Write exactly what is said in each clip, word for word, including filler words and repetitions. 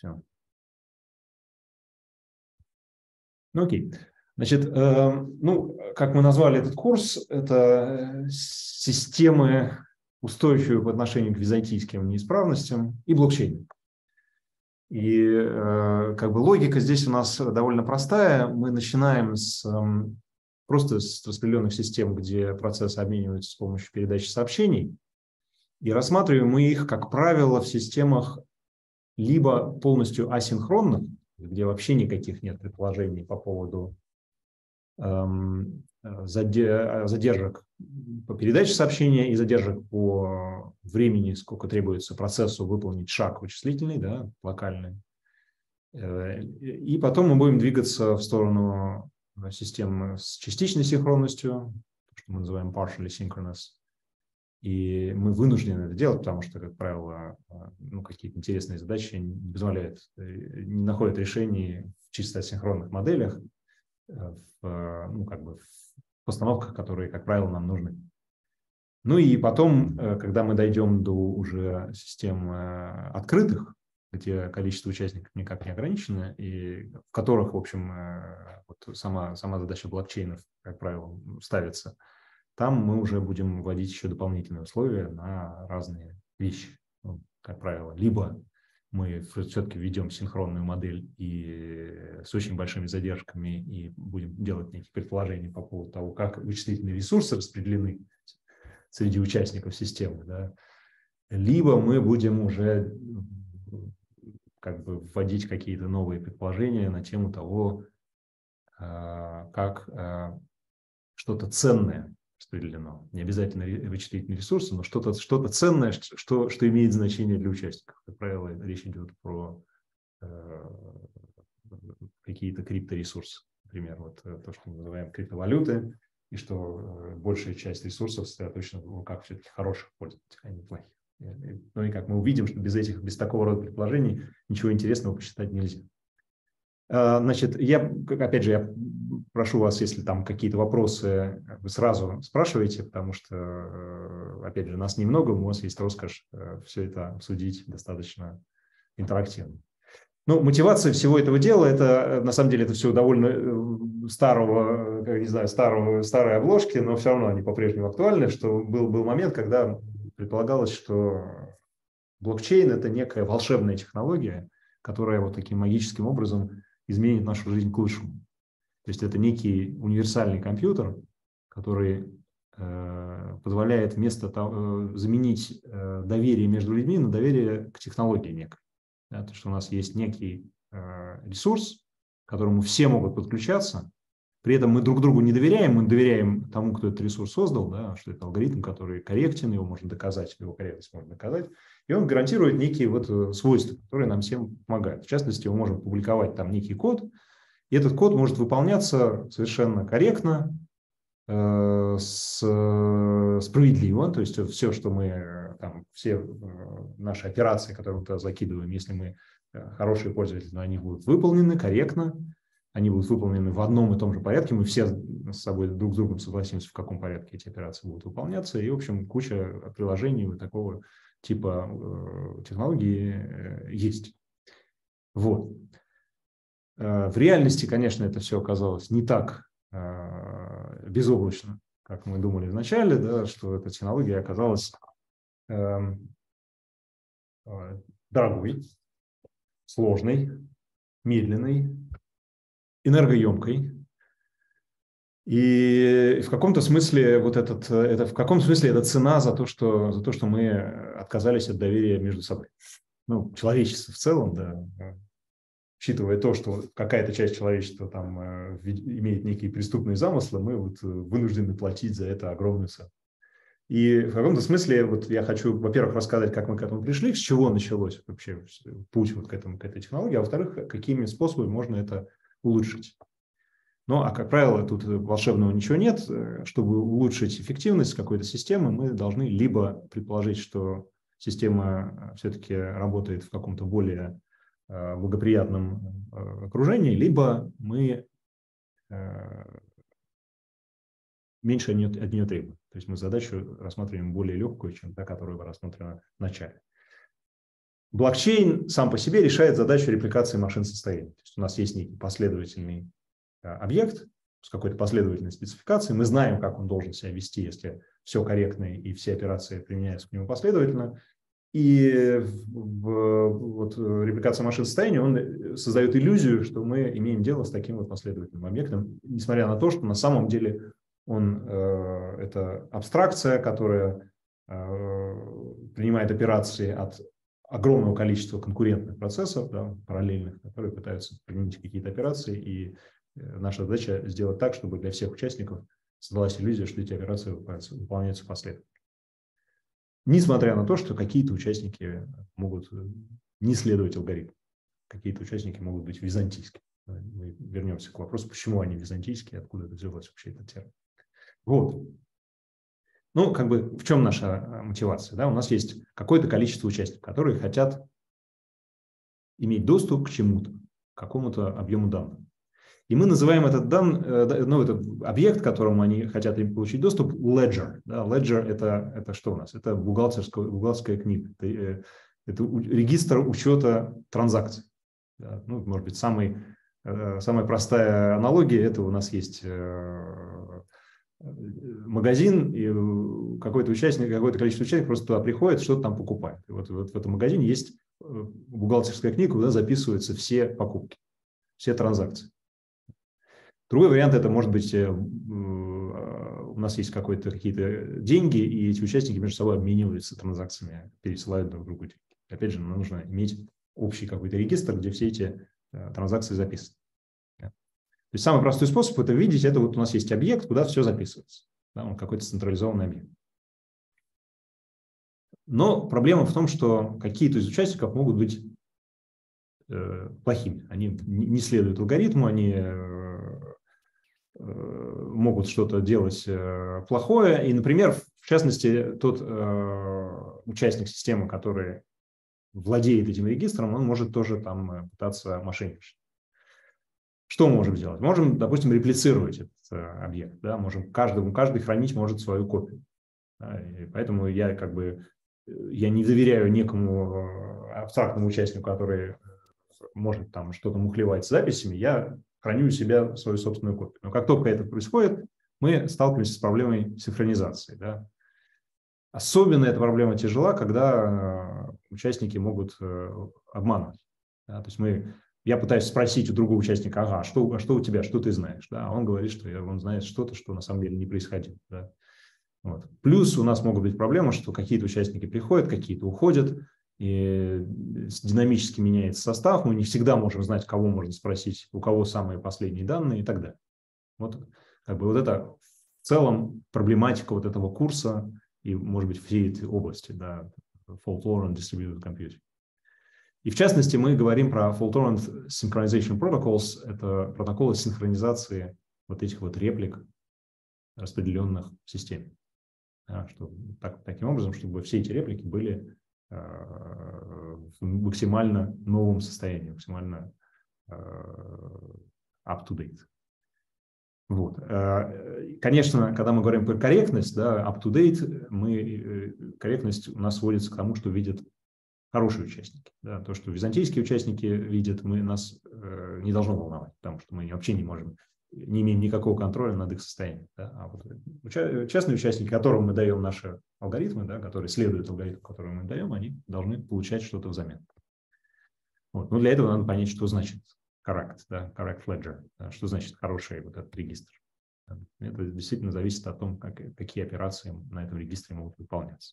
Все. Ну, окей. Значит, э, ну, как мы назвали этот курс, это системы, устойчивые по отношению к византийским неисправностям и блокчейн. И э, как бы логика здесь у нас довольно простая. Мы начинаем с, э, просто с распределенных систем, где процессы обмениваются с помощью передачи сообщений, и рассматриваем мы их, как правило, в системах либо полностью асинхронных, где вообще никаких нет предположений по поводу эм, задержек по передаче сообщения и задержек по времени, сколько требуется процессу выполнить шаг вычислительный, да, локальный. И потом мы будем двигаться в сторону систем с частичной синхронностью, что мы называем partially synchronous. И мы вынуждены это делать, потому что, как правило, ну, какие-то интересные задачи не позволяют, не находят решений в чисто асинхронных моделях, в, ну, как бы в постановках, которые, как правило, нам нужны. Ну и потом, когда мы дойдем до уже систем открытых, где количество участников никак не ограничено, и в которых, в общем, вот сама, сама задача блокчейнов, как правило, ставится, там мы уже будем вводить еще дополнительные условия на разные вещи. Ну, как правило, либо мы все-таки введем синхронную модель и с очень большими задержками и будем делать некие предположения по поводу того, как вычислительные ресурсы распределены среди участников системы, да, либо мы будем уже как бы вводить какие-то новые предположения на тему того, как что-то ценное распределено. Не обязательно вычислительные ресурсы, но что-то что-то ценное, что, что имеет значение для участников. Как правило, речь идет про э, какие-то крипторесурсы. Например, вот то, что мы называем криптовалюты, и что большая часть ресурсов сосредоточена в руках все-таки хороших пользователей, а не плохих. Ну и как мы увидим, что без этих, без такого рода предположений ничего интересного посчитать нельзя. Значит, я, опять же, я прошу вас, если там какие-то вопросы, вы сразу спрашивайте, потому что, опять же, нас немного, у вас есть роскошь все это обсудить достаточно интерактивно. Ну, мотивация всего этого дела, это, на самом деле, это все довольно старого, как не знаю, старого, старой обложки, но все равно они по-прежнему актуальны, что был, был момент, когда предполагалось, что блокчейн – это некая волшебная технология, которая вот таким магическим образом изменит нашу жизнь к лучшему. То есть это некий универсальный компьютер, который э, позволяет вместо того, э, заменить э, доверие между людьми на доверие к технологии некой. Да, то, что у нас есть некий э, ресурс, к которому все могут подключаться, при этом мы друг другу не доверяем, мы доверяем тому, кто этот ресурс создал, да, что это алгоритм, который корректен, его можно доказать, его корректность можно доказать, и он гарантирует некие вот свойства, которые нам всем помогают. В частности, мы можем публиковать там некий код, и этот код может выполняться совершенно корректно, э, с, справедливо, то есть все, что мы, там, все наши операции, которые мы туда закидываем, если мы хорошие пользователи, но они будут выполнены корректно, они будут выполнены в одном и том же порядке, мы все с собой друг с другом согласимся, в каком порядке эти операции будут выполняться, и, в общем, куча приложений вот такого типа э, технологии э, есть. Вот. Э, в реальности, конечно, это все оказалось не так э, безоблачно, как мы думали вначале, да, что эта технология оказалась э, э, дорогой, сложной, медленной, энергоемкой. И в каком-то смысле вот этот, это в каком смысле это цена за то, что, за то, что мы отказались от доверия между собой. Ну, человечество в целом, да, учитывая то, что какая-то часть человечества там э, имеет некие преступные замыслы, мы вот вынуждены платить за это огромную цену. И в каком-то смысле вот я хочу, во-первых, рассказать, как мы к этому пришли, с чего началось вообще путь вот к, этому, к этой технологии, а во-вторых, какими способами можно это улучшить. Ну, а, как правило, тут волшебного ничего нет. Чтобы улучшить эффективность какой-то системы, мы должны либо предположить, что система все-таки работает в каком-то более благоприятном окружении, либо мы меньше от нее, от нее требуем. То есть мы задачу рассматриваем более легкую, чем та, которая была рассмотрена в начале. блокчейн сам по себе решает задачу репликации машин состояния. То есть у нас есть некий последовательный объект с какой-то последовательной спецификацией. Мы знаем, как он должен себя вести, если все корректно и все операции применяются к нему последовательно. И в, вот, репликация машин состояния, он создает иллюзию, что мы имеем дело с таким вот последовательным объектом, несмотря на то, что на самом деле он, э, это абстракция, которая э, принимает операции от огромного количества конкурентных процессов, да, параллельных, которые пытаются применить какие-то операции. И наша задача сделать так, чтобы для всех участников создалась иллюзия, что эти операции выполняются последовательно. Несмотря на то, что какие-то участники могут не следовать алгоритму, какие-то участники могут быть византийскими. Мы вернемся к вопросу, почему они византийские, откуда это взялось вообще этот термин. Вот. Ну, как бы в чем наша мотивация? Да? У нас есть какое-то количество участников, которые хотят иметь доступ к чему-то, к какому-то объему данных. И мы называем этот, дан, ну, этот объект, к которому они хотят получить доступ, ledger. Да, ledger это, это что у нас? Это бухгалтерская, бухгалтерская книга. Это, это регистр учета транзакций. Да, ну, может быть, самый, самая простая аналогия – это у нас есть магазин, и какой-то участник, какое-то количество участников просто туда приходит, что-то там покупает. И вот, вот в этом магазине есть бухгалтерская книга, куда записываются все покупки, все транзакции. Другой вариант – это может быть, у нас есть какие-то деньги, и эти участники между собой обмениваются транзакциями, пересылают друг другу деньги. Опять же, нам нужно иметь общий какой-то регистр, где все эти транзакции записаны. То есть самый простой способ это видеть, это вот у нас есть объект, куда все записывается. Да, он какой-то централизованный объект. Но проблема в том, что какие-то из участников могут быть э, плохими. Они не следуют алгоритму, они э, могут что-то делать плохое. И, например, в частности, тот э, участник системы, который владеет этим регистром, он может тоже там пытаться мошенничать. Что мы можем сделать? Можем, допустим, реплицировать этот э, объект. Да? Можем каждому, каждый хранить может свою копию. Да? И поэтому я как бы я не доверяю некому абстрактному участнику, который может там что-то мухлевать с записями. Я храню у себя свою собственную копию. Но как только это происходит, мы сталкиваемся с проблемой синхронизации. Да? Особенно эта проблема тяжела, когда участники могут обманывать. Да? То есть мы, я пытаюсь спросить у другого участника, ага, что, а что у тебя, что ты знаешь? Да? А он говорит, что он знает что-то, что на самом деле не происходило. Да? Вот. Плюс у нас могут быть проблемы, что какие-то участники приходят, какие-то уходят, и динамически меняется состав, мы не всегда можем знать, кого можно спросить, у кого самые последние данные и так далее. Вот, как бы вот это в целом проблематика вот этого курса и, может быть, всей этой области, да, fault-tolerant distributed computing. И в частности, мы говорим про fault-tolerant synchronization protocols, это протоколы синхронизации вот этих вот реплик, распределенных в системе. Да, что, так, таким образом, чтобы все эти реплики были в максимально новом состоянии, максимально up-to-date. Вот. Конечно, когда мы говорим про корректность, да, up-to-date, мы, корректность у нас сводится к тому, что видят хорошие участники. Да. То, что византийские участники видят, мы, нас не должно волновать, потому что мы вообще не можем, не имеем никакого контроля над их состоянием. Да. А вот уча- частные участники, которым мы даем наши алгоритмы, да, которые следуют алгоритму, который мы даем, они должны получать что-то взамен. Вот. Но для этого надо понять, что значит correct, да, correct ledger, да, что значит хороший вот этот регистр. Это действительно зависит от того, как, какие операции на этом регистре могут выполняться.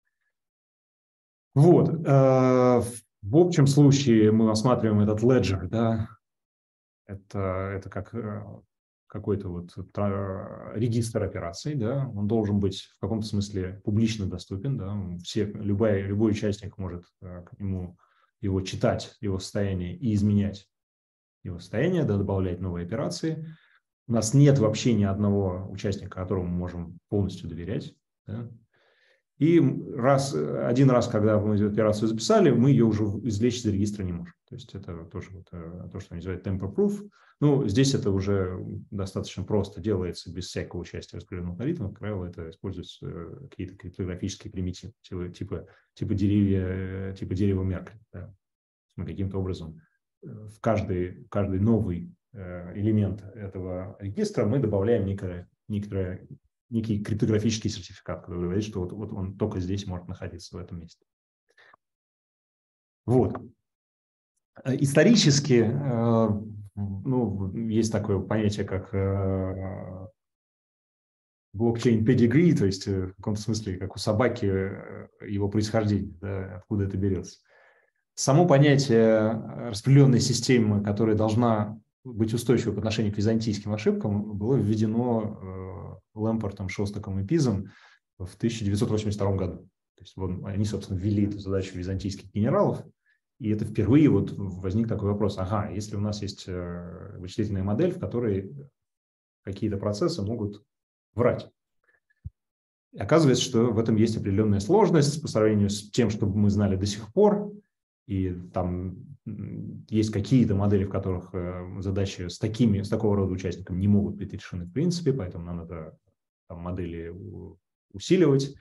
Вот. В общем случае мы рассматриваем этот ledger, да, это, это как какой-то вот регистр операций, да, он должен быть в каком-то смысле публично доступен, да, все, любой, любой участник может к нему его читать, его состояние и изменять его состояние, да, добавлять новые операции. У нас нет вообще ни одного участника, которому мы можем полностью доверять. Да. И раз, один раз, когда мы эту операцию записали, мы ее уже извлечь из регистра не можем. То есть это тоже вот, то, что называют tamper-proof. Ну, здесь это уже достаточно просто делается без всякого участия распределенных алгоритмов. Как правило, это используются какие-то криптографические примитивы, типа, типа, типа, деревья, типа дерева Меркеля. Да. Мы каким-то образом в каждый, каждый новый элемент этого регистра мы добавляем некое, некое, некий криптографический сертификат, который говорит, что вот, вот он только здесь может находиться, в этом месте. Вот. Исторически, ну, есть такое понятие, как блокчейн pedigree, то есть в каком-то смысле, как у собаки, его происхождение, да, откуда это берется. Само понятие распределенной системы, которая должна быть устойчивой по отношению к византийским ошибкам, было введено Лэмпортом, Шостаком и Пизом в тысяча девятьсот восемьдесят втором году. То есть вот они, собственно, ввели эту задачу византийских генералов, и это впервые вот возник такой вопрос: ага, если у нас есть вычислительная модель, в которой какие-то процессы могут врать. И оказывается, что в этом есть определенная сложность по сравнению с тем, что мы знали до сих пор. И там есть какие-то модели, в которых задачи с, такими, с такого рода участниками не могут быть решены в принципе, поэтому нам надо там модели усиливать.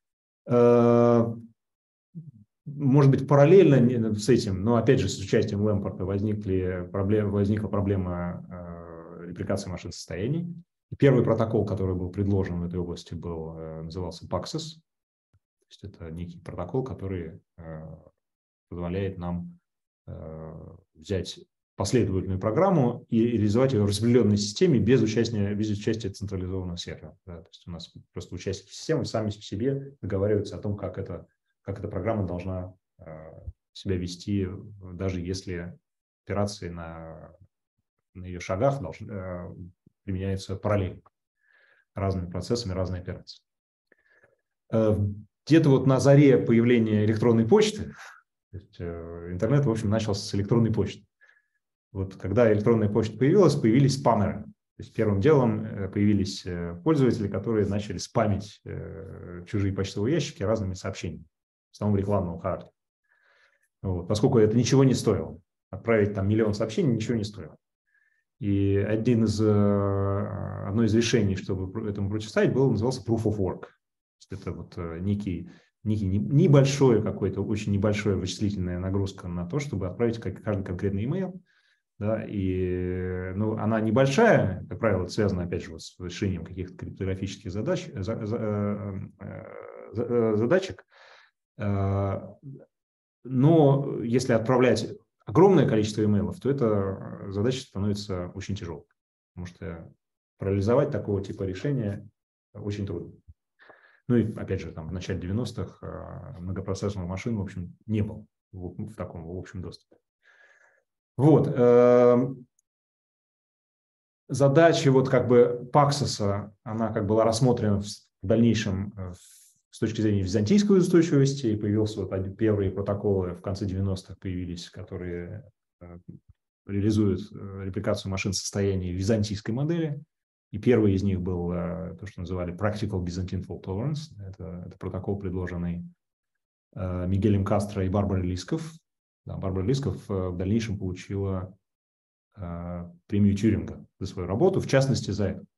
Может быть, параллельно с этим, но опять же с участием Лэмпорта возникли проблемы, возникла проблема репликации машин состояний. Первый протокол, который был предложен в этой области, был, назывался Paxos. То есть это некий протокол, который позволяет нам взять последовательную программу и реализовать ее в распределенной системе без участия, без участия централизованного сервера. Да, то есть у нас просто участники системы сами в себе договариваются о том, как, это, как эта программа должна себя вести, даже если операции на, на ее шагах должны, применяются параллельно разными процессами, разные операции. Где-то вот на заре появления электронной почты, то есть интернет, в общем, начался с электронной почты. Вот когда электронная почта появилась, появились спамеры. То есть первым делом появились пользователи, которые начали спамить чужие почтовые ящики разными сообщениями, в основном рекламного характера. Вот. Поскольку это ничего не стоило. Отправить там миллион сообщений ничего не стоило. И один из, одно из решений, чтобы этому противостоять, было, назывался Proof of Work. Это вот некий, некий небольшой какой-то, очень небольшая вычислительная нагрузка на то, чтобы отправить каждый конкретный email. Да, и, ну, она небольшая, как правило, это связано, опять же, вот с решением каких-то криптографических задач, за, за, за, задачек. Но если отправлять огромное количество имейлов, то эта задача становится очень тяжелой, потому что парализовать такого типа решения очень трудно. Ну и, опять же, там, в начале девяностых многопроцессорных машин, в общем, не было в, в таком в общем доступе. Вот. Задача вот как бы Paxos, она как была рассмотрена в дальнейшем с точки зрения византийской устойчивости, и появился вот один, первые протоколы в конце девяностых появились, которые реализуют репликацию машин состояния византийской модели. И первый из них был то, что называли Practical Byzantine Fault Tolerance. Это, это протокол, предложенный Мигелем Кастро и Барбарой Лисков. Да, Барбара Лисков в дальнейшем получила э, премию Тьюринга за свою работу, в частности, за это.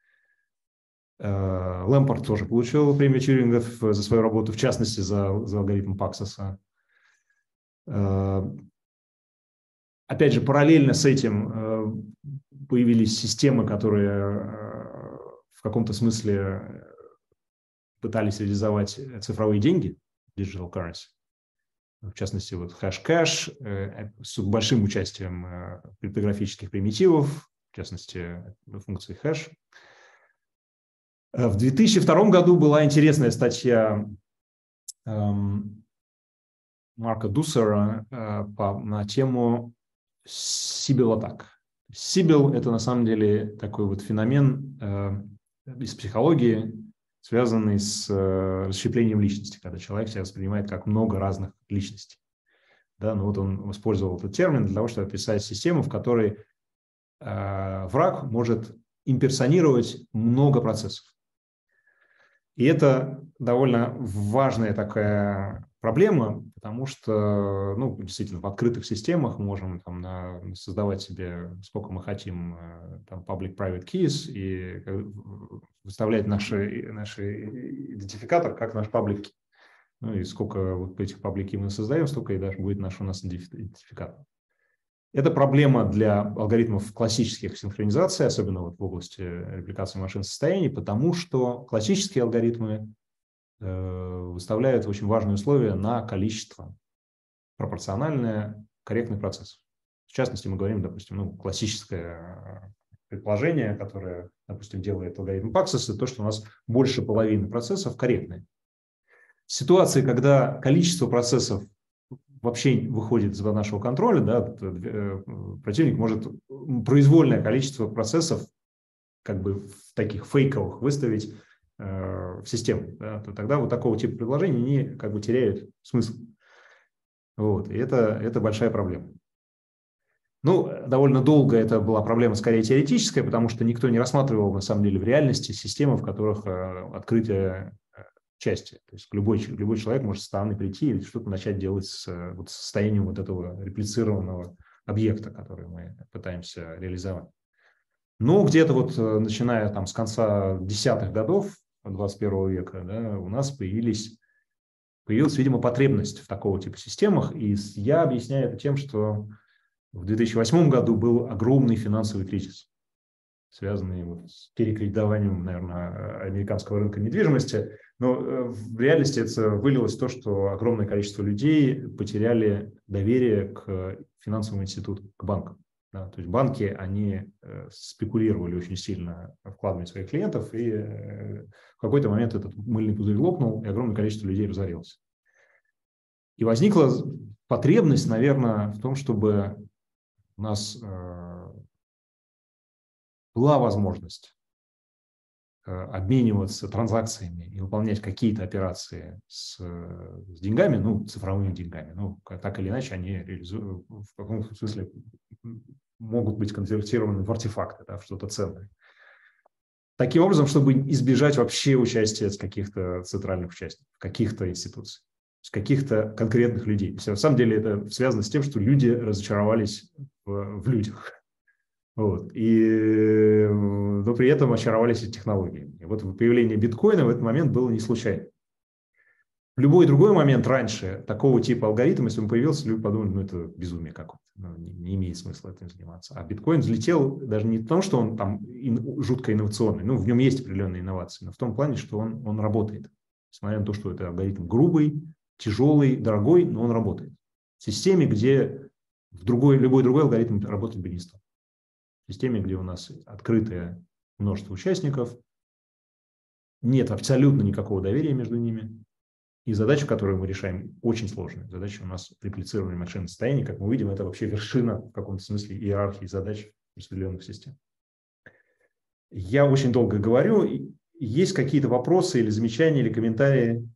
Э, Лэмпорт тоже получил премию Тьюринга за свою работу, в частности, за, за алгоритм Paxos. Э, опять же, параллельно с этим э, появились системы, которые э, в каком-то смысле пытались реализовать цифровые деньги, digital currency. В частности, вот хэш-кэш э, с большим участием э, криптографических примитивов, в частности, функции хэш. В две тысячи втором году была интересная статья э, Марка Дуссера э, по, на тему Sybil-атак. Sybil – это на самом деле такой вот феномен э, из психологии, связанный с э, расщеплением личности, когда человек себя воспринимает как много разных личностей. Да, ну вот он использовал этот термин для того, чтобы описать систему, в которой э, враг может имперсонировать много процессов. И это довольно важная такая проблема, потому что, ну, действительно, в открытых системах мы можем там, на, создавать себе сколько мы хотим там, public-private keys и выставлять наши, наши идентификатор как наш public key. Ну и сколько вот этих public key мы создаем, столько и даже будет наш у нас идентификатор. Это проблема для алгоритмов классических синхронизаций, особенно вот в области репликации машин состояний, потому что классические алгоритмы э, выставляют очень важные условия на количество, пропорциональное корректных процессов. В частности, мы говорим, допустим, ну, классическое предположение, которое, допустим, делает алгоритм Paxos, это то, что у нас больше половины процессов корректные. В ситуации, когда количество процессов вообще выходит из нашего контроля, да, противник может произвольное количество процессов как бы в таких фейковых выставить э, в систему, да, то тогда вот такого типа предложений они как бы теряют смысл. Вот, и это, это большая проблема. Ну, довольно долго это была проблема скорее теоретическая, потому что никто не рассматривал на самом деле в реальности системы, в которых э, открытие части. То есть любой, любой человек может со стороны прийти и что-то начать делать с вот, состоянием вот этого реплицированного объекта, который мы пытаемся реализовать. Но где-то вот начиная там с конца десятых годов двадцать первого века, да, у нас появились, появилась, видимо, потребность в такого типа системах. И я объясняю это тем, что в две тысячи восьмом году был огромный финансовый кризис, связанный вот с перекредитованием, наверное, американского рынка недвижимости. Но в реальности это вылилось в то, что огромное количество людей потеряли доверие к финансовым институтам, к банкам. Да, то есть банки, они спекулировали очень сильно вкладами своих клиентов, и в какой-то момент этот мыльный пузырь лопнул, и огромное количество людей разорилось. И возникла потребность, наверное, в том, чтобы у нас была возможность обмениваться транзакциями и выполнять какие-то операции с, с деньгами, ну, цифровыми деньгами. Ну, так или иначе, они реализуют, в каком-то смысле могут быть конвертированы в артефакты, да, в что-то ценное. Таким образом, чтобы избежать вообще участия с каких-то центральных участников, каких-то институций, с каких-то конкретных людей. На самом деле это связано с тем, что люди разочаровались в, в людях. Вот. И, но при этом очаровались эти технологии. И вот появление биткоина в этот момент было не случайно. В любой другой момент раньше такого типа алгоритм, если он появился, люди подумали, ну это безумие какое-то, ну, не, не имеет смысла этим заниматься. А биткоин взлетел даже не потому, что он там ин, жутко инновационный, ну в нем есть определенные инновации, но в том плане, что он, он работает. Несмотря на то, что это алгоритм грубый, тяжелый, дорогой, но он работает. В системе, где в другой, любой другой алгоритм работать бы не стал. В системе, где у нас открытое множество участников, нет абсолютно никакого доверия между ними, и задача, которую мы решаем, очень сложная. Задача у нас реплицирование машинного состояния, как мы видим, это вообще вершина в каком-то смысле иерархии задач распределенных систем. Я очень долго говорю. Есть какие-то вопросы или замечания, или комментарии?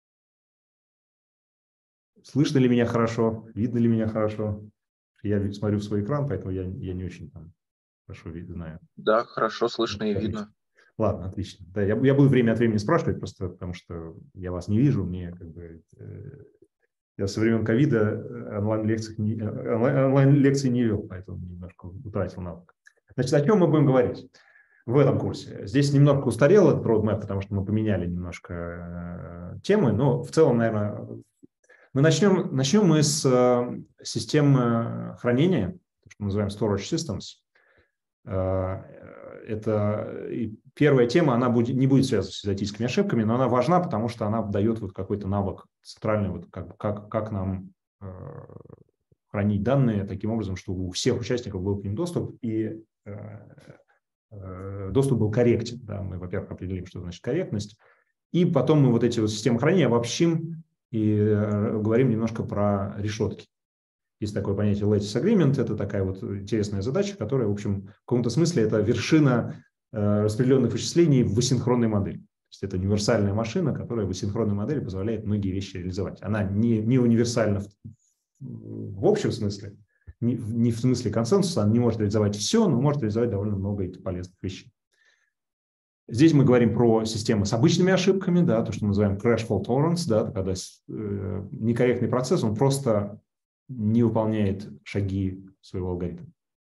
Слышно ли меня хорошо? Видно ли меня хорошо? Я смотрю в свой экран, поэтому я, я не очень там хорошо знаю. Да, хорошо слышно и видно. Ладно, отлично. Да, я, я буду время от времени спрашивать, просто потому что я вас не вижу. Мне как бы э, я со времен ковида онлайн-лекций не, онлайн-лекции не вел, поэтому немножко утратил навык. Значит, о чем мы будем говорить в этом курсе? Здесь немножко устарел этот roadmap, потому что мы поменяли немножко э, темы, но в целом, наверное, мы начнем, начнем мы с э, системы хранения, то, что мы называем storage systems. Э, это первая тема, она будет, не будет связана с изотическими ошибками, но она важна, потому что она дает вот какой-то навык центральный, вот как, как, как нам э, хранить данные таким образом, чтобы у всех участников был к ним доступ, и э, э, доступ был корректен. Да? Мы, во-первых, определим, что значит корректность, и потом мы вот эти вот системы хранения обобщим и э, говорим немножко про решетки. Есть такое понятие lattice agreement, это такая вот интересная задача, которая, в общем, в каком-то смысле это вершина э, распределенных вычислений в асинхронной модели. То есть это универсальная машина, которая в асинхронной модели позволяет многие вещи реализовать. Она не, не универсальна в, в общем смысле, не, не в смысле консенсуса, она не может реализовать все, но может реализовать довольно много полезных вещей. Здесь мы говорим про системы с обычными ошибками, да, то, что мы называем crash fault tolerance, да, когда э, некорректный процесс, он просто не выполняет шаги своего алгоритма.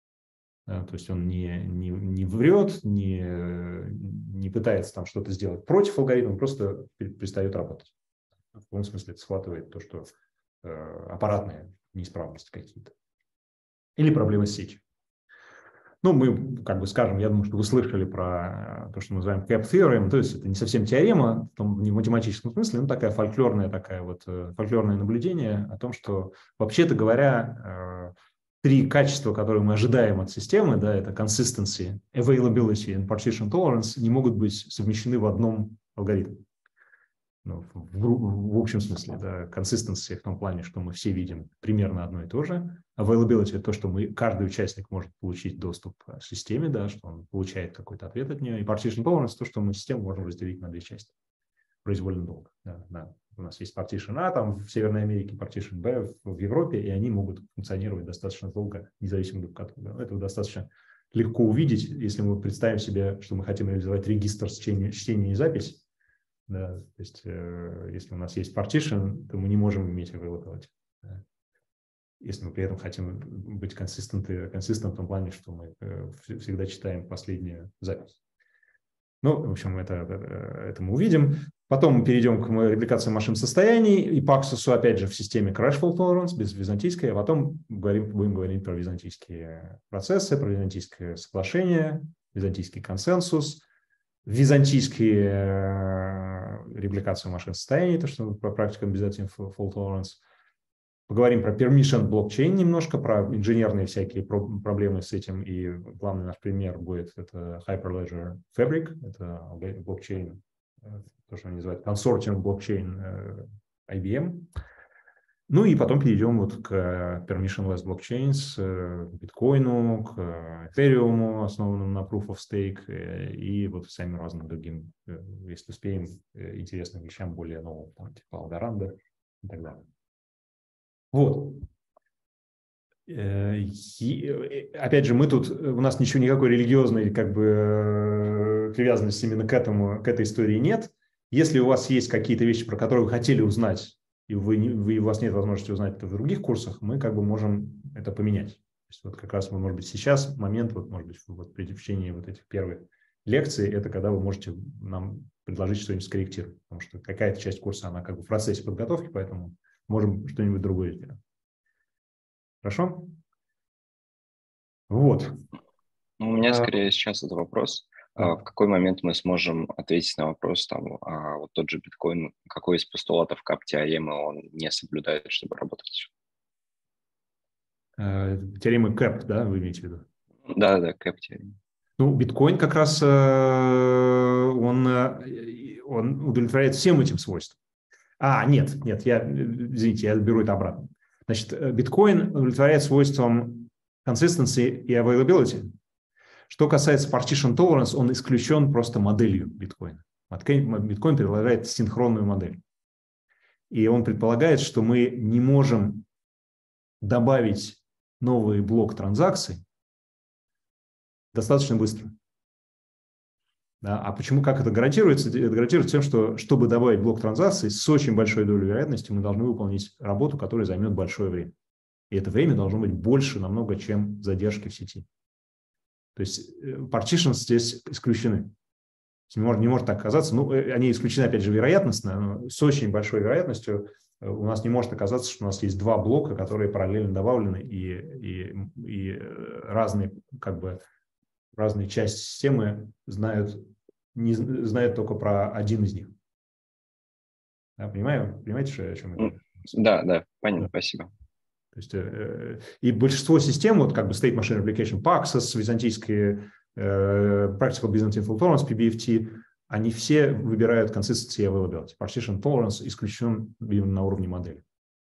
Да, то есть он не, не, не врет, не, не пытается там что-то сделать против алгоритма, он просто перестает работать. В каком смысле это схватывает то, что э, аппаратные неисправности какие-то. Или проблемы с сетью. Ну, мы, как бы скажем, я думаю, что вы слышали про то, что мы называем cap theorem, то есть это не совсем теорема, в том, не в математическом смысле, но такая фольклорная, такая вот, фольклорное наблюдение о том, что, вообще-то говоря, три качества, которые мы ожидаем от системы, да, это consistency, availability и partition tolerance, не могут быть совмещены в одном алгоритме. Ну, в, в, в общем смысле, да, consistency в том плане, что мы все видим примерно одно и то же. Availability – это то, что мы, каждый участник может получить доступ к системе, да, что он получает какой-то ответ от нее. И partition tolerance – то, что мы систему можем разделить на две части произвольно долго. Да, да. У нас есть partition A там в Северной Америке, partition B в, в Европе, и они могут функционировать достаточно долго, независимо друг от друга. Это достаточно легко увидеть, если мы представим себе, что мы хотим реализовать регистр чтения, чтения и записи. Да, то есть, э, если у нас есть partition, то мы не можем иметь availability. Да. Если мы при этом хотим быть consistent, consistent в том плане, что мы э, всегда читаем последнюю запись. Ну, в общем, это, это, это мы увидим. Потом мы перейдем к репликации машин состояний и Paxos, опять же, в системе crash fault tolerance, без византийской, а потом говорим, будем говорить про византийские процессы, про византийское соглашение, византийский консенсус, византийские репликации машин состояний, то, что про практику обязательно fault tolerance. Поговорим про permission блокчейн немножко, про инженерные всякие проблемы с этим. И главный наш пример будет это Hyperledger Fabric, это блокчейн, то, что они называют консорциум блокчейн ай би эм. Ну и потом перейдем вот к permissionless blockchains, к биткоину, к Ethereum, основанному на Proof of Stake, и вот всем разным другим, если успеем, интересным вещам более новым, там, типа Algorand и так далее. Вот. И, опять же, мы тут, у нас ничего, никакой религиозной как бы привязанности именно к этому, к этой истории нет. Если у вас есть какие-то вещи, про которые вы хотели узнать, и вы, вы, у вас нет возможности узнать это в других курсах, мы как бы можем это поменять. То есть вот как раз, может быть, сейчас момент, вот, может быть, вот при течение вот этих первых лекций, это когда вы можете нам предложить что-нибудь скорректировать, потому что какая-то часть курса, она как бы в процессе подготовки, поэтому можем что-нибудь другое сделать. Хорошо? Вот. У меня скорее сейчас это вопрос. Да. В какой момент мы сможем ответить на вопрос, там, а вот тот же биткоин, какой из постулатов кап-теоремы он не соблюдает, чтобы работать? Теоремы кэп, да, вы имеете в виду? Да, да, кап-теорема. Ну, биткоин как раз он, он удовлетворяет всем этим свойствам. А, нет, нет, я, извините, я беру это обратно. Значит, биткоин удовлетворяет свойствам consistency и availability. Что касается partition tolerance, он исключен просто моделью биткоина. Биткоин предполагает синхронную модель. И он предполагает, что мы не можем добавить новый блок транзакций достаточно быстро. Да, а почему, как это гарантируется? Это гарантируется тем, что чтобы добавить блок транзакций с очень большой долей вероятности, мы должны выполнить работу, которая займет большое время. И это время должно быть больше намного, чем задержки в сети. То есть partitions здесь исключены. Не может, не может так оказаться. Ну, они исключены, опять же, вероятностно, но с очень большой вероятностью у нас не может оказаться, что у нас есть два блока, которые параллельно добавлены, и, и, и разные, как бы, разные части системы знают, не, знают только про один из них. Да, понимаю? Понимаете, что, о чем я говорю? Да, да, понятно, да. Спасибо. То есть, э, и большинство систем, вот как бы State Machine Replication, Paxos, византийские э, Practical Byzantine Fault Tolerance, пи би эф ти, они все выбирают consistency и availability. Partition Tolerance исключен именно на уровне модели.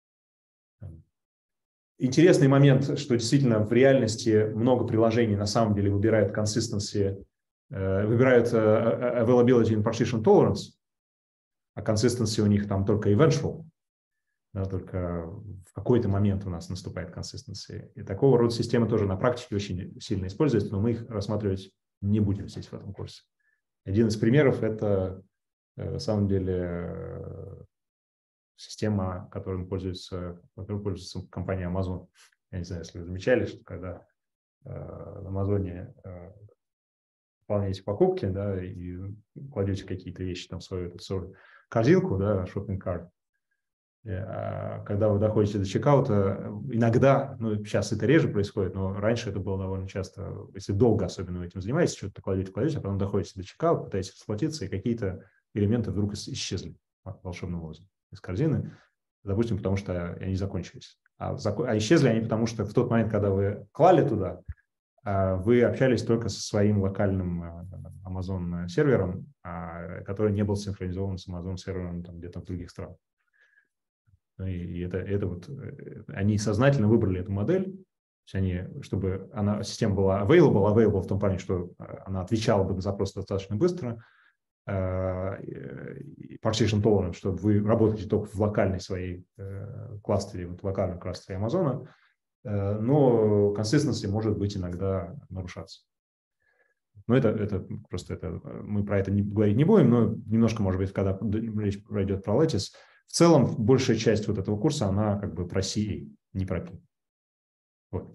Интересный момент, что действительно в реальности много приложений на самом деле выбирают consistency, э, выбирают э, availability and partition tolerance, а consistency у них там только eventual. Да, только в какой-то момент у нас наступает consistency. И такого рода системы тоже на практике очень сильно используются, но мы их рассматривать не будем здесь в этом курсе. Один из примеров – это, на самом деле, система, которой пользуется, которой пользуется компания Amazon. Я не знаю, если вы замечали, что когда на Амазоне выполняете покупки, да, и кладете какие-то вещи там в свою, в свою корзинку, да, shopping cart, когда вы доходите до чекаута, иногда, ну, сейчас это реже происходит, но раньше это было довольно часто, если долго особенно вы этим занимаетесь, что-то кладете, кладете, а потом доходите до чекаута, пытаетесь расплатиться, и какие-то элементы вдруг исчезли волшебным образом из корзины, допустим, потому что они закончились. А, зак... а исчезли они потому, что в тот момент, когда вы клали туда, вы общались только со своим локальным Amazon сервером, который не был синхронизован с Amazon сервером там, где-то в других странах. И это, это вот, они сознательно выбрали эту модель, то есть они, чтобы она, система была available, available в том плане, что она отвечала бы на запрос достаточно быстро, partition tolerant, что вы работаете только в локальной своей кластере, вот в локальном кластере Амазона, но consistency может быть иногда нарушаться. Но это, это просто это, мы про это не, говорить не будем, но немножко, может быть, когда речь пройдет про Lattice, в целом большая часть вот этого курса, она как бы про си эй, не про пи. Вот.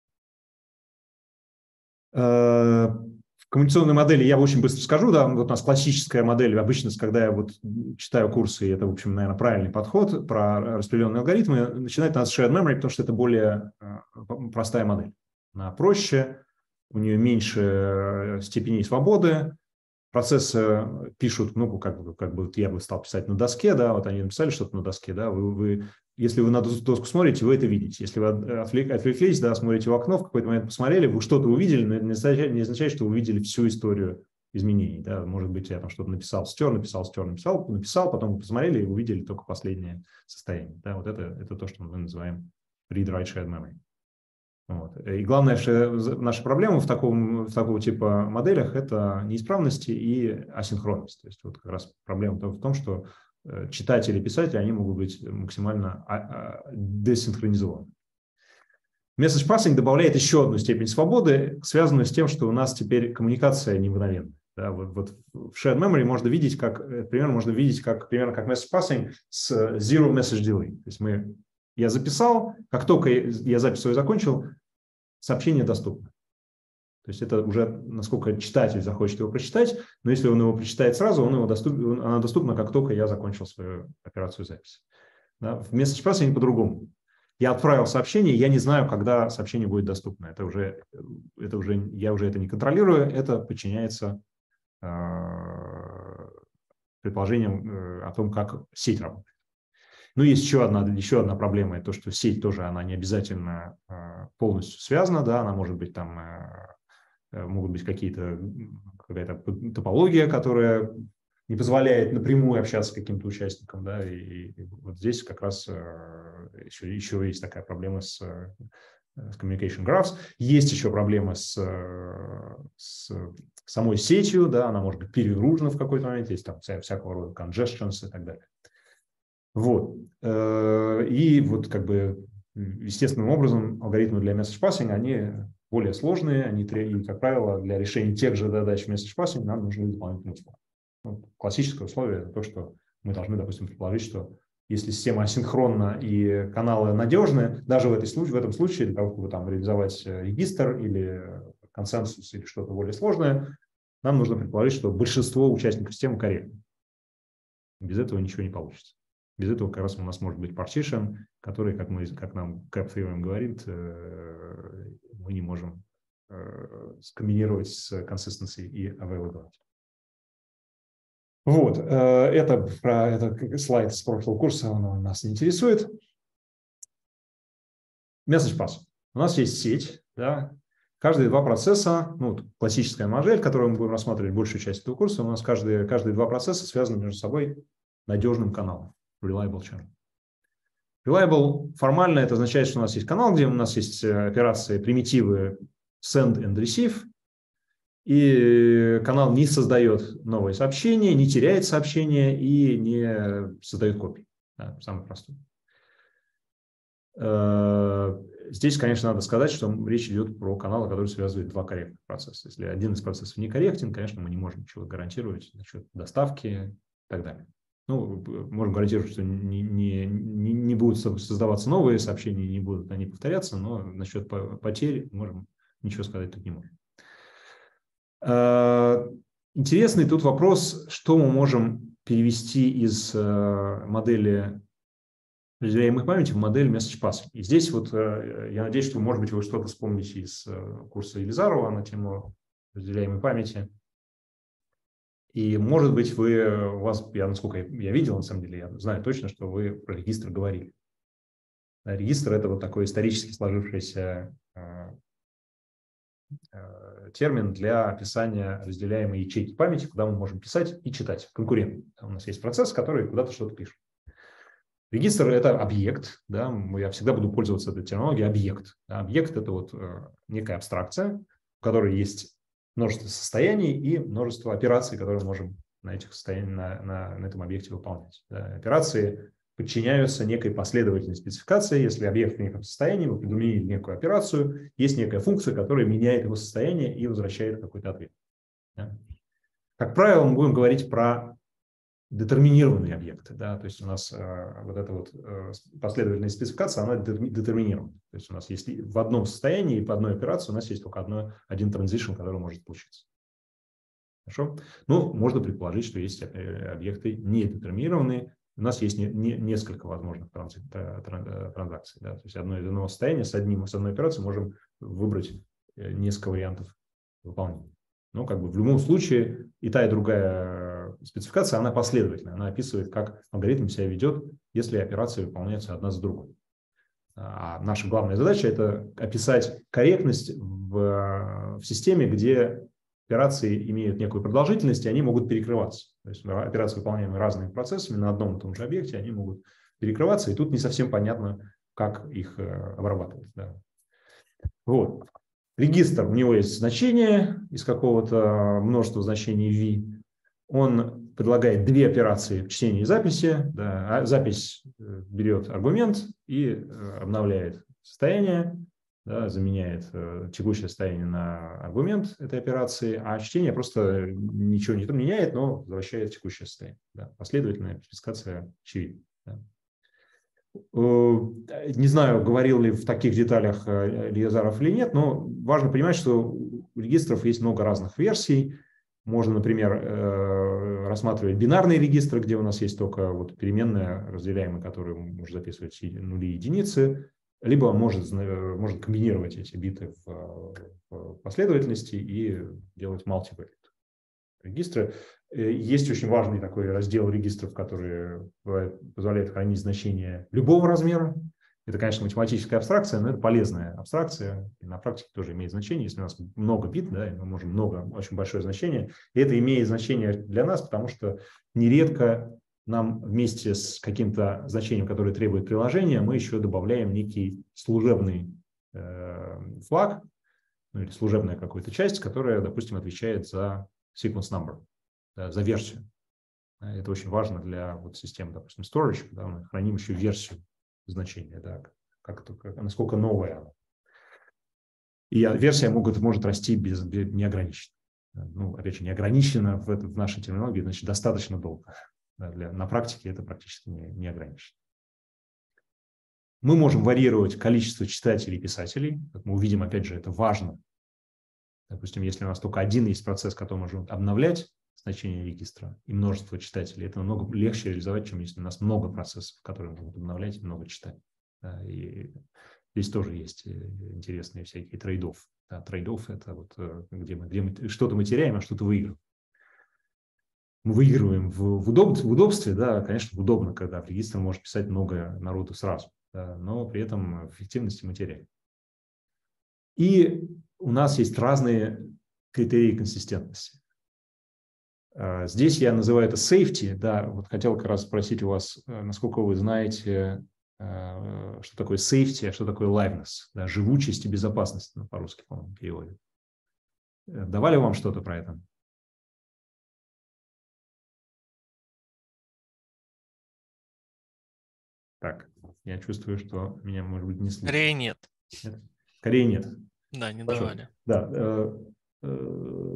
В коммуникационной модели я очень быстро скажу, да, вот у нас классическая модель, обычно, когда я вот читаю курсы, и это, в общем, наверное, правильный подход про распределенные алгоритмы, начинает она с shared memory, потому что это более простая модель. Она проще, у нее меньше степеней свободы, процессы пишут, ну, как бы, как бы я бы стал писать на доске, да, вот они написали что-то на доске, да, вы, вы, если вы на доску смотрите, вы это видите. Если вы отвлеклись, да, смотрите в окно, в какой-то момент посмотрели, вы что-то увидели, но это не означает, не означает, что вы увидели всю историю изменений, да, может быть, я там что-то написал, стер, написал, стер, написал, написал, потом посмотрели и увидели только последнее состояние, да, вот это, это то, что мы называем read-write shared memory. Вот. И главная наша проблема в, таком, в такого типа моделях – это неисправности и асинхронность. То есть вот как раз проблема в том, что читатели и писатели, они могут быть максимально десинхронизованы. Message passing добавляет еще одну степень свободы, связанную с тем, что у нас теперь коммуникация не мгновенная. Да, вот, вот в shared memory можно видеть, как, примерно можно видеть, как, примерно как message passing с zero message delay. То есть мы, я записал, как только я запись свою закончил, сообщение доступно. То есть это уже насколько читатель захочет его прочитать, но если он его прочитает сразу, он его доступ, она доступна, как только я закончил свою операцию записи. Да, в message passing по-другому. Я отправил сообщение, я не знаю, когда сообщение будет доступно. Это уже, это уже, я уже это не контролирую, это подчиняется э, предположениям э, о том, как сеть работает. Ну, есть еще одна, еще одна проблема, это то, что сеть тоже, она не обязательно э, полностью связана, да, она может быть там, э, могут быть какие-то, какая-то топология, которая не позволяет напрямую общаться с каким-то участником, да, и, и вот здесь как раз э, еще, еще есть такая проблема с, с communication graphs. Есть еще проблема с, с самой сетью, да, она может быть перегружена в какой-то момент, есть там вся, всякого рода congestions и так далее. Вот. И вот как бы естественным образом алгоритмы для message passing, они более сложные, они, и, как правило, для решения тех же задач message passing нам нужны дополнительные условия. Ну, классическое условие – это то, что мы должны, допустим, предположить, что если система асинхронна и каналы надежны, даже в, этой, в этом случае, для того, чтобы там реализовать регистр или консенсус или что-то более сложное, нам нужно предположить, что большинство участников системы корректны. Без этого ничего не получится. Без этого как раз у нас может быть partition, который, как, мы, как нам Cap Theorem говорит, мы не можем скомбинировать с consistency и availability. Вот, это, про, это слайд с прошлого курса, он нас не интересует. Message pass. У нас есть сеть, да, каждые два процесса, ну, классическая модель, которую мы будем рассматривать большую часть этого курса, у нас каждые, каждые два процесса связаны между собой надежным каналом. Reliable channel. Reliable формально это означает, что у нас есть канал, где у нас есть операции, примитивы send and receive, и канал не создает новые сообщения, не теряет сообщения и не создает копий. Да, самое простое. здесь, конечно, надо сказать, что речь идет про каналы, которые связывают два корректных процесса. Если один из процессов некорректен, конечно, мы не можем ничего гарантировать насчет доставки и так далее. Ну, можем гарантировать, что не, не, не, не будут создаваться новые сообщения, не будут они повторяться, но насчет потерь можем ничего сказать тут не можем. Интересный тут вопрос, что мы можем перевести из модели разделяемой памяти в модель message passing. И здесь вот я надеюсь, что, может быть, вы что-то вспомните из курса Елизарова на тему разделяемой памяти. И, может быть, вы, у вас, я, насколько я видел, на самом деле, я знаю точно, что вы про регистр говорили. Регистр – это вот такой исторически сложившийся э, э, термин для описания разделяемой ячейки памяти, куда мы можем писать и читать конкурентно. У нас есть процесс, который куда-то что-то пишет. Регистр – это объект, да, я всегда буду пользоваться этой терминологией, объект. Объект – это вот э, некая абстракция, в которой есть множество состояний и множество операций, которые мы можем на, этих состояниях, на, на, на этом объекте выполнять. Да. Операции подчиняются некой последовательной спецификации. Если объект в неком состоянии, вы применили некую операцию, есть некая функция, которая меняет его состояние и возвращает какой-то ответ. Да. Как правило, мы будем говорить про детерминированные объекты. Да? То есть у нас э, вот эта вот э, последовательная спецификация, она детерминирована. То есть у нас есть в одном состоянии и по одной операции у нас есть только одно, один транзишн, который может получиться. Хорошо? Ну, можно предположить, что есть объекты недетерминированные. У нас есть не, не, несколько возможных транз, транзакций. Да? То есть одно из одного состояния с, одним, с одной операцией можем выбрать несколько вариантов выполнения. Но как бы в любом случае и та, и другая спецификация, она последовательная. Она описывает, как алгоритм себя ведет, если операции выполняются одна за другой. А наша главная задача – это описать корректность в, в системе, где операции имеют некую продолжительность, и они могут перекрываться. То есть операции, выполняемые разными процессами на одном и том же объекте, они могут перекрываться, и тут не совсем понятно, как их обрабатывать. Да. Вот. Регистр, у него есть значение из какого-то множества значений V. Он предлагает две операции чтения и записи. Да. Запись берет аргумент и обновляет состояние, да, заменяет текущее состояние на аргумент этой операции, а чтение просто ничего не меняет, но возвращает текущее состояние. Да. Последовательная спецификация очевидна. Да. Не знаю, говорил ли в таких деталях Елизаров или нет, но важно понимать, что у регистров есть много разных версий. Можно, например, рассматривать бинарные регистры, где у нас есть только вот переменная разделяемая, которую может записывать нули и единицы, либо может, может комбинировать эти биты в, в последовательности и делать multiple регистры. Есть очень важный такой раздел регистров, который позволяет хранить значения любого размера. Это, конечно, математическая абстракция, но это полезная абстракция. И на практике тоже имеет значение. Если у нас много бит, да, мы можем много, очень большое значение. И это имеет значение для нас, потому что нередко нам вместе с каким-то значением, которое требует приложения, мы еще добавляем некий служебный э, флаг, ну, или служебная какая-то часть, которая, допустим, отвечает за sequence number, да, за версию. Это очень важно для вот, системы, допустим, storage, когда мы храним еще версию значения, да, как это, как, насколько новая она. И версия могут, может расти без, без, неограниченно. Ну, опять же, неограниченно в, это, в нашей терминологии, значит, достаточно долго. Да, для, на практике это практически не, не ограничено. Мы можем варьировать количество читателей и писателей. Как мы увидим, опять же, это важно. Допустим, если у нас только один есть процесс, который можем обновлять значение регистра и множество читателей, это намного легче реализовать, чем если у нас много процессов, которые могут обновлять и много читать. Да, и здесь тоже есть интересные всякие трейд-офф. Да, трейд-офф – это вот где мы, где мы что-то мы теряем, а что-то выигрываем. Мы выигрываем в, в, удоб, в удобстве, да, конечно, удобно, когда в регистр может писать много народу сразу, да, но при этом в эффективности мы теряем. И у нас есть разные критерии консистентности. Здесь я называю это safety. Да, вот хотел как раз спросить у вас, насколько вы знаете, что такое safety, а что такое liveness, да, живучесть и безопасность, ну, по-русски, по-моему, переводят. Давали вам что-то про это? Так, я чувствую, что меня, может быть, не слышно. Скорее нет. Нет? Скорее нет. Да, не Хорошо. давали. Да. Э, э,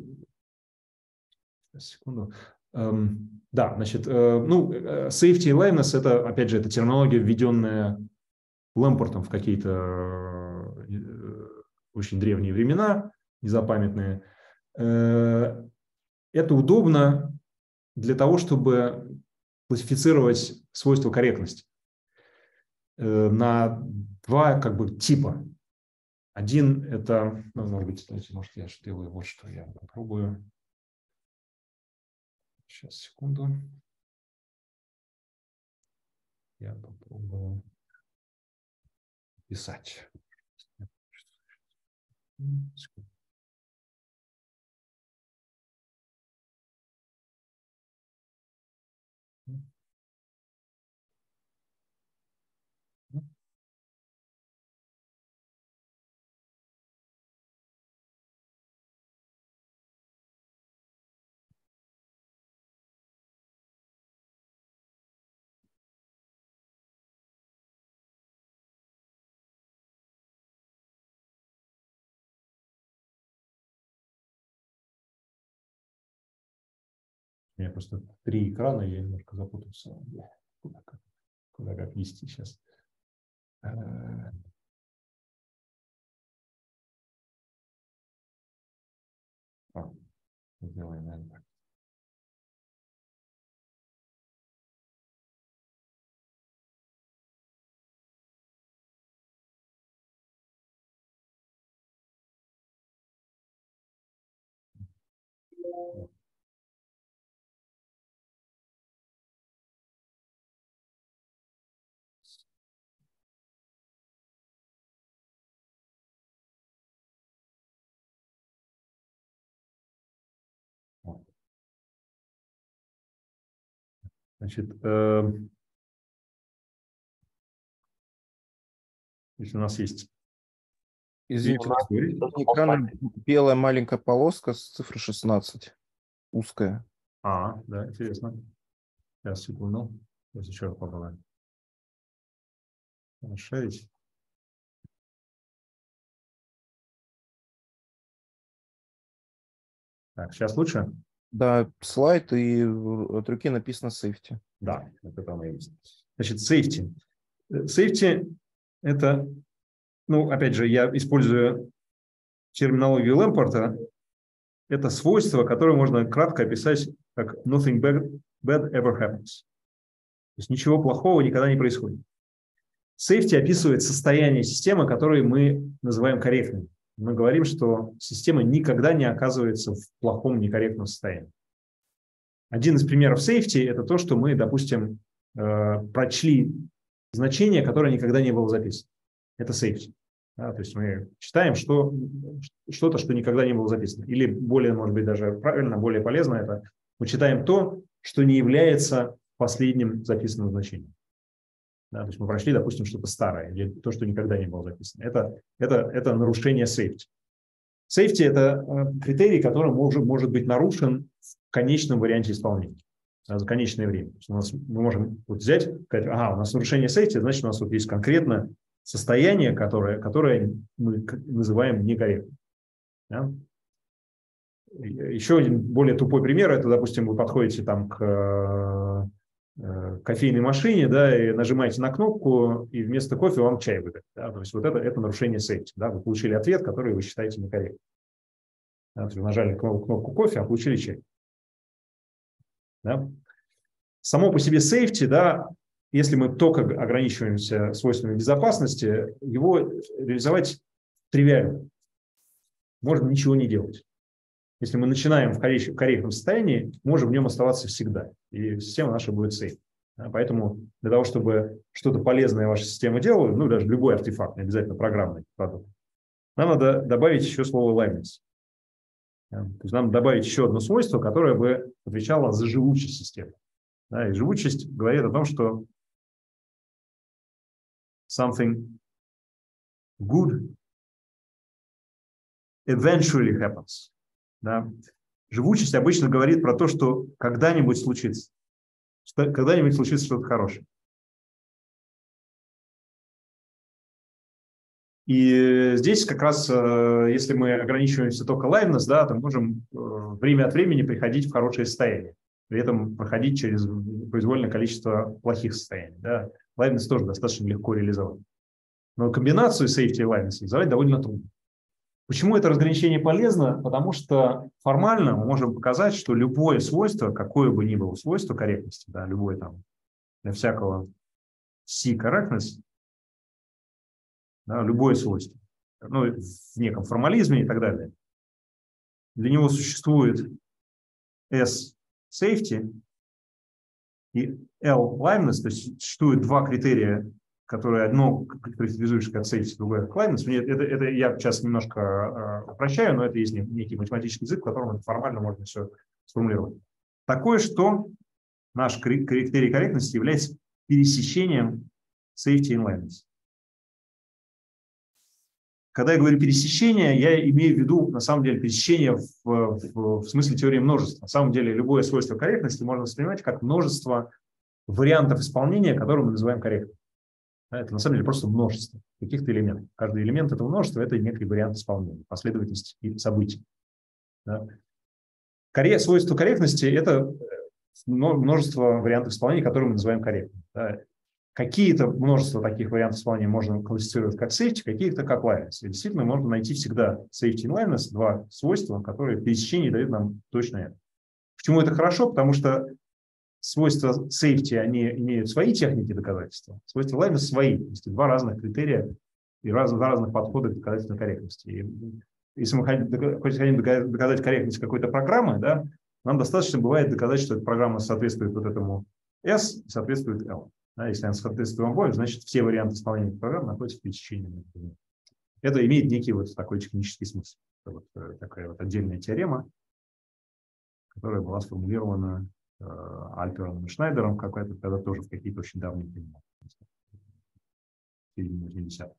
секунду. Эм, да, значит, э, ну, э, safety и liveness – это, опять же, это терминология, введенная Лэмпортом в какие-то э, очень древние времена, незапамятные. Э, это удобно для того, чтобы классифицировать свойства корректности э, на два как бы типа. Один – это, ну, может быть, знаете, может, я сделаю вот что, я попробую. Сейчас, секунду. Я попробую писать. Секунду. У меня просто три экрана, я немножко запутался. Куда как, куда как вести сейчас. А, сделаем, наверное, так. Значит, э, если у нас есть... Извините, у нас на экране белая маленькая полоска с цифрой шестнадцать, узкая. А, да, интересно. Сейчас, секунду. Сейчас еще раз попробуем. Расширить. Так, сейчас лучше? Да, слайд, и от руки написано safety. Да, это там и есть. Значит, safety. Safety – это, ну, опять же, я использую терминологию Лэмпорта. Это свойство, которое можно кратко описать как nothing bad, bad ever happens. То есть ничего плохого никогда не происходит. Safety описывает состояние системы, которое мы называем корректным. Мы говорим, что система никогда не оказывается в плохом, некорректном состоянии. Один из примеров safety – это то, что мы, допустим, прочли значение, которое никогда не было записано. Это safety. Да, то есть мы читаем что, что-то, что никогда не было записано. Или более, может быть, даже правильно, более полезно это, мы читаем то, что не является последним записанным значением. Да, то есть мы прочли, допустим, что-то старое, или то, что никогда не было записано. Это, это, это нарушение safety. Safety – это критерий, который может, может быть нарушен в конечном варианте исполнения, за конечное время. То есть у нас, мы можем вот взять, сказать, ага, у нас нарушение safety, значит, у нас вот есть конкретно состояние, которое, которое мы называем некорректным. Да? Еще один более тупой пример – это, допустим, вы подходите там к кофейной машине, да, и нажимаете на кнопку, и вместо кофе вам чай выдают. Да, то есть вот это, это нарушение safety. Да, вы получили ответ, который вы считаете некорректным. Да, то есть вы нажали кнопку, кнопку кофе, а получили чай. Да. Само по себе safety, да, если мы только ограничиваемся свойствами безопасности, его реализовать тривиально. Можно ничего не делать. Если мы начинаем в корректном состоянии, можем в нем оставаться всегда. И система наша будет safe. Поэтому для того, чтобы что-то полезное ваша система делала, ну, даже любой артефакт, не обязательно программный продукт, нам надо добавить еще слово liveness. То есть нам добавить еще одно свойство, которое бы отвечало за живучесть системы. И живучесть говорит о том, что something good eventually happens. Да. Живучесть обычно говорит про то, что когда-нибудь случится. Когда-нибудь случится что-то хорошее. И здесь как раз, если мы ограничиваемся только liveness, да, то можем время от времени приходить в хорошее состояние, при этом проходить через произвольное количество плохих состояний. Да. Liveness тоже достаточно легко реализовать. Но комбинацию safety и liveness реализовать довольно трудно. Почему это разграничение полезно? Потому что формально мы можем показать, что любое свойство, какое бы ни было свойство корректности, да, любое там для всякого C-correctness, да, любое свойство, ну, в неком формализме и так далее. Для него существует S-safety и L-liveness, то есть существует два критерия, которые одно характеризуешь как safety, другое как liveness. Это, это я сейчас немножко э, упрощаю, но это есть некий математический язык, в котором это формально можно все сформулировать. Такое, что наш критерий корректности является пересечением safety и liveness. Когда я говорю пересечение, я имею в виду, на самом деле, пересечение в, в, в смысле теории множества. На самом деле, любое свойство корректности можно воспринимать как множество вариантов исполнения, которые мы называем корректным. Это, на самом деле, просто множество каких-то элементов. Каждый элемент этого множества – это некий вариант исполнения, последовательность событий. Да. Корре... Свойство корректности – это множество вариантов исполнения, которые мы называем корректным. Да. Какие-то множество таких вариантов исполнения можно классифицировать как safety, какие-то как liveness. И действительно можно найти всегда safety и liveness, два свойства, которые в пересечении дают нам точно это. Почему это хорошо? Потому что свойства safety, они имеют свои техники доказательства, свойства liveness свои. То есть два разных критерия и раз, два разных подхода к доказательной корректности. И если мы хотим доказать корректность какой-то программы, да, нам достаточно бывает доказать, что эта программа соответствует вот этому S и соответствует L. Да, если она соответствует обоим, значит, все варианты исполнения программы находятся в пересечении. Это имеет некий вот такой технический смысл. Это вот такая вот отдельная теорема, которая была сформулирована э, Альпером и Шнайдером какая-то, тогда тоже в какие-то очень давние времена. семидесятых.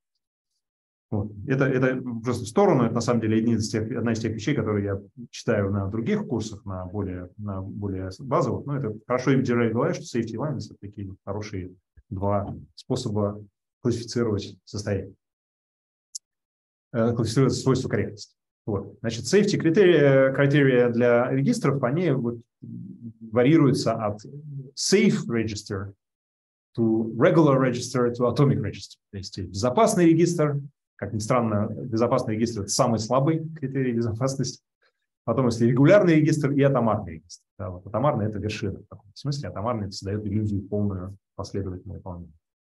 Вот. Это, это просто в сторону, это на самом деле одна из тех, одна из тех вещей, которые я читаю на других курсах, на более, на более базовых. Но это хорошо им держать в голове, что safety и liveness – это такие хорошие два способа классифицировать состояние, классифицировать свойства корректности. Вот. Значит, safety критерии, критерии для регистров, они вот варьируются от safe register to regular register to atomic register. То есть безопасный регистр. Как ни странно, безопасный регистр – это самый слабый критерий безопасности. Потом, если регулярный регистр и атомарный регистр. Да, вот атомарный – это вершина. В таком смысле атомарный – это создает иллюзию полную последовательного выполнения.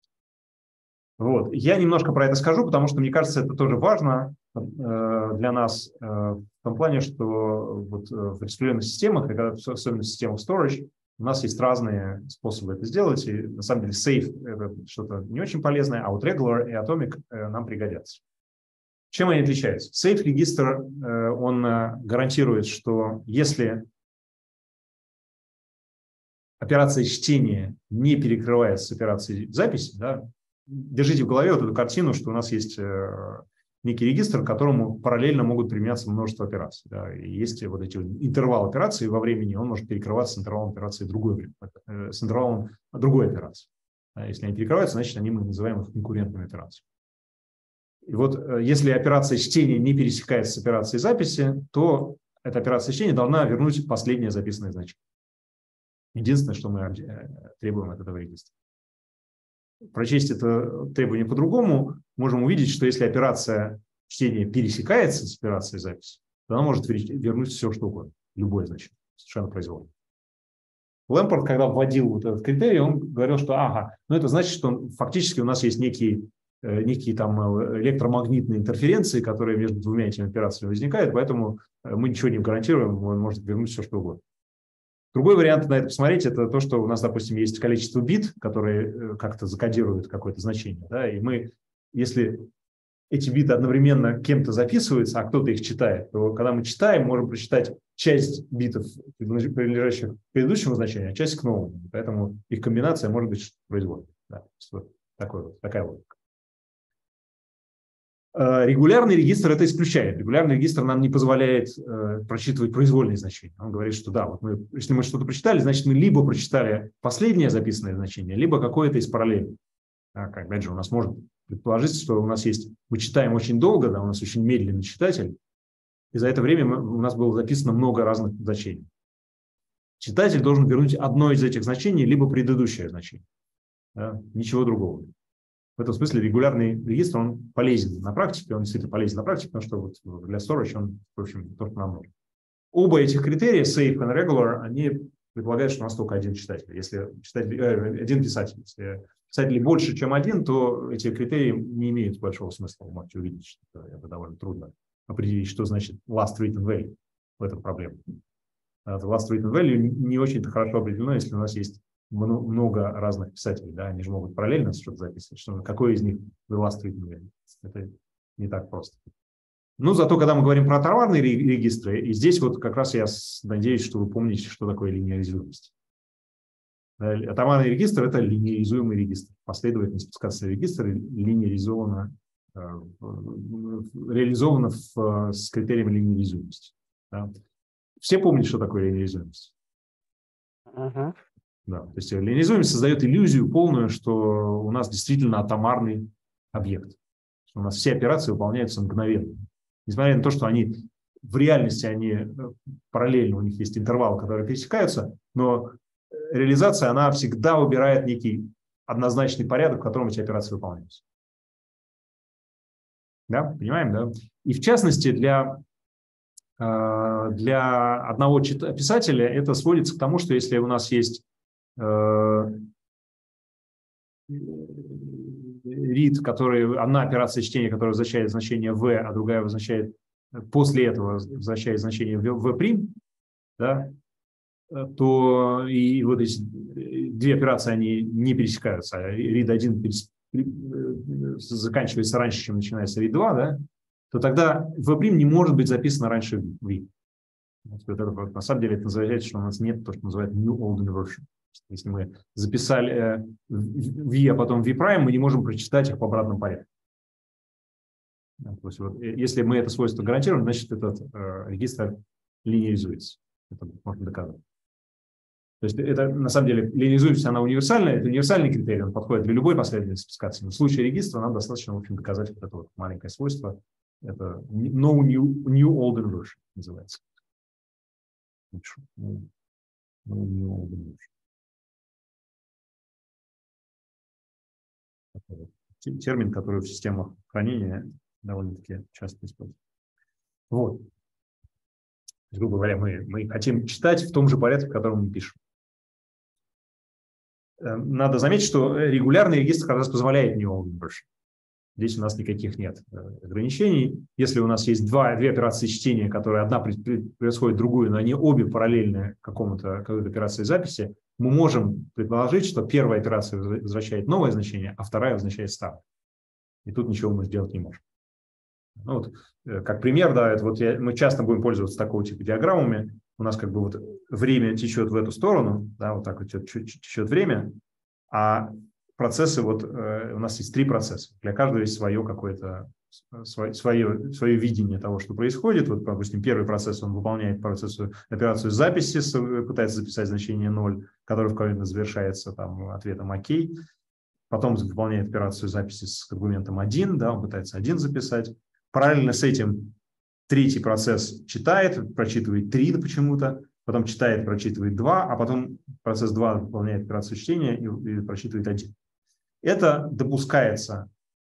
Вот. Я немножко про это скажу, потому что, мне кажется, это тоже важно э, для нас э, в том плане, что вот, э, в распределенных системах, особенно в системах storage, у нас есть разные способы это сделать, и на самом деле safe – это что-то не очень полезное, а вот regular и atomic нам пригодятся. Чем они отличаются? Safe регистр, он гарантирует, что если операция чтения не перекрывается с операцией записи, да, держите в голове вот эту картину, что у нас есть некий регистр, к которому параллельно могут применяться множество операций. Да, и есть вот эти вот интервал операций во времени, он может перекрываться с интервалом операции другой, с интервалом другой операции. Да, если они перекрываются, значит, они мы называем их конкурентными операциями. И вот если операция чтения не пересекается с операцией записи, то эта операция чтения должна вернуть последнее записанное значение. Единственное, что мы требуем от этого регистра. Прочесть это требование по-другому, можем увидеть, что если операция чтения пересекается с операцией записи, то она может вернуть все, что угодно, любое значение, совершенно произвольно. Лэмпорт, когда вводил вот этот критерий, он говорил, что ага, ну это значит, что фактически у нас есть некие, некие там электромагнитные интерференции, которые между двумя этими операциями возникают, поэтому мы ничего не гарантируем, он может вернуть все, что угодно. Другой вариант на это посмотреть, это то, что у нас, допустим, есть количество бит, которые как-то закодируют какое-то значение. Да, и мы, если эти биты одновременно кем-то записываются, а кто-то их читает, то когда мы читаем, можем прочитать часть битов, принадлежащих к предыдущему значению, а часть к новому. Поэтому их комбинация может быть произвольной. Да, вот такой вот, такая логика. Регулярный регистр это исключает. Регулярный регистр нам не позволяет э, прочитывать произвольные значения. Он говорит, что да, вот мы, если мы что-то прочитали, значит, мы либо прочитали последнее записанное значение, либо какое-то из параллельных. Так, опять же, у нас может предположить, что у нас есть, мы читаем очень долго, да, у нас очень медленный читатель, и за это время мы, у нас было записано много разных значений. Читатель должен вернуть одно из этих значений, либо предыдущее значение. Да, ничего другого. В этом смысле регулярный регистр, он полезен на практике, он действительно полезен на практике, потому что вот для storage он, в общем, то, что нам нужно. Оба этих критерия, safe и regular, они предполагают, что у нас только один читатель. Если читатель, э, один писатель. Если писателей больше, чем один, то эти критерии не имеют большого смысла. Вы можете увидеть, что это довольно трудно определить, что значит last written value. В этом проблема. Last written value не очень-то хорошо определено, если у нас есть много разных писателей. Да? Они же могут параллельно что-то записывать. Что, какой из них the last written value? Это не так просто. Ну, зато, когда мы говорим про товарные регистры, и здесь вот как раз я надеюсь, что вы помните, что такое линеаризуемость. Товарный регистр – это линеаризуемый регистр. Последовательность спускаться регистра линеаризована, реализована в, с критерием линеаризуемости. Да. Все помнят, что такое линеаризуемость? Uh-huh. Да, то есть линеаризуемость создает иллюзию полную, что у нас действительно атомарный объект. Что у нас все операции выполняются мгновенно. Несмотря на то, что они в реальности они параллельно, у них есть интервалы, которые пересекаются, но реализация, она всегда выбирает некий однозначный порядок, в котором эти операции выполняются. Да, понимаем, да? И в частности, для, для одного писателя это сводится к тому, что если у нас есть read, который, одна операция чтения, которая возвращает значение v, а другая возвращает, после этого возвращает значение v', да, то и вот эти две операции, они не пересекаются. read один перес... заканчивается раньше, чем начинается read два, да, то тогда v' не может быть записано раньше v. Вот это, на самом деле это называется, что у нас нет то, что называется new old inversion. Если мы записали v, а потом v', мы не можем прочитать их по обратному порядку. То есть вот, если мы это свойство гарантируем, значит этот э, регистр линеаризуется. Это можно доказать. То есть это на самом деле линеаризуемость, она универсальная, это универсальный критерий, он подходит для любой последовательности спецификации. Но в случае регистра нам достаточно, в общем, доказать вот это вот маленькое свойство. Это no new, new old inversion называется. No new old inversion. Термин, который в системах хранения довольно-таки часто используется. Вот. Грубо говоря, мы, мы хотим читать в том же порядке, в котором мы пишем. Надо заметить, что регулярный регистр как раз позволяет new old inversion. Здесь у нас никаких нет ограничений. Если у нас есть два, две операции чтения, которые одна происходит другую, но они обе параллельны какому-то, какой-то операции записи, мы можем предположить, что первая операция возвращает новое значение, а вторая возвращает старое. И тут ничего мы сделать не можем. Ну, вот, как пример, да, это вот я, мы часто будем пользоваться такого типа диаграммами. У нас как бы вот время течет в эту сторону, да, вот так вот течет время, а процессы, вот у нас есть три процесса. Для каждого есть свое какое-то, свое, свое, свое видение того, что происходит. Вот, допустим, первый процесс, он выполняет процессу, операцию записи, пытается записать значение ноль, которое в корне завершается там, ответом «ОК». Потом выполняет операцию записи с аргументом один, да, он пытается один записать. Параллельно с этим третий процесс читает, прочитывает три почему-то, потом читает, прочитывает два, а потом процесс два выполняет операцию чтения и, и прочитывает один. Это допускается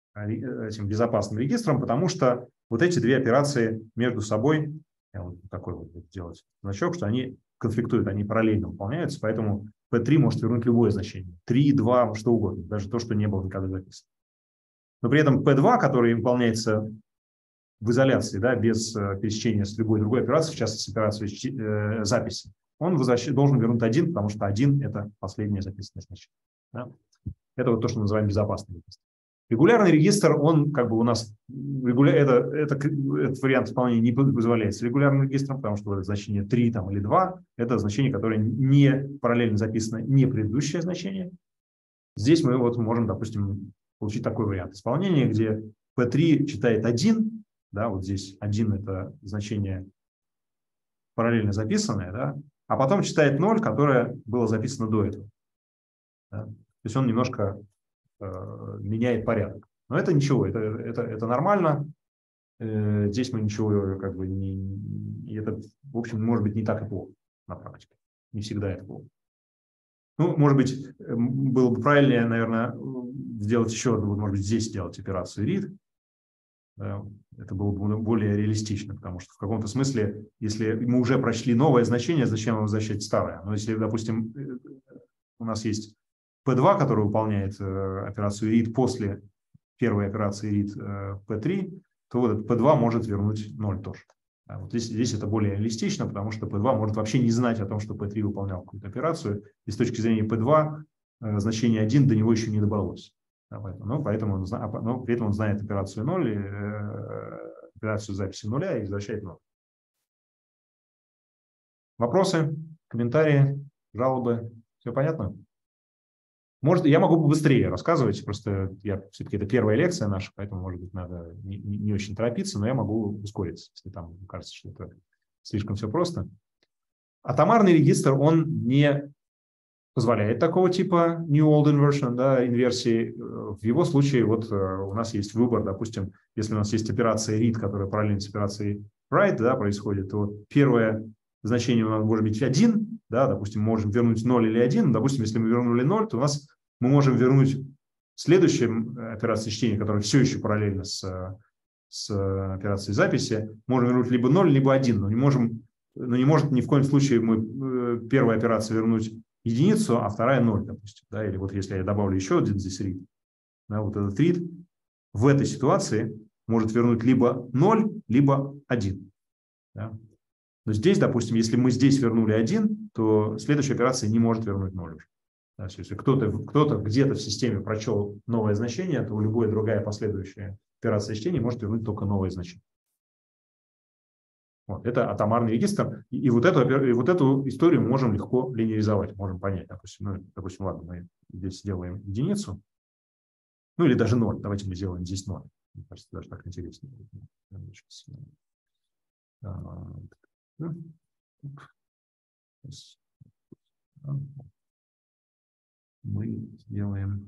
этим безопасным регистром, потому что вот эти две операции между собой, я вот такой вот буду делать значок, что они конфликтуют, они параллельно выполняются, поэтому пи три может вернуть любое значение. три, два, что угодно, даже то, что не было никогда записано. Но при этом пи два, который выполняется в изоляции, да, без э, пересечения с любой другой операцией, в частности, с операцией э, записи, он должен вернуть один, потому что один – это последнее записанное значение. Да? Это вот то, что мы называем безопасный регистр. Регулярный регистр, он как бы у нас, регуля... это, это, этот вариант исполнения не позволяется регулярным регистром, потому что значение три там, или два – это значение, которое не параллельно записано, не предыдущее значение. Здесь мы вот можем, допустим, получить такой вариант исполнения, где пи три читает один, да, вот здесь один – это значение параллельно записанное, да, а потом читает ноль, которое было записано до этого. Да. То есть он немножко э, меняет порядок. Но это ничего, это, это, это нормально. Здесь мы ничего как бы не... Это, в общем, может быть, не так и плохо на практике. Не всегда это плохо. Ну, может быть, было бы правильнее, наверное, сделать еще одну, может быть, здесь сделать операцию read. Это было бы более реалистично, потому что в каком-то смысле, если мы уже прочли новое значение, зачем возвращать старое? Но если, допустим, у нас есть пи два, который выполняет операцию read после первой операции read пи три, то вот этот пи два может вернуть ноль тоже. Вот здесь, здесь это более реалистично, потому что пи два может вообще не знать о том, что пи три выполнял какую-то операцию, и с точки зрения пи два значение один до него еще не добралось. Но, поэтому он, но при этом он знает операцию ноль, и, э, операцию записи нуля и возвращает ноль. Вопросы, комментарии, жалобы? Все понятно? Может, я могу быстрее рассказывать, просто я, все-таки это первая лекция наша, поэтому, может быть, надо не, не очень торопиться, но я могу ускориться, если там кажется, что это слишком все просто. Атомарный регистр, он не позволяет такого типа New Old Inversion, да, инверсии. В его случае вот у нас есть выбор, допустим, если у нас есть операция read, которая параллельно с операцией write, да, происходит, то первое значение у нас может быть один, да, допустим, мы можем вернуть ноль или один, допустим, если мы вернули ноль, то у нас мы можем вернуть следующую операцию чтения, которая все еще параллельно с, с операцией записи, можем вернуть либо ноль, либо один, но не можем, но не может ни в коем случае мы первая операция вернуть единицу, а вторая ноль, допустим. Да? Или вот если я добавлю еще один здесь read, да, вот этот read в этой ситуации может вернуть либо ноль, либо один. Да? Но здесь, допустим, если мы здесь вернули один, то следующая операция не может вернуть ноль уже. Да? Если кто-то, кто-то где-то в системе прочел новое значение, то любая другая последующая операция чтения может вернуть только новое значение. Вот, это атомарный регистр, и, и, вот эту, и вот эту историю мы можем легко линейризовать, можем понять. Допустим, ну, допустим, ладно, мы здесь сделаем единицу, ну или даже ноль, давайте мы сделаем здесь ноль. Мне кажется, даже так интереснее. Мы сделаем...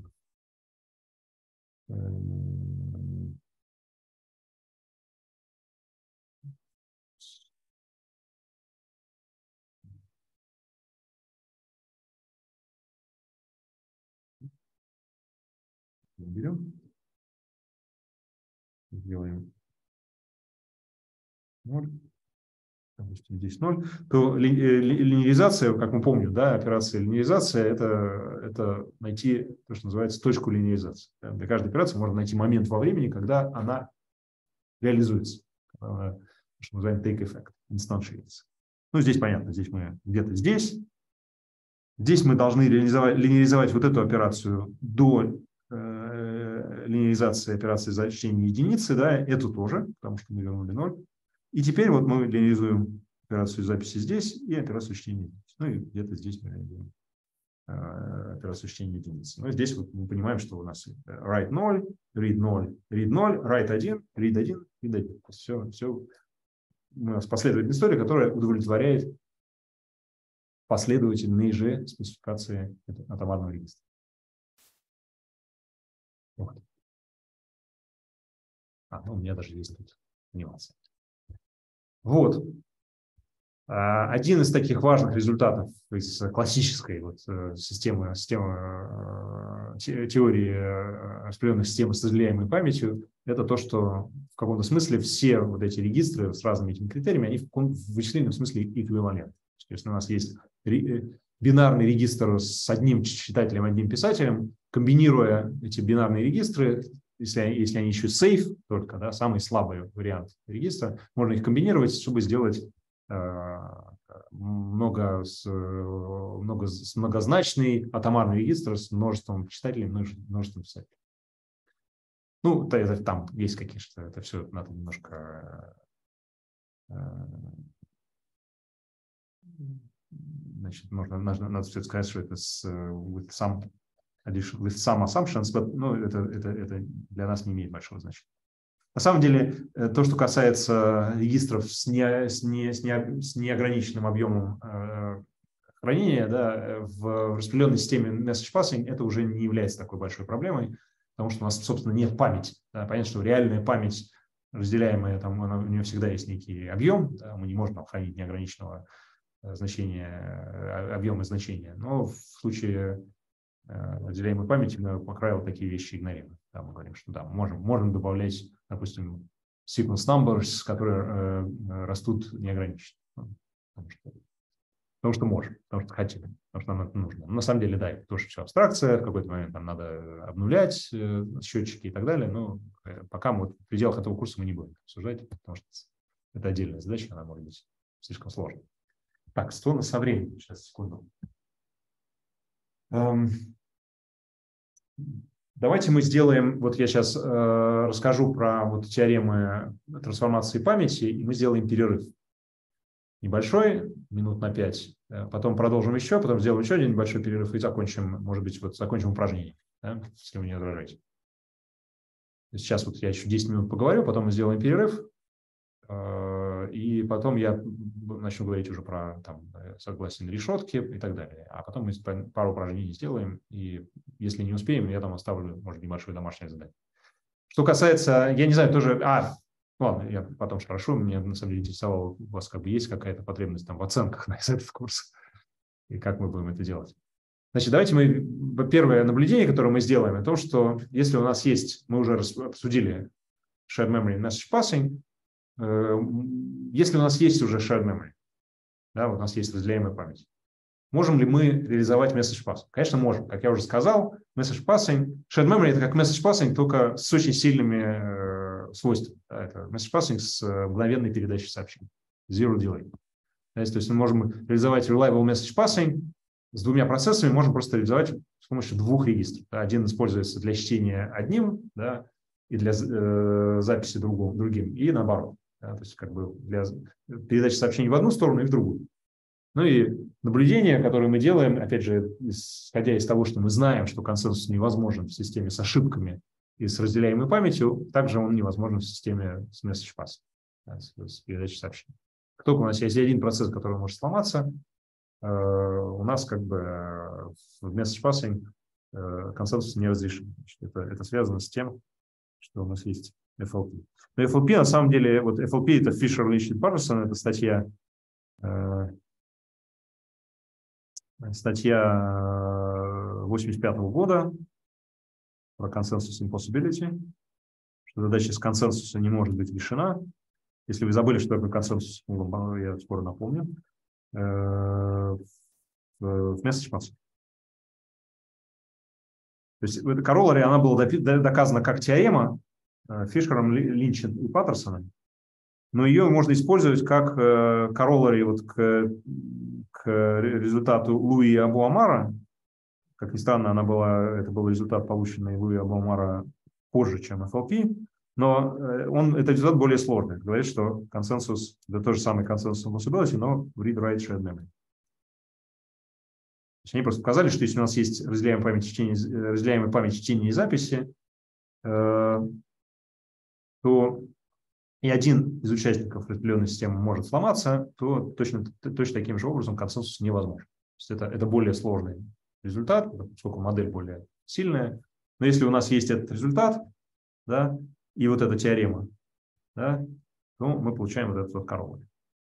Берем, сделаем ноль, допустим, здесь ноль, то ли, ли, линейризация, как мы помним, да, операция линейризация, это, это найти то, что называется точку линейризации. Для каждой операции можно найти момент во времени, когда она реализуется, что мы называем take effect, instantiates. Ну, здесь понятно, здесь мы где-то здесь. Здесь мы должны линейризовать, линейризовать вот эту операцию до линейризации операции за чтение единицы, да, эту тоже, потому что мы вернули ноль. И теперь вот мы линейризуем операцию записи здесь и операцию чтения единицы. Ну и где-то здесь мы линейризуем операцию чтения единицы. Ну и здесь вот мы понимаем, что у нас write ноль, read ноль, read ноль, write один, read один, read один. То есть все, все у нас последовательная история, которая удовлетворяет последовательные же спецификации атомарного регистра. Вот. А, ну, у меня даже есть тут нюансы. Вот. Один из таких важных результатов из классической вот системы, системы теории распределенных систем с измеряемой памятью, это то, что в каком-то смысле все вот эти регистры с разными этими критериями, они в вычислительном смысле эквивалентны. Если у нас есть бинарный регистр с одним читателем, одним писателем, комбинируя эти бинарные регистры, если, если они еще safe, только да, самый слабый вариант регистра, можно их комбинировать, чтобы сделать э, много, с, много, с многозначный атомарный регистр с множеством читателей, множеством писателей. Ну, это, это, там есть какие-то, это все надо немножко... Э, значит, можно, надо, надо все сказать, что это с with some, with some assumptions, but, ну, это, это, это для нас не имеет большого значения. На самом деле, то, что касается регистров с, не, с, не, с, не, с неограниченным объемом э, хранения, да, в распределенной системе message passing это уже не является такой большой проблемой. потому что у нас, собственно, нет памяти. Да? Понятно, что реальная память, разделяемая, там, она, у нее всегда есть некий объем, да? Мы не можем там хранить неограниченного значения, объема значения, но в случае разделяемой памяти мы, по правилу, такие вещи игнорируем. Да, мы говорим, что да, можем, можем добавлять, допустим, sequence numbers, которые э, растут неограниченно. Потому что, потому что можем, потому что хотим, потому что нам это нужно. Но на самом деле, да, это тоже все абстракция, в какой-то момент нам надо обнулять э, счетчики и так далее, но э, пока мы вот в пределах этого курса мы не будем обсуждать, потому что это отдельная задача, она может быть слишком сложной. Так, что со временем? Сейчас, секунду. Эм, давайте мы сделаем, вот я сейчас э, расскажу про вот теоремы трансформации памяти, и мы сделаем перерыв. Небольшой, минут на пять, потом продолжим еще, потом сделаем еще один небольшой перерыв и закончим, может быть, вот закончим упражнение, да, если вы не возражаете. Сейчас вот я еще десять минут поговорю, потом мы сделаем перерыв, и потом я начну говорить уже про там, согласие на решетке и так далее. А потом мы пару упражнений сделаем, и если не успеем, я там оставлю, может, небольшое домашнее задание. Что касается, я не знаю, тоже... А, ладно, я потом спрошу, меня на самом деле интересовало, у вас как бы есть какая-то потребность там в оценках на этот курс, и как мы будем это делать. Значит, давайте мы... Первое наблюдение, которое мы сделаем, это то, что если у нас есть, мы уже обсудили shared memory message passing, если у нас есть уже shared memory, да, у нас есть разделяемая память, можем ли мы реализовать message passing? Конечно, можем. Как я уже сказал, message passing, shared memory – это как message passing, только с очень сильными э, свойствами. Да, это message passing с э, мгновенной передачей сообщений. Zero delay. Да, то есть мы можем реализовать reliable message passing с двумя процессами, можем просто реализовать с помощью двух регистров. Да, один используется для чтения одним, да, и для э, записи другим, другим, и наоборот. Да, то есть как бы для передачи сообщений в одну сторону и в другую. Ну и наблюдение, которое мы делаем, опять же, исходя из того, что мы знаем, что консенсус невозможен в системе с ошибками и с разделяемой памятью, также он невозможен в системе с message passing, да, с, с передачей сообщений. Как только у нас есть один процесс, который может сломаться, э, у нас как бы в message passing э, консенсус не разрешен. Это, это связано с тем, что у нас есть эф эл пи. Но эф эл пи на самом деле, вот эф эл пи это Fisher, Lynch и Patterson, это статья, э, статья восемьдесят пятого года про консенсус impossibility, что задача с консенсуса не может быть решена. Если вы забыли, что такое консенсус, я скоро напомню. Э, в, в message passing. То есть эта королари, она была доказана как теорема Фишером, Линчем и Паттерсоном, но ее можно использовать как королари вот к, к результату Луи Абу-Омара. Как ни странно, она была, это был результат, полученный Луи Абу-Омара позже, чем эф эл пи, но он, этот результат более сложный. Говорит, что консенсус, это тот же самый консенсус impossibility, но read-write shared memory. Они просто показали, что если у нас есть разделяемая память чтения, разделяемая память чтения и записи, э, то и один из участников распределенной системы может сломаться, то точно, точно таким же образом консенсус невозможен. То есть это, это более сложный результат, поскольку модель более сильная. Но если у нас есть этот результат, да, и вот эта теорема, да, то мы получаем вот этот вот король.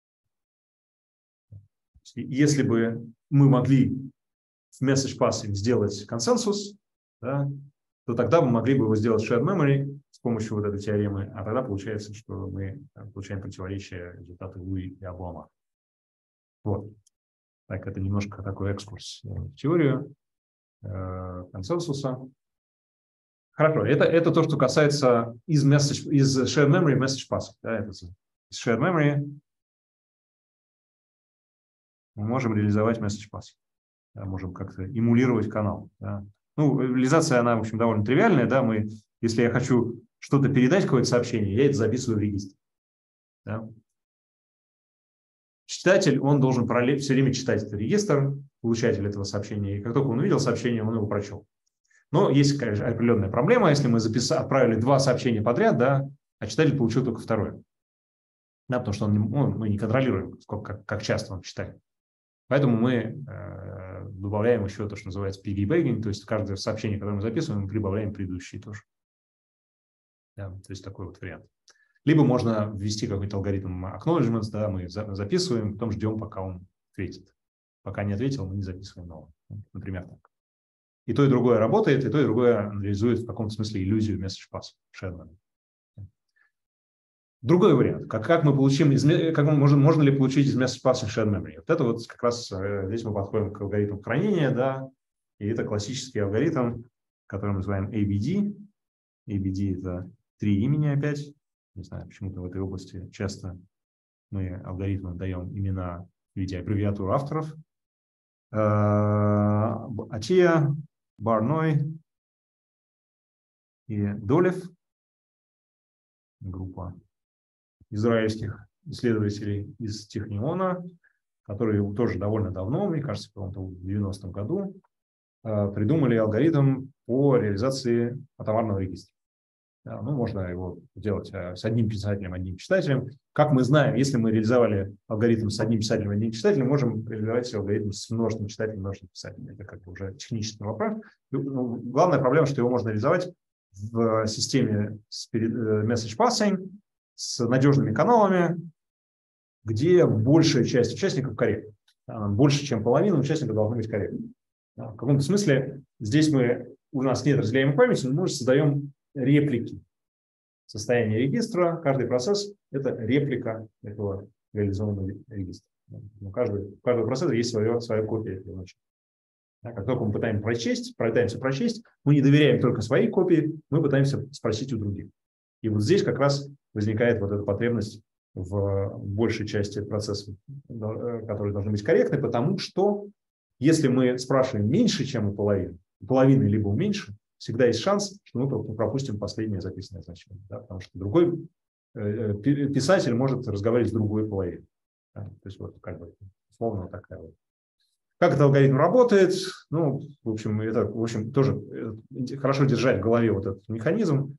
Если бы мы могли в message passing сделать консенсус, да, то тогда мы могли бы его сделать shared memory с помощью вот этой теоремы, а тогда получается, что мы получаем противоречие результату Луи и Абу-Омара. Вот. Так, это немножко такой экскурс в теорию э, консенсуса. Хорошо, это, это то, что касается из, message, из shared memory message passing. Да, это из shared memory мы можем реализовать message passing. Да, можем как-то эмулировать канал. Да. Ну, реализация, она, в общем, довольно тривиальная. Да. Мы, если я хочу что-то передать, какое-то сообщение, я это записываю в регистр. Да. Читатель, он должен все время читать этот регистр, получатель этого сообщения, и как только он увидел сообщение, он его прочел. Но есть, конечно, определенная проблема, если мы записали, отправили два сообщения подряд, да, а читатель получил только второе. Да, потому что он, он, мы не контролируем, сколько, как, как часто он читает. Поэтому мы э, добавляем еще то, что называется piggybacking, то есть каждое сообщение, которое мы записываем, мы прибавляем предыдущие тоже. Да, то есть такой вот вариант. Либо можно ввести какой-то алгоритм acknowledgements, да, мы записываем, потом ждем, пока он ответит. Пока не ответил, мы не записываем нового. Например, так. И то, и другое работает, и то, и другое реализует в каком-то смысле иллюзию message pass, shared memory. Другой вариант. Как, как мы получим, из, как мы можем, можно ли получить из message pass shared memory? Вот это вот как раз здесь мы подходим к алгоритму хранения, да, и это классический алгоритм, который мы называем эй би ди. эй би ди – это три имени опять. Не знаю, почему-то в этой области часто мы алгоритмам даем имена в виде аббревиатур авторов. Атия, Барной и Долев, группа израильских исследователей из Техниона, которые тоже довольно давно, мне кажется, в девяностом году, придумали алгоритм по реализации атомарного регистра. Да, ну, можно его делать с одним писателем, одним читателем. Как мы знаем, если мы реализовали алгоритм с одним писателем, одним читателем, можем реализовать алгоритм с множеством читателей, множеством писателей. Это как бы уже технический вопрос. Ну, главная проблема, что его можно реализовать в системе message passing с надежными каналами, где большая часть участников корректна. Больше, чем половина участников должны быть корректны. В каком-то смысле здесь мы, у нас нет разделяемой памяти, но мы создаем реплики состояния регистра. Каждый процесс – это реплика этого реализованного регистра. У каждого, у каждого процесса есть своя, своя копия этого начала. Как только мы пытаемся прочесть, пытаемся прочесть, мы не доверяем только своей копии, мы пытаемся спросить у других. И вот здесь как раз возникает вот эта потребность в большей части процессов, которые должны быть корректны, потому что если мы спрашиваем меньше, чем у половины, у половины либо у меньше, всегда есть шанс, что мы пропустим последнее записанное значение. Да? Потому что другой э, писатель может разговаривать с другой половиной. Да? То есть вот как бы условно такая вот. Как этот алгоритм работает? Ну, в общем, это, в общем, тоже хорошо держать в голове вот этот механизм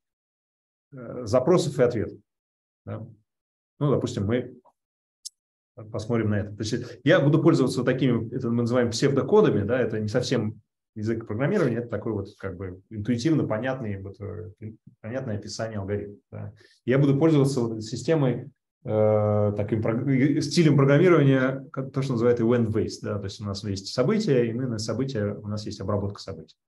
э, запросов и ответов. Да? Ну, допустим, мы посмотрим на это. То есть я буду пользоваться вот такими, это мы называем псевдокодами, да, это не совсем язык программирования, это такой вот как бы интуитивно понятный, вот, понятное описание алгоритма. Да. Я буду пользоваться вот системой, э, таким стилем программирования, то, что называют event-based. Да, то есть у нас есть события, и мы на события, у нас есть обработка событий.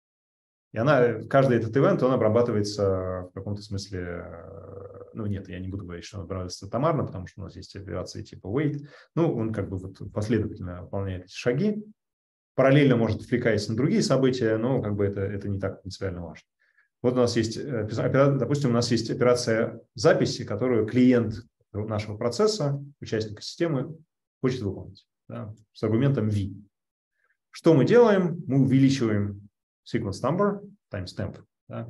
И она, каждый этот ивент, он обрабатывается в каком-то смысле, ну нет, я не буду говорить, что он обрабатывается атомарно, потому что у нас есть операции типа wait. Ну, он как бы вот последовательно выполняет эти шаги. Параллельно может отвлекаясь на другие события, но как бы это, это не так принципиально важно. Вот у нас есть, допустим, у нас есть операция записи, которую клиент нашего процесса, участник системы, хочет выполнить, да, с аргументом v. Что мы делаем? Мы увеличиваем sequence number, timestamp. Да.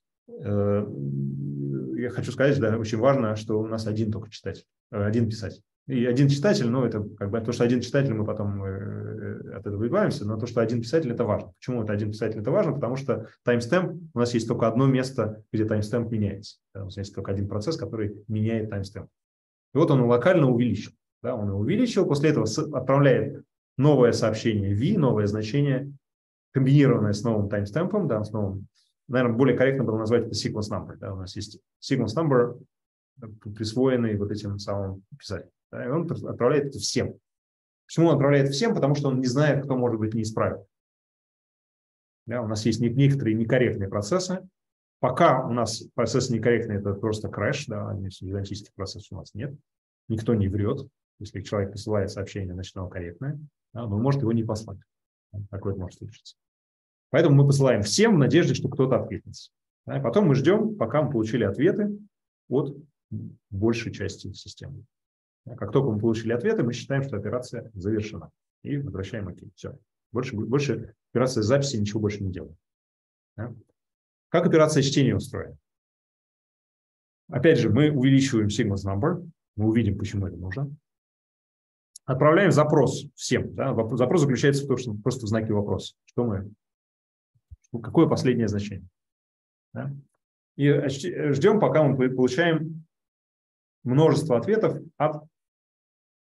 Я хочу сказать, да, очень важно, что у нас один только читатель, один писатель. И один читатель, ну, это как бы то, что один читатель, мы потом э, от этого избавимся, но то, что один писатель, это важно. Почему это один писатель, это важно? Потому что таймстемп, у нас есть только одно место, где таймстемп меняется. У нас есть только один процесс, который меняет таймстемп. И вот он локально увеличил. Да, он его увеличил, после этого отправляет новое сообщение v, новое значение, комбинированное с новым таймстемпом, да, с новым, наверное, более корректно было назвать это sequence number. Да, у нас есть sequence number, присвоенный вот этим самым писателем. Да, и он отправляет это всем. Почему он отправляет всем? Потому что он не знает, кто может быть неисправен. Да, у нас есть некоторые некорректные процессы. Пока у нас процесс некорректный, это просто крэш, да, идентических процессов у нас нет. Никто не врет. Если человек посылает сообщение, значит, оно корректное, да, но может его не послать. Такое может случиться. Поэтому мы посылаем всем в надежде, что кто-то откликнется. Да, потом мы ждем, пока мы получили ответы от большей части системы. Как только мы получили ответы, мы считаем, что операция завершена. И возвращаем ОК. Все. Больше, больше операция записи ничего больше не делает. Да? Как операция чтения устроена? Опять же, мы увеличиваем sequence number. Мы увидим, почему это нужно. Отправляем запрос всем. Да? Запрос заключается в том, что просто в знаке вопроса. Что мы, какое последнее значение? Да? И ждем, пока мы получаем множество ответов от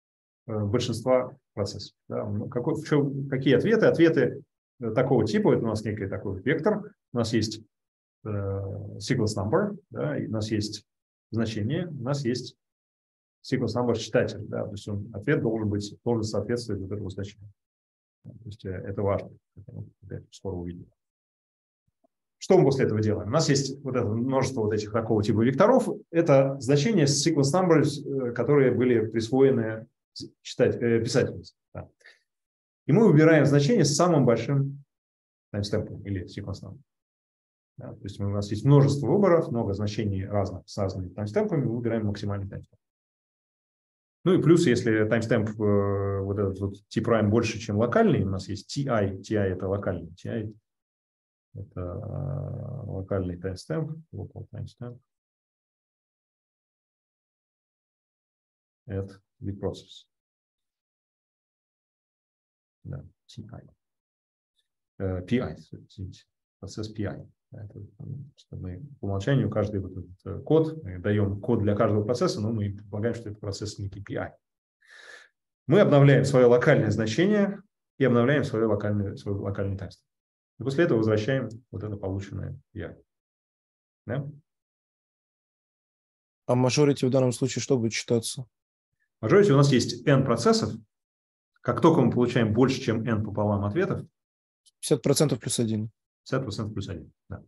большинства процессов. Да. Какой, в чем, какие ответы? Ответы такого типа, это у нас некий такой вектор, у нас есть э, sequence number, да, и у нас есть значение, у нас есть sequence number читатель, да, то есть он, ответ должен быть, должен соответствовать вот этому значению. То есть это важно, это скоро увидим. Что мы после этого делаем? У нас есть вот это множество вот этих такого типа векторов. Это значения sequence numbers, которые были присвоены читать, э, писательнице. Да. И мы выбираем значение с самым большим таймстемпом или sequence number. Да, то есть у нас есть множество выборов, много значений разных с разными таймстемпами, мы выбираем максимальный таймстемп. Ну и плюс, если таймстемп э, вот этот вот t' больше, чем локальный, у нас есть ti, ti это локальный, ti это э, локальный таймстемп, local timestamp, это the process. Да, ti. Э, pi, извините, процесс pi. Это, мы по умолчанию каждый вот этот код, мы даем код для каждого процесса, но мы предполагаем, что это процесс некий пи ай. Мы обновляем свое локальное значение и обновляем свой локальный, свой локальный таймстемп. И после этого возвращаем вот это полученное пи ай. Да? А majority в данном случае что будет считаться? Majority у нас есть n процессов. Как только мы получаем больше, чем n пополам ответов, пятьдесят процентов плюс один. пятьдесят процентов плюс один. Да.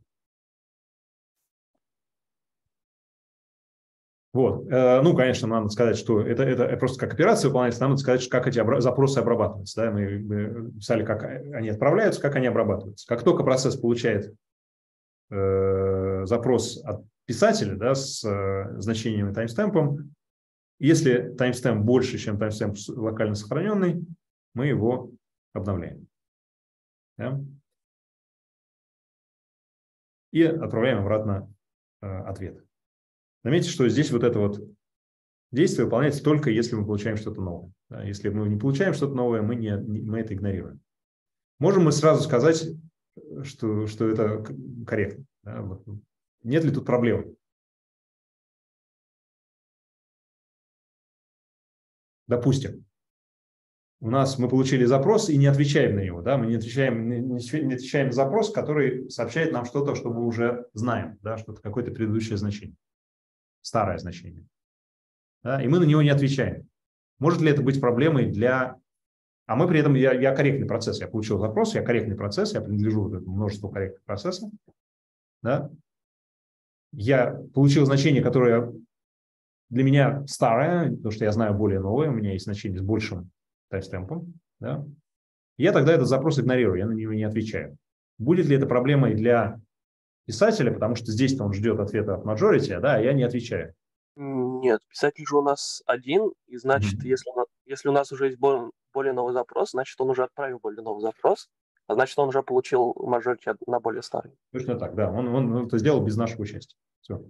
Вот. Ну, конечно, надо сказать, что это, это просто как операция выполняется, нам надо сказать, как эти обра- запросы обрабатываются. Да? Мы, мы писали, как они отправляются, как они обрабатываются. Как только процесс получает э, запрос от писателя, да, с э, значением и таймстемпом, если таймстемп больше, чем таймстемп локально сохраненный, мы его обновляем. Да? И отправляем обратно э, ответ. Заметьте, что здесь вот это вот действие выполняется только если мы получаем что-то новое. Да, если мы не получаем что-то новое, мы, не, мы это игнорируем. Можем мы сразу сказать, что, что это корректно. Да, вот. Нет ли тут проблем? Допустим, у нас мы получили запрос и не отвечаем на него. Да, мы не отвечаем, не, не отвечаем на запрос, который сообщает нам что-то, что мы уже знаем, да, что-то какое-то предыдущее значение. Старое значение. Да, и мы на него не отвечаем. Может ли это быть проблемой для... А мы при этом, я, я корректный процесс, я получил запрос, я корректный процесс, я принадлежу вот этому множеству корректных процессов. Да? Я получил значение, которое для меня старое, потому что я знаю более новое, у меня есть значение с большим таймстемпом. Да? Я тогда этот запрос игнорирую, я на него не отвечаю. Будет ли это проблемой для писателя, потому что здесь-то он ждет ответа от majority, да, а я не отвечаю. Нет, писатель же у нас один, и значит, Mm-hmm. если, если у нас уже есть более, более новый запрос, значит, он уже отправил более новый запрос, а значит, он уже получил majority на более старый. Точно так, да. Он, он это сделал без нашего участия. Все.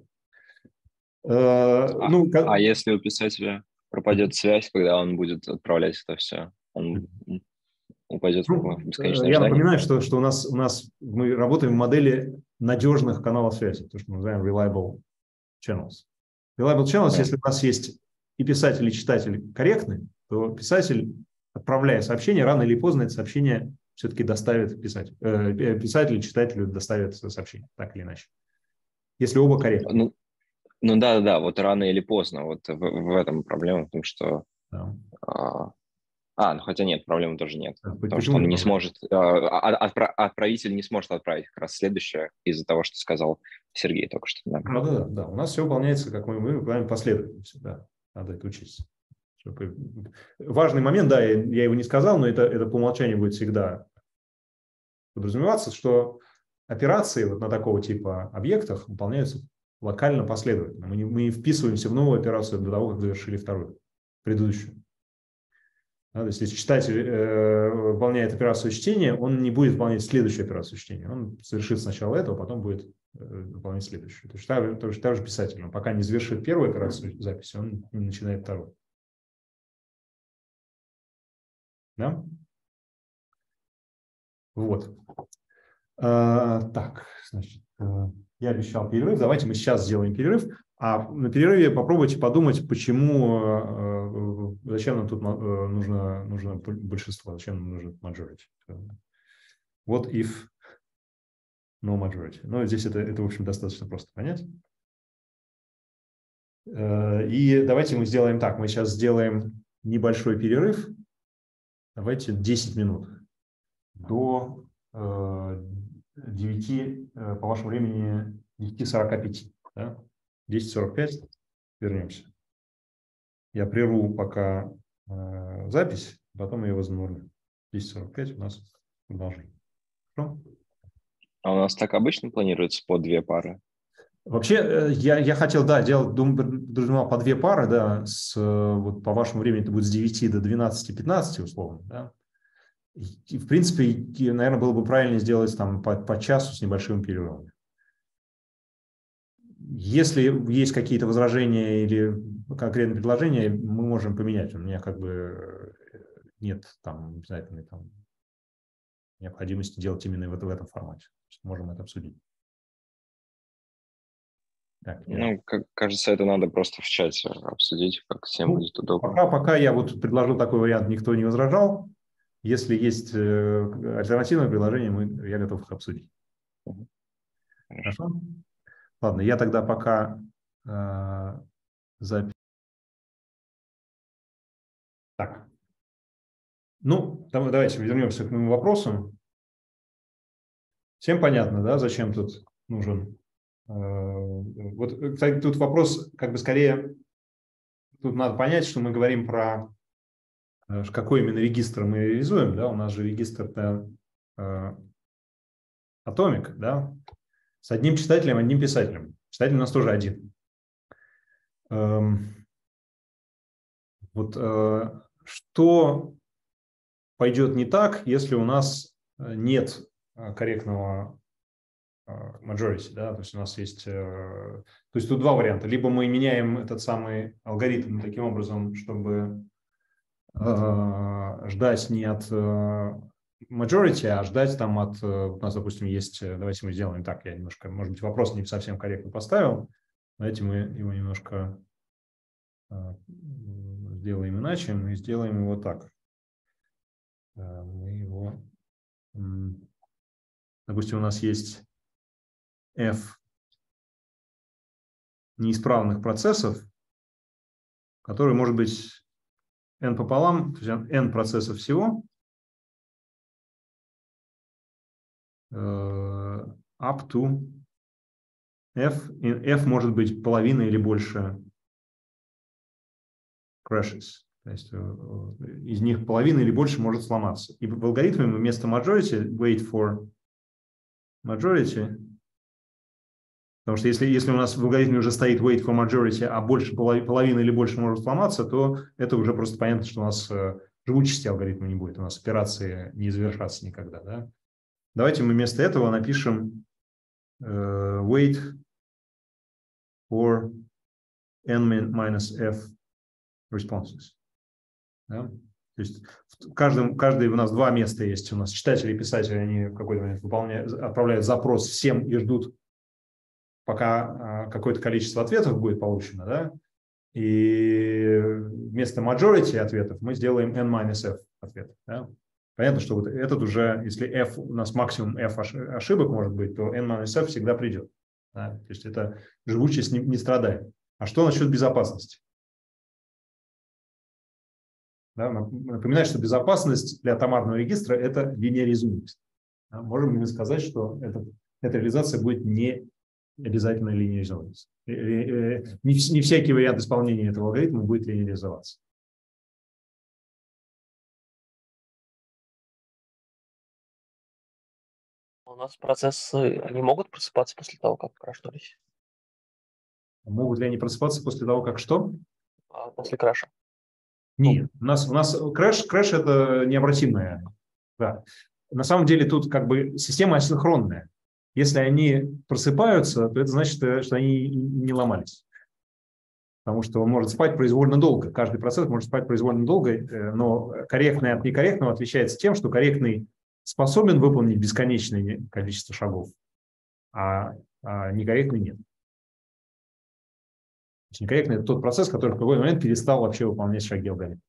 А, ну, как... а если у писателя пропадет связь, когда он будет отправлять это все, он mm-hmm. упадет ну, в бесконечное Я ожидание? напоминаю, что, что у, нас, у нас мы работаем в модели надежных каналов связи, то, что мы называем reliable channels. Reliable channels, yeah. Если у нас есть и писатель, и читатель корректны, то писатель, отправляя сообщение, рано или поздно это сообщение все-таки доставит писатель. Э, писатель, читателю доставит сообщение, так или иначе. Если оба корректны. Ну, ну да, да, вот рано или поздно. Вот в, в этом проблема, в том, что... Да. А, а, ну хотя нет, проблемы тоже нет. Да, потому что он не сможет... А, отправ, отправитель не сможет отправить как раз следующее из-за того, что сказал Сергей только что. Да, да, да, да. У нас все выполняется, как мы, мы выполняем последовательно. Да. Надо это учиться. Важный момент, да, я, я его не сказал, но это, это по умолчанию будет всегда подразумеваться, что операции вот на такого типа объектах выполняются локально последовательно. Мы не, мы не вписываемся в новую операцию до того, как завершили вторую, предыдущую. Да, то есть, если читатель э, выполняет операцию чтения, он не будет выполнять следующую операцию чтения. Он совершит сначала это, а потом будет э, выполнять следующую. То есть, так, так, так же писатель. Он пока не завершит первую операцию записи, он не начинает вторую. Да? Вот. А, так, значит, я обещал перерыв. Давайте мы сейчас сделаем перерыв. А на перерыве попробуйте подумать, почему, зачем нам тут нужно, нужно большинство, зачем нам нужно majority. What if no majority? Ну, здесь это, это, в общем, достаточно просто понять. И давайте мы сделаем так. Мы сейчас сделаем небольшой перерыв. Давайте десять минут. До девяти, по вашему времени, десять сорок пять. Да? десять сорок пять. Вернемся. Я прерву пока запись, потом я возобновлю. десять сорок пять у нас продолжение. Хорошо? А у нас так обычно планируется по две пары? Вообще, я, я хотел, да, делать, думал, по две пары, да, с, вот по вашему времени это будет с девяти до двенадцати-пятнадцати, условно, да. И, в принципе, наверное, было бы правильно сделать там по, по часу с небольшим перерывом. Если есть какие-то возражения или конкретные предложения, мы можем поменять. У меня как бы нет там обязательной там необходимости делать именно в, в этом формате. Можем это обсудить. Так, я... Ну, как, кажется, это надо просто в чате обсудить, как всем ну, будет удобно. Пока, пока я вот предложил такой вариант, никто не возражал. Если есть э, альтернативное предложение, мы, я готов их обсудить. Угу. Хорошо? Хорошо? Ладно, я тогда пока э, запись. Так. Ну, давайте вернемся к моему вопросу. Всем понятно, да, зачем тут нужен? Вот, кстати, тут вопрос, как бы скорее, тут надо понять, что мы говорим про какой именно регистр мы реализуем, да, у нас же регистр-то э, Atomic, да, с одним читателем, одним писателем. Читатель у нас тоже один. Эм, вот э, что пойдет не так, если у нас нет корректного majority, да, то есть у нас есть, то есть тут два варианта. Либо мы меняем этот самый алгоритм таким образом, чтобы э, ждать не от majority, а ждать там от, у нас, допустим, есть, давайте мы сделаем так, я немножко, может быть, вопрос не совсем корректно поставил, давайте мы его немножко э, сделаем иначе, мы сделаем его так. Мы его, допустим, у нас есть f неисправных процессов, которые может быть n пополам, то есть n процессов всего, uh, up to f, и f может быть половина или больше crashes. То есть uh, из них половина или больше может сломаться. И в алгоритме мы вместо majority wait for majority. Потому что если, если у нас в алгоритме уже стоит wait for majority, а больше половины или больше может сломаться, то это уже просто понятно, что у нас э, живучести алгоритма не будет, у нас операции не завершатся никогда. Да? Давайте мы вместо этого напишем э, wait for n minus f responses. Да? То есть в каждом, каждый у нас два места есть, у нас читатели и писатели, они в какой-то момент выполняют, отправляют запрос всем и ждут, пока какое-то количество ответов будет получено, да, и вместо majority ответов мы сделаем n-f ответов. Да? Понятно, что вот этот уже, если f, у нас максимум f ошибок может быть, то n-f всегда придет. Да? То есть это живучесть не, не страдает. А что насчет безопасности? Да? Напоминаю, что безопасность для атомарного регистра – это линеаризуемость. Да? Можем ли мы сказать, что это, эта реализация будет не обязательно линеаризовываться. Не, не всякий вариант исполнения этого алгоритма будет линеаризоваться. У нас процессы, они могут просыпаться после того, как крашнулись? Могут ли они просыпаться после того, как что? А, после краша. Нет, у нас, у нас крэш, крэш это необратимое. Да. На самом деле тут как бы система асинхронная. Если они просыпаются, то это значит, что они не ломались. Потому что он может спать произвольно долго. Каждый процесс может спать произвольно долго, но корректное от некорректного отличается тем, что корректный способен выполнить бесконечное количество шагов, а, а некорректный нет. есть некорректный – это тот процесс, который в какой-то момент перестал вообще выполнять шаги алгоритма.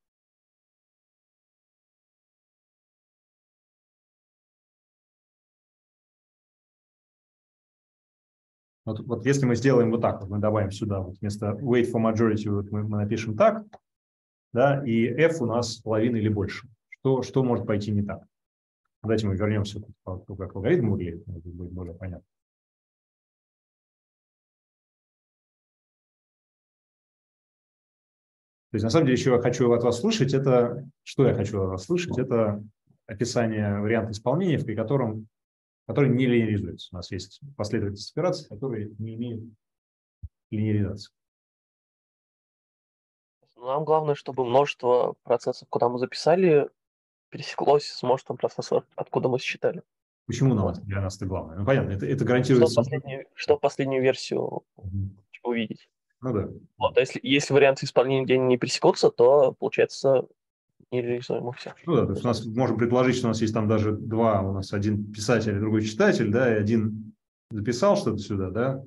Вот, вот если мы сделаем вот так, вот мы добавим сюда, вот вместо wait for majority вот мы, мы напишем так, да, и f у нас половина или больше. Что, что может пойти не так? Давайте мы вернемся, как алгоритм выглядит, это будет более понятно. То есть, на самом деле, еще я хочу от вас слышать, это, что я хочу от вас слышать, это описание варианта исполнения, при котором, который не линейизуется. У нас есть последовательность операций, которые не имеют линейизации. Нам главное, чтобы множество процессов, куда мы записали, пересеклось с множеством процессов, откуда мы считали. Почему на нас, для нас это главное? Ну, понятно, это, это гарантируется... Что последнюю, что последнюю версию угу. увидеть. Ну да. Вот, а если, если варианты исполнения где не пересекутся, то, получается, нереализуемо все. Ну да, то есть у нас можем предположить, что у нас есть там даже два, у нас один писатель, другой читатель, да, и один записал что-то сюда, да,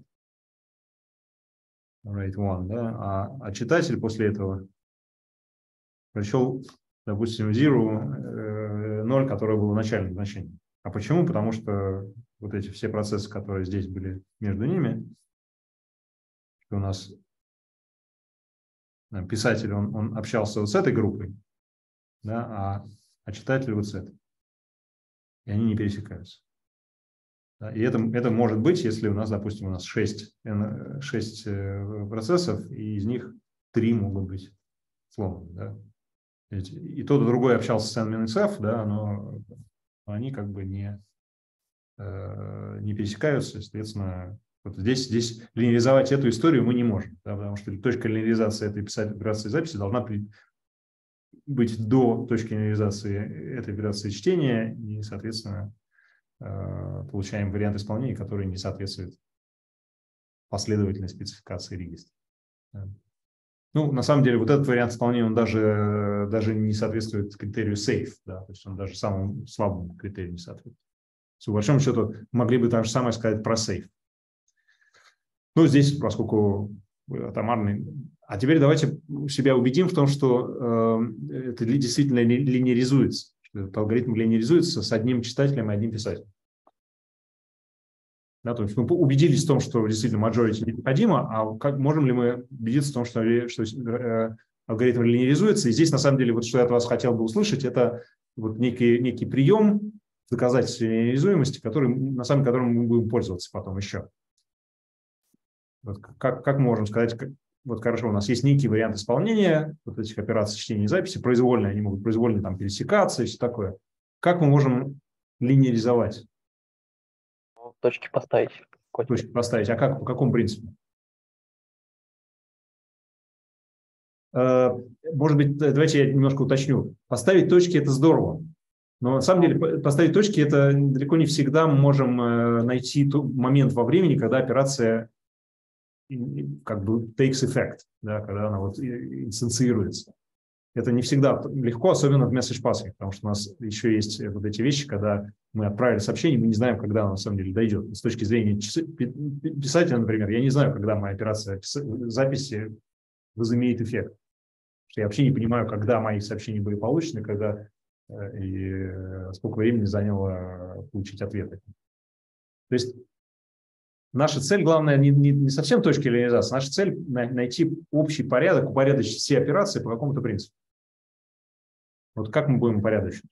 write one, да, а, а читатель после этого прочел, допустим, zero, ноль, которое было начальным значением. А почему? Потому что вот эти все процессы, которые здесь были между ними, у нас писатель, он, он общался вот с этой группой, да, а, а читатель вот с этой. И они не пересекаются. Да, и это, это может быть, если у нас, допустим, у нас шесть, шесть процессов, и из них три могут быть сломаны. Да. И тот, и другой общался с n-f, да, но они как бы не, э, не пересекаются, соответственно, вот здесь, здесь линейизовать эту историю мы не можем, да, потому что точка линейизации этой операции записи должна при, быть до точки линейизации этой операции чтения, и, соответственно, э, получаем вариант исполнения, который не соответствует последовательной спецификации регистра. Да. Ну, на самом деле, вот этот вариант исполнения, он даже, даже не соответствует критерию safe, да, то есть он даже самому слабому критерию не соответствует. По большому счету, могли бы то же самое сказать про safe. Ну, здесь, поскольку атомарный... А теперь давайте себя убедим в том, что э, это действительно линейизуется, что этот алгоритм линейизуется с одним читателем и одним писателем. Да, то есть мы убедились в том, что действительно majority необходимо, а как, можем ли мы убедиться в том, что, что э, алгоритм линейизуется? И здесь, на самом деле, вот что я от вас хотел бы услышать, это вот некий, некий прием доказательства линейизуемости, который, на самом деле, которым мы будем пользоваться потом еще. Вот как, как мы можем сказать, как, вот хорошо, у нас есть некий вариант исполнения вот этих операций чтения и записи, произвольные, они могут произвольно там пересекаться и все такое. Как мы можем линейизовать? Точки поставить. Точки поставить. А как, по какому принципу? Может быть, давайте я немножко уточню. Поставить точки – это здорово. Но на самом деле поставить точки – это далеко не всегда мы можем найти момент во времени, когда операция как бы takes effect, да, когда она вот инстанцируется. Это не всегда легко, особенно в message passing, потому что у нас еще есть вот эти вещи, когда мы отправили сообщение, мы не знаем, когда оно на самом деле дойдет. С точки зрения писателя, например, я не знаю, когда моя операция записи возымеет эффект. Я вообще не понимаю, когда мои сообщения были получены, когда и сколько времени заняло получить ответы. То есть наша цель, главное, не, не, не совсем точки линейизации, наша цель найти общий порядок, упорядочить все операции по какому-то принципу. Вот как мы будем упорядочить?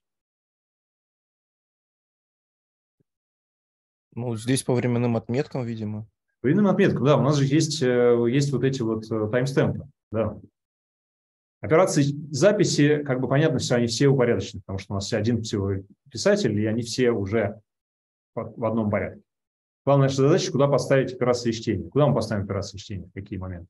Ну, здесь по временным отметкам, видимо. По временным отметкам, да, у нас же есть, есть вот эти вот таймстемпы, да. Операции записи, как бы понятно, все, они все упорядочены, потому что у нас один всего писатель, и они все уже в одном порядке. Главная наша задача, куда поставить операции чтения. Куда мы поставим операции чтения, в какие моменты?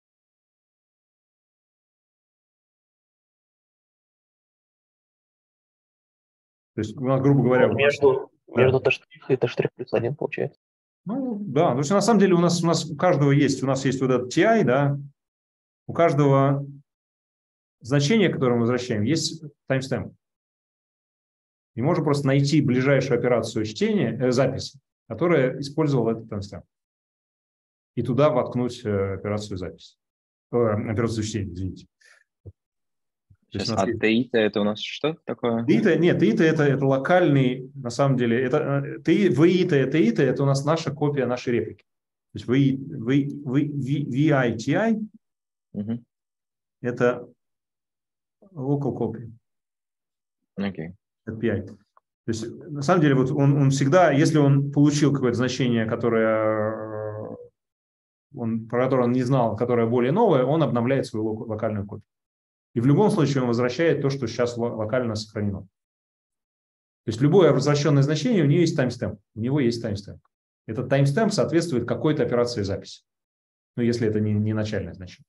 То есть у нас, грубо говоря... Между, да. между Т' и Т' плюс один получается. Ну, да, то есть на самом деле у нас, у нас у каждого есть, у нас есть вот этот ти ай, да, у каждого значения, которое мы возвращаем, есть таймстемп. И можно просто найти ближайшую операцию чтения, э, записи, которая использовала этот таймстемп. И туда воткнуть э, операцию записи. операцию чтения, извините. Сейчас, а ТИ-то это у нас что такое? ТИ-то, нет, ТИ-то это, это локальный, на самом деле, это ТИ-то, ТИ-то это у нас наша копия нашей реплики. То есть ви ай ти ай угу. это local copy. Okay. Это пи ай. То есть, на самом деле, вот он, он всегда, если он получил какое-то значение, которое он, про которое он не знал, которое более новое, он обновляет свою локальную копию. И в любом случае он возвращает то, что сейчас локально сохранено. То есть любое возвращенное значение, у него есть таймстемп. У него есть таймстемп. Этот таймстемп соответствует какой-то операции записи. Ну, если это не, не начальное значение.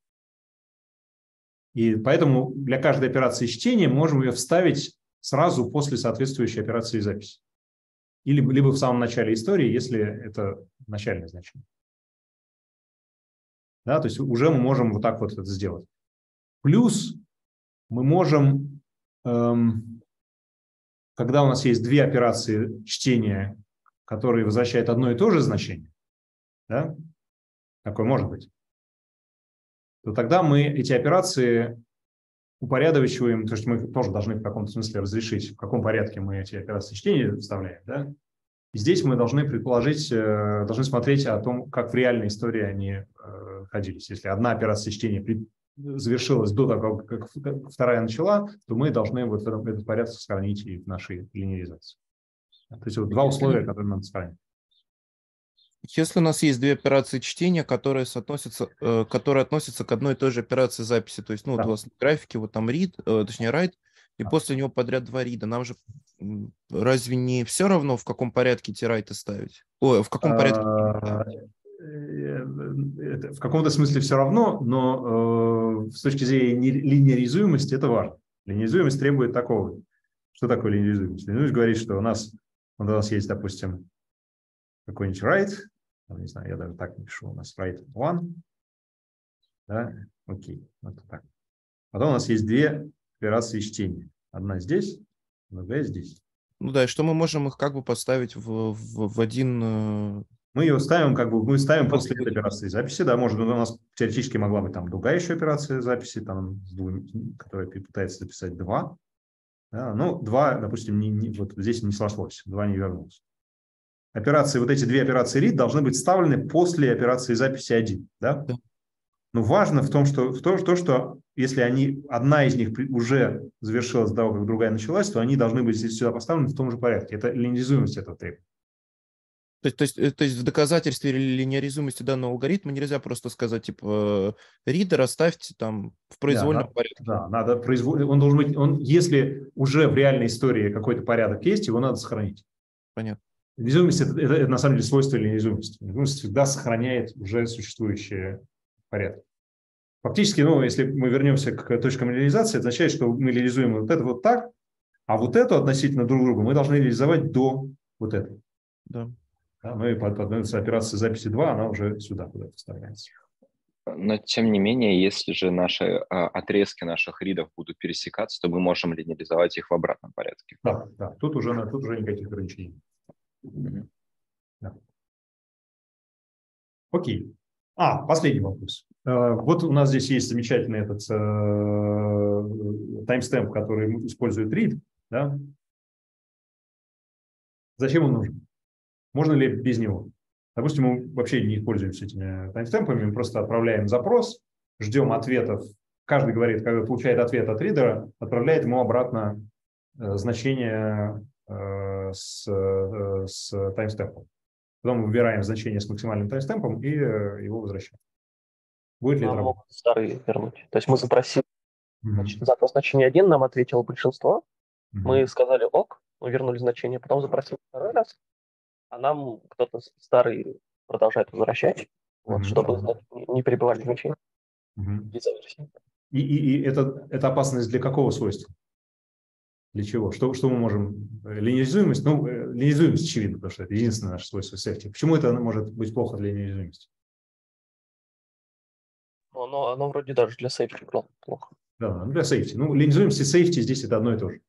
И поэтому для каждой операции чтения мы можем ее вставить сразу после соответствующей операции записи. Или либо в самом начале истории, если это начальное значение. Да, то есть уже мы можем вот так вот это сделать. Плюс мы можем, эм, когда у нас есть две операции чтения, которые возвращают одно и то же значение, да, такое может быть, то тогда мы эти операции упорядочиваем, то есть мы тоже должны в каком-то смысле разрешить, в каком порядке мы эти операции чтения вставляем. Да? И здесь мы должны предположить, должны смотреть о том, как в реальной истории они ходились. Если одна операция чтения завершилась до того, как вторая начала, то мы должны вот этот порядок сохранить и в нашей линеаризации. То есть вот два условия, которые надо сохранить. Если у нас есть две операции чтения, которые соотносятся, э, которые относятся к одной и той же операции записи, то есть, ну, да. Вот у вас на графике вот там read, э, точнее write, и да. После него подряд два рида, нам же разве не все равно, в каком порядке эти райты ставить? Ой, в каком порядке? В каком-то смысле все равно, но э, с точки зрения линеаризуемости это важно. Линеаризуемость требует такого. Что такое линеаризуемость? Линеаризуемость говорит, что у нас, у нас есть, допустим, какой-нибудь write, не знаю, я даже так напишу, у нас write one, да, окей, вот так. Потом у нас есть две операции чтения. Одна здесь, другая здесь. Ну да, и что мы можем их как бы поставить в, в, в один... Мы ее ставим, как бы, мы ставим после этой операции записи, да, может, у нас теоретически могла быть там другая еще операция записи, там, которая пытается записать два, да, ну, два, допустим, не, не, вот здесь не сошлось, два не вернулось. Операции, вот эти две операции read должны быть вставлены после операции записи один. Да? Да. Но важно в том, что, в том, что, что если они, одна из них уже завершилась до того, как другая началась, то они должны быть здесь сюда поставлены в том же порядке. Это линеаризуемость этого требования. То есть, то, есть, то есть в доказательстве линеаризуемости данного алгоритма нельзя просто сказать, типа, reader оставьте там в произвольном да, порядке. Да, надо произвольно. Он должен быть, он, если уже в реальной истории какой-то порядок есть, его надо сохранить. Понятно. Линеаризуемость это, это, это на самом деле свойство линеаризуемости. Линеаризуемость всегда сохраняет уже существующие порядки. Фактически, ну, если мы вернемся к точкам линеаризации, это означает, что мы линеаризуем вот это вот так, а вот это относительно друг друга мы должны реализовать до вот этой. Да. Да, ну и под, под операцией записи два она уже сюда куда-то вставляется. Но тем не менее, если же наши а, отрезки наших ридов будут пересекаться, то мы можем линеаризовать их в обратном порядке. Да, да. Тут уже, тут уже никаких ограничений. Mm-hmm. Да. Окей. А, последний вопрос. Вот у нас здесь есть замечательный этот таймстемп, который использует read. Да? Зачем он нужен? Можно ли без него? Допустим, мы вообще не пользуемся этими таймстемпами, мы просто отправляем запрос, ждем ответов. Каждый говорит, когда получает ответ от ридера, отправляет ему обратно значение с, с таймстемпом. Потом мы выбираем значение с максимальным таймстемпом и его возвращаем. Будет ли нам это могут старые вернуть. То есть мы запросили mm-hmm. значит, запрос значение один, нам ответило большинство. Mm-hmm. Мы сказали ок, мы вернули значение, потом запросили второй раз, а нам кто-то старый продолжает возвращать, вот, mm-hmm. чтобы не перебивали значения. Mm-hmm. И, и, и это, это опасность для какого свойства? Для чего? Что, что мы можем? Линеаризуемость? Ну, линеаризуемость очевидно, потому что это единственное наше свойство safety. Почему это может быть плохо для линеаризуемости? Оно, оно вроде даже для safety плохо. Да, для safety. Ну, линеаризуемость и safety здесь это одно и то же.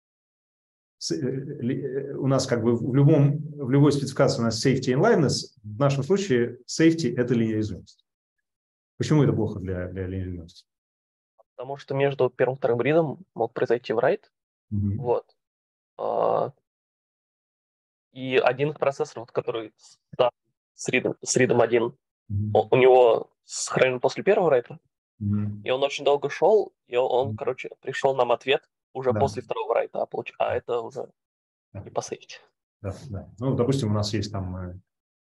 У нас как бы в, любом, в любой спецификации у нас safety and liveness. В нашем случае safety – это линеаризуемость. Почему это плохо для, для линейности? Потому что между первым и вторым ридом мог произойти write. Mm-hmm. Вот. А, и один из процессоров, который да, с ридом, с ридом один, mm-hmm. он, у него сохранен после первого райта, mm-hmm. и он очень долго шел, и он, он mm-hmm. короче, пришел нам ответ уже да. после второго райта, а, получ... а это уже да. не по сейфти. Да, да. Ну, допустим, у нас есть там, э,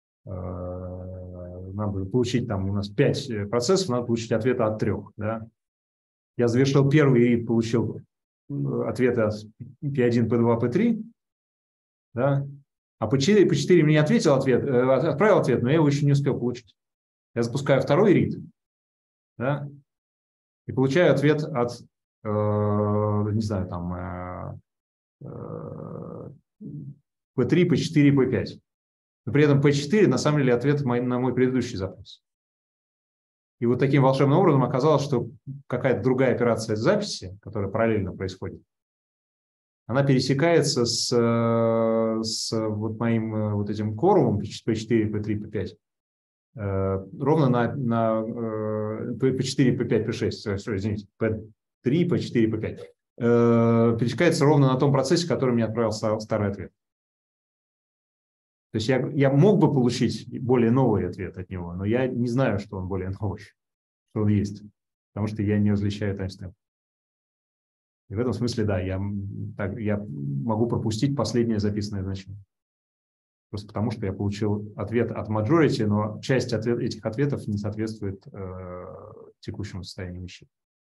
э, надо получить там, у нас пять процессов, надо получить ответы от трех, да. Я завершил первый рид, получил ответы от пи один, пи два, пи три, да, а по четыре, по четыре мне ответил ответ, э, отправил ответ, но я его еще не успел получить. Я запускаю второй рид, да, и получаю ответ от, э, не знаю, там, э, э, пи три, пи четыре, пи пять. Но при этом пи четыре на самом деле ответ мой, на мой предыдущий запрос. И вот таким волшебным образом оказалось, что какая-то другая операция записи, которая параллельно происходит, она пересекается с, с вот моим вот этим корумом пи четыре, пи три, пи пять ровно на, на пи четыре, пи пять, пи шесть, извините, пи три, пи четыре, пи пять, пересекается ровно на том процессе, который мне отправил старый ответ. То есть я, я мог бы получить более новый ответ от него, но я не знаю, что он более новый, что он есть, потому что я не различаю таймстемп. И в этом смысле, да, я, так, я могу пропустить последнее записанное значение. Просто потому, что я получил ответ от majority, но часть ответ, этих ответов не соответствует э, текущему состоянию вещей.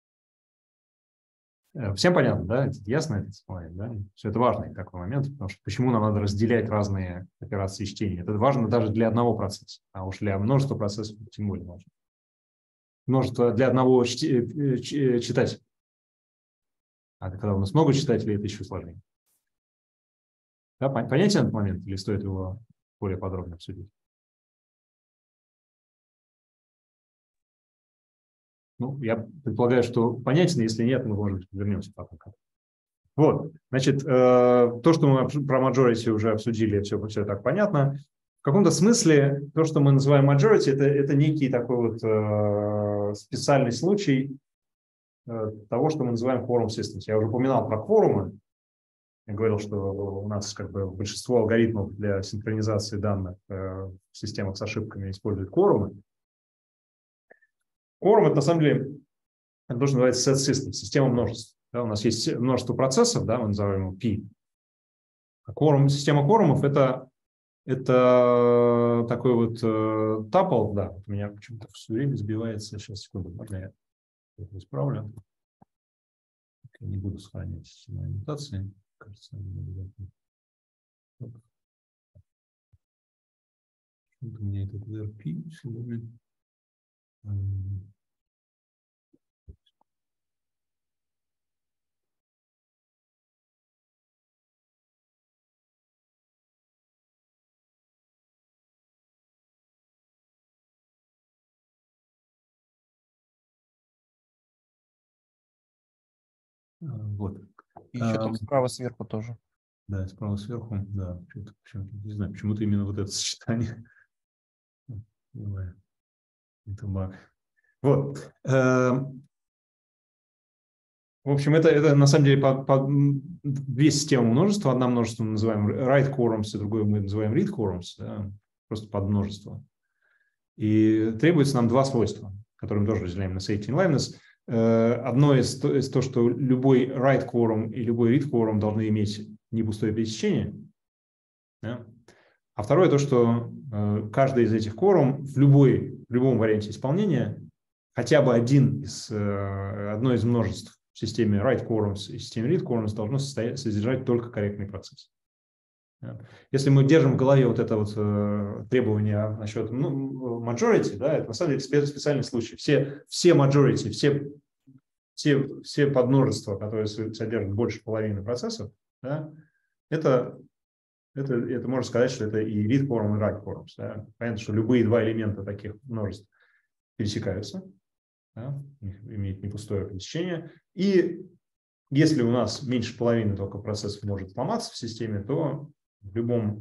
Всем понятно, да? Ясно этот момент, да? Все это важный такой момент, потому что почему нам надо разделять разные операции чтения. Это важно даже для одного процесса, а уж для множества процессов тем более важно. Множество для одного читать. А когда у нас много читателей, это еще сложнее. Да, понятен этот момент или стоит его более подробно обсудить? Ну, я предполагаю, что понятен, если нет, мы, может быть, вернемся потом. Вот, значит, то, что мы про majority уже обсудили, все, все так понятно. В каком-то смысле то, что мы называем majority, это, это некий такой вот э, специальный случай э, того, что мы называем quorum systems. Я уже упоминал про кворумы. Я говорил, что у нас как бы большинство алгоритмов для синхронизации данных э, в системах с ошибками используют кворумы. Quorum — это на самом деле это то, что называется set system, система множеств. Да, у нас есть множество процессов, да, мы называем его P. А quorum, система кворумов — это, это такой вот э, тапл, да, у меня почему-то все время сбивается. Сейчас, секунду, можно я это исправлю. Я не буду сохранять аннотации. Кажется, у меня этот ви ар пи сегодня. Вот. И еще там справа сверху тоже. Да, справа сверху, да. Почему-то, почему-то, не знаю, почему-то именно вот это сочетание. Это баг. Вот. В общем, это, это на самом деле по, по, две системы множества. Одна множество мы называем write quorums, и другую мы называем read quorums, да, просто под множество. И требуется нам два свойства, которые мы тоже разделяем на safety и liveness. Одно из, из то, что любой write quorum и любой read quorum должны иметь непустое пересечение. Да? А второе то, что каждый из этих quorum в, любой, в любом варианте исполнения хотя бы один из, одно из множеств в системе write quorums и системе read quorums должно состоять, содержать только корректный процесс. Если мы держим в голове вот это вот э, требование насчет ну, majority, да, это на самом деле специальный случай. Все, все majority, все, все, все подмножества, которые содержат больше половины процессов, да, это, это, это можно сказать, что это и read quorum, и write quorums. Да. Понятно, что любые два элемента таких множеств пересекаются, да, имеют непустое пересечение. И если у нас меньше половины только процессов может сломаться в системе, то в любом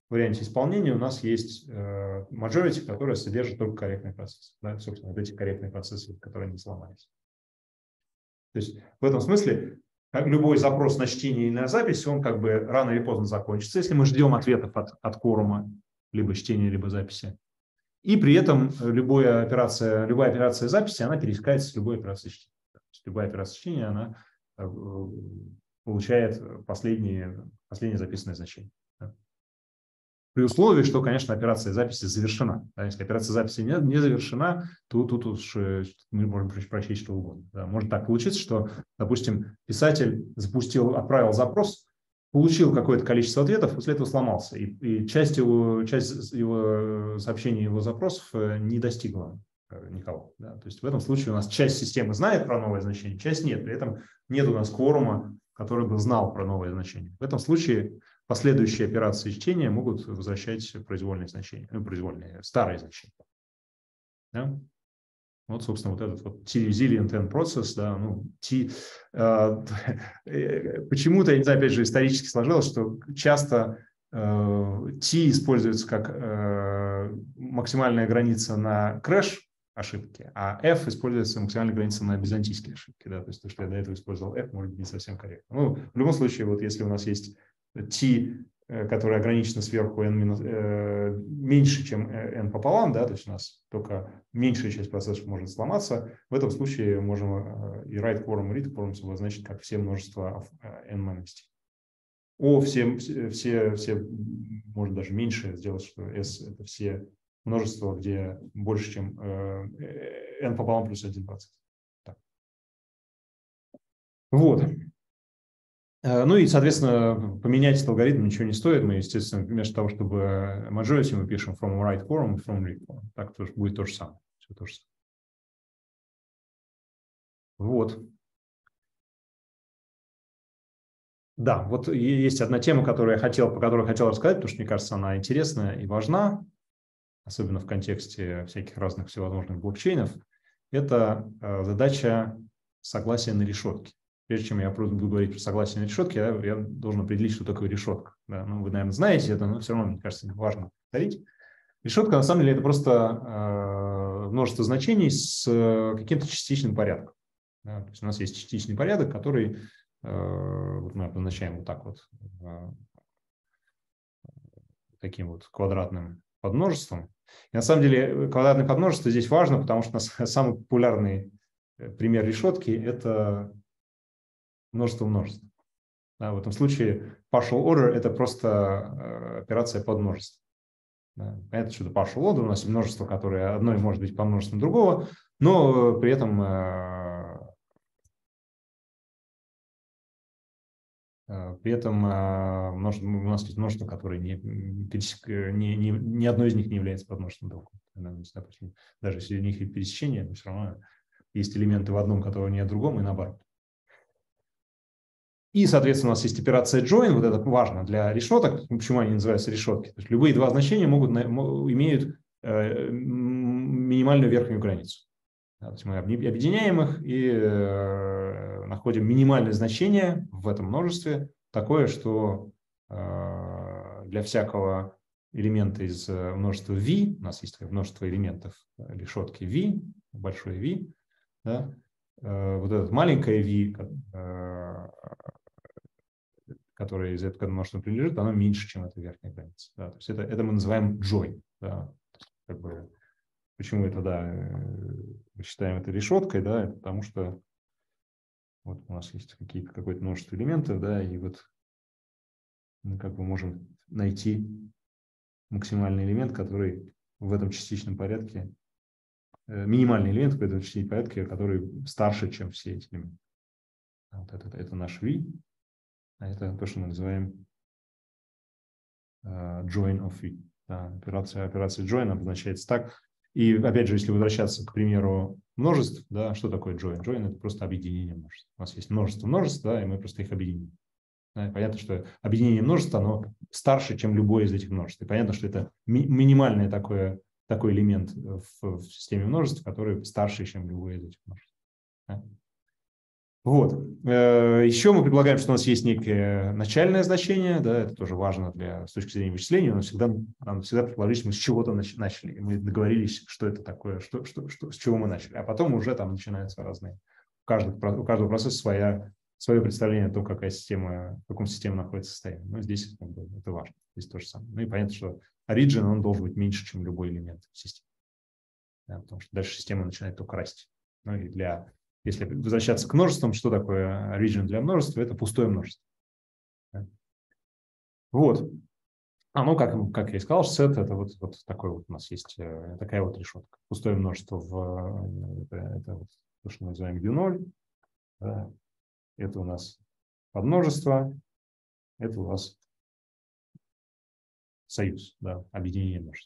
варианте исполнения у нас есть э, majority, которая содержит только корректный процесс. Да, собственно, вот эти корректные процессы, которые не сломались. То есть в этом смысле любой запрос на чтение или на запись, он как бы рано или поздно закончится, если мы ждем ответов от, от quorum, либо чтения, либо записи. И при этом любая операция, любая операция записи, она пересекается с любой операцией чтения. То есть любая операция чтения, она э, получает последнее, последнее записанное значение. При условии, что, конечно, операция записи завершена. Да, если операция записи не, не завершена, то тут уж мы можем прочесть что угодно. Да. Может так получиться, что, допустим, писатель запустил, отправил запрос, получил какое-то количество ответов, после этого сломался. И, и часть, его, часть его сообщений, его запросов не достигла никого. Да. То есть в этом случае у нас часть системы знает про новое значение, часть нет. При этом нет у нас кворума, который бы знал про новое значение. В этом случае последующие операции чтения могут возвращать произвольные значения, ну, произвольные, старые значения. Да? Вот, собственно, вот этот вот T-resilient end process, да, ну, T, э, почему-то, я не знаю, опять же, исторически сложилось, что часто э, T используется как э, максимальная граница на крэш ошибки, а F используется максимальная граница на византийские ошибки. Да? То есть то, что я до этого использовал F, может быть не совсем корректно. Ну, в любом случае, вот если у нас есть T, которая ограничена сверху n минус, э, меньше, чем n пополам, да, то есть у нас только меньшая часть процессов может сломаться, в этом случае можем э, и write quorum, и read quorum обозначить как все множества n minus t. О, все, все, все, может даже меньше сделать, что s – это все множества, где больше, чем э, n пополам плюс один процесс. Так. Вот. Ну и, соответственно, поменять этот алгоритм ничего не стоит. Мы, естественно, вместо того, чтобы majority, мы пишем from write quorum и from read quorum. Так тоже будет то же самое. Все то же самое. Вот. Да, вот есть одна тема, которую я хотел, по которой хотел рассказать, потому что, мне кажется, она интересная и важна, особенно в контексте всяких разных всевозможных блокчейнов. Это задача согласия на решетке. Прежде чем я буду говорить про согласие на решетке, я, я должен определить, что такое решетка. Да, ну, вы, наверное, знаете это, но все равно, мне кажется, важно повторить. Решетка, на самом деле, это просто э, множество значений с э, каким-то частичным порядком. Да, то есть у нас есть частичный порядок, который э, вот мы обозначаем вот так вот, э, таким вот квадратным подмножеством. И на самом деле квадратное подмножество здесь важно, потому что у нас самый популярный пример решетки – это множество множеств. Да, в этом случае partial order – это просто э, операция подмножества. Да, понятно, что это partial order, у нас есть множество, которое одно может быть по множеству другого, но при этом э, э, при этом э, множество, у нас есть множество, которые не, не, не, ни одно из них не является подмножеством другого. Да, допустим, даже если у них есть пересечение, но все равно есть элементы в одном, которые нет в другом, и наоборот. И, соответственно, у нас есть операция join, вот это важно для решеток. Почему они называются решетки? То есть любые два значения могут, имеют э, минимальную верхнюю границу. Да, то есть мы объединяем их и э, находим минимальное значение в этом множестве, такое, что э, для всякого элемента из множества V, у нас есть множество элементов решетки V, большое V, да, э, вот это маленькое V, э, которое из этого множества принадлежит, оно меньше, чем эта верхняя граница. Да, то есть это, это мы называем join. Да, как бы, почему это, да, мы считаем это решеткой, да, это потому что вот у нас есть какие-то, какое-то множество элементов, да, и вот мы как бы можем найти максимальный элемент, который в этом частичном порядке, минимальный элемент в этом частичном порядке, который старше, чем все эти элементы. Вот это, это наш V. А это то, что мы называем uh, join of V. Да, операция, операция join обозначается так. И опять же, если возвращаться к примеру множеств, да, что такое join? Join – это просто объединение множеств. У нас есть множество множеств, да, и мы просто их объединим. Да, понятно, что объединение множеств, оно старше, чем любое из этих множеств. И понятно, что это ми- минимальный такой, такой элемент в, в системе множеств, который старше, чем любое из этих множеств. Да? Вот. Еще мы предполагаем, что у нас есть некое начальное значение, да, это тоже важно для, с точки зрения вычисления, но всегда, нам всегда предположить, что мы с чего-то начали, мы договорились, что это такое, что, что, что, с чего мы начали, а потом уже там начинаются разные, у каждого, у каждого процесса своя, свое представление о том, какая система, в каком системе находится состояние. Но здесь как бы, это важно, здесь то же самое. Ну и понятно, что origin, он должен быть меньше, чем любой элемент системы, да, потому что дальше система начинает только расти. Ну и для Если возвращаться к множествам, что такое origin для множества? Это пустое множество. Вот. А ну, как, как я и сказал, set это вот, вот такой вот у нас есть такая вот решетка. Пустое множество в это, это вот то, что мы называем ю ноль. Да. Это у нас подмножество. Это у нас союз, да, объединение множеств.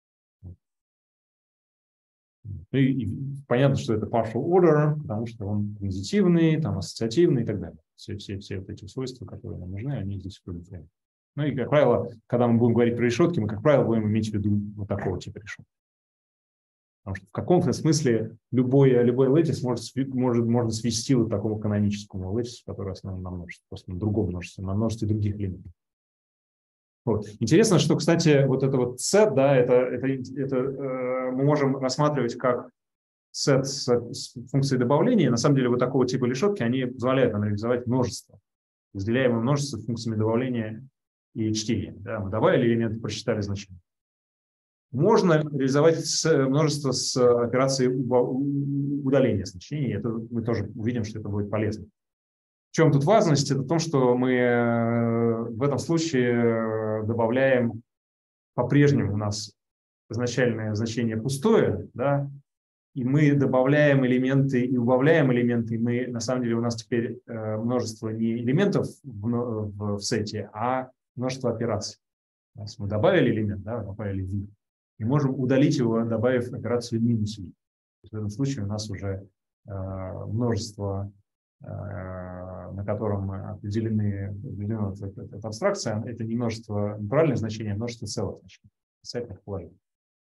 И, и понятно, что это partial order, потому что он транзитивный, там, ассоциативный и так далее. Все, все, все вот эти свойства, которые нам нужны, они здесь удовлетворены. Ну и, как правило, когда мы будем говорить про решетки, мы, как правило, будем иметь в виду вот такого типа решетки. Потому что в каком-то смысле любой, любой lattice может, может, можно свести вот к такому каноническому lattice, который основан на множестве, просто на другом множестве, на множестве других элементов. Вот. Интересно, что, кстати, вот это вот set, да, это, это, это э, мы можем рассматривать как set с, с функцией добавления. На самом деле вот такого типа решетки, они позволяют нам реализовать множество, разделяемое множество с функциями добавления и чтения. Да, мы добавили элементы, просчитали значение. Можно реализовать множество с операцией удаления значений. Это мы тоже увидим, что это будет полезно. В чем тут важность? Это в том, что мы в этом случае добавляем по-прежнему у нас изначальное значение пустое, да, и мы добавляем элементы и убавляем элементы. И мы, на самом деле у нас теперь множество не элементов в, в, в сете, а множество операций. То есть мы добавили элемент, да, добавили v, и можем удалить его, добавив операцию минус v. В этом случае у нас уже э, множество, э, на котором определены, определена эта, эта абстракция, это не множество натуральных значений, а множество целых значений, отрицательных положений.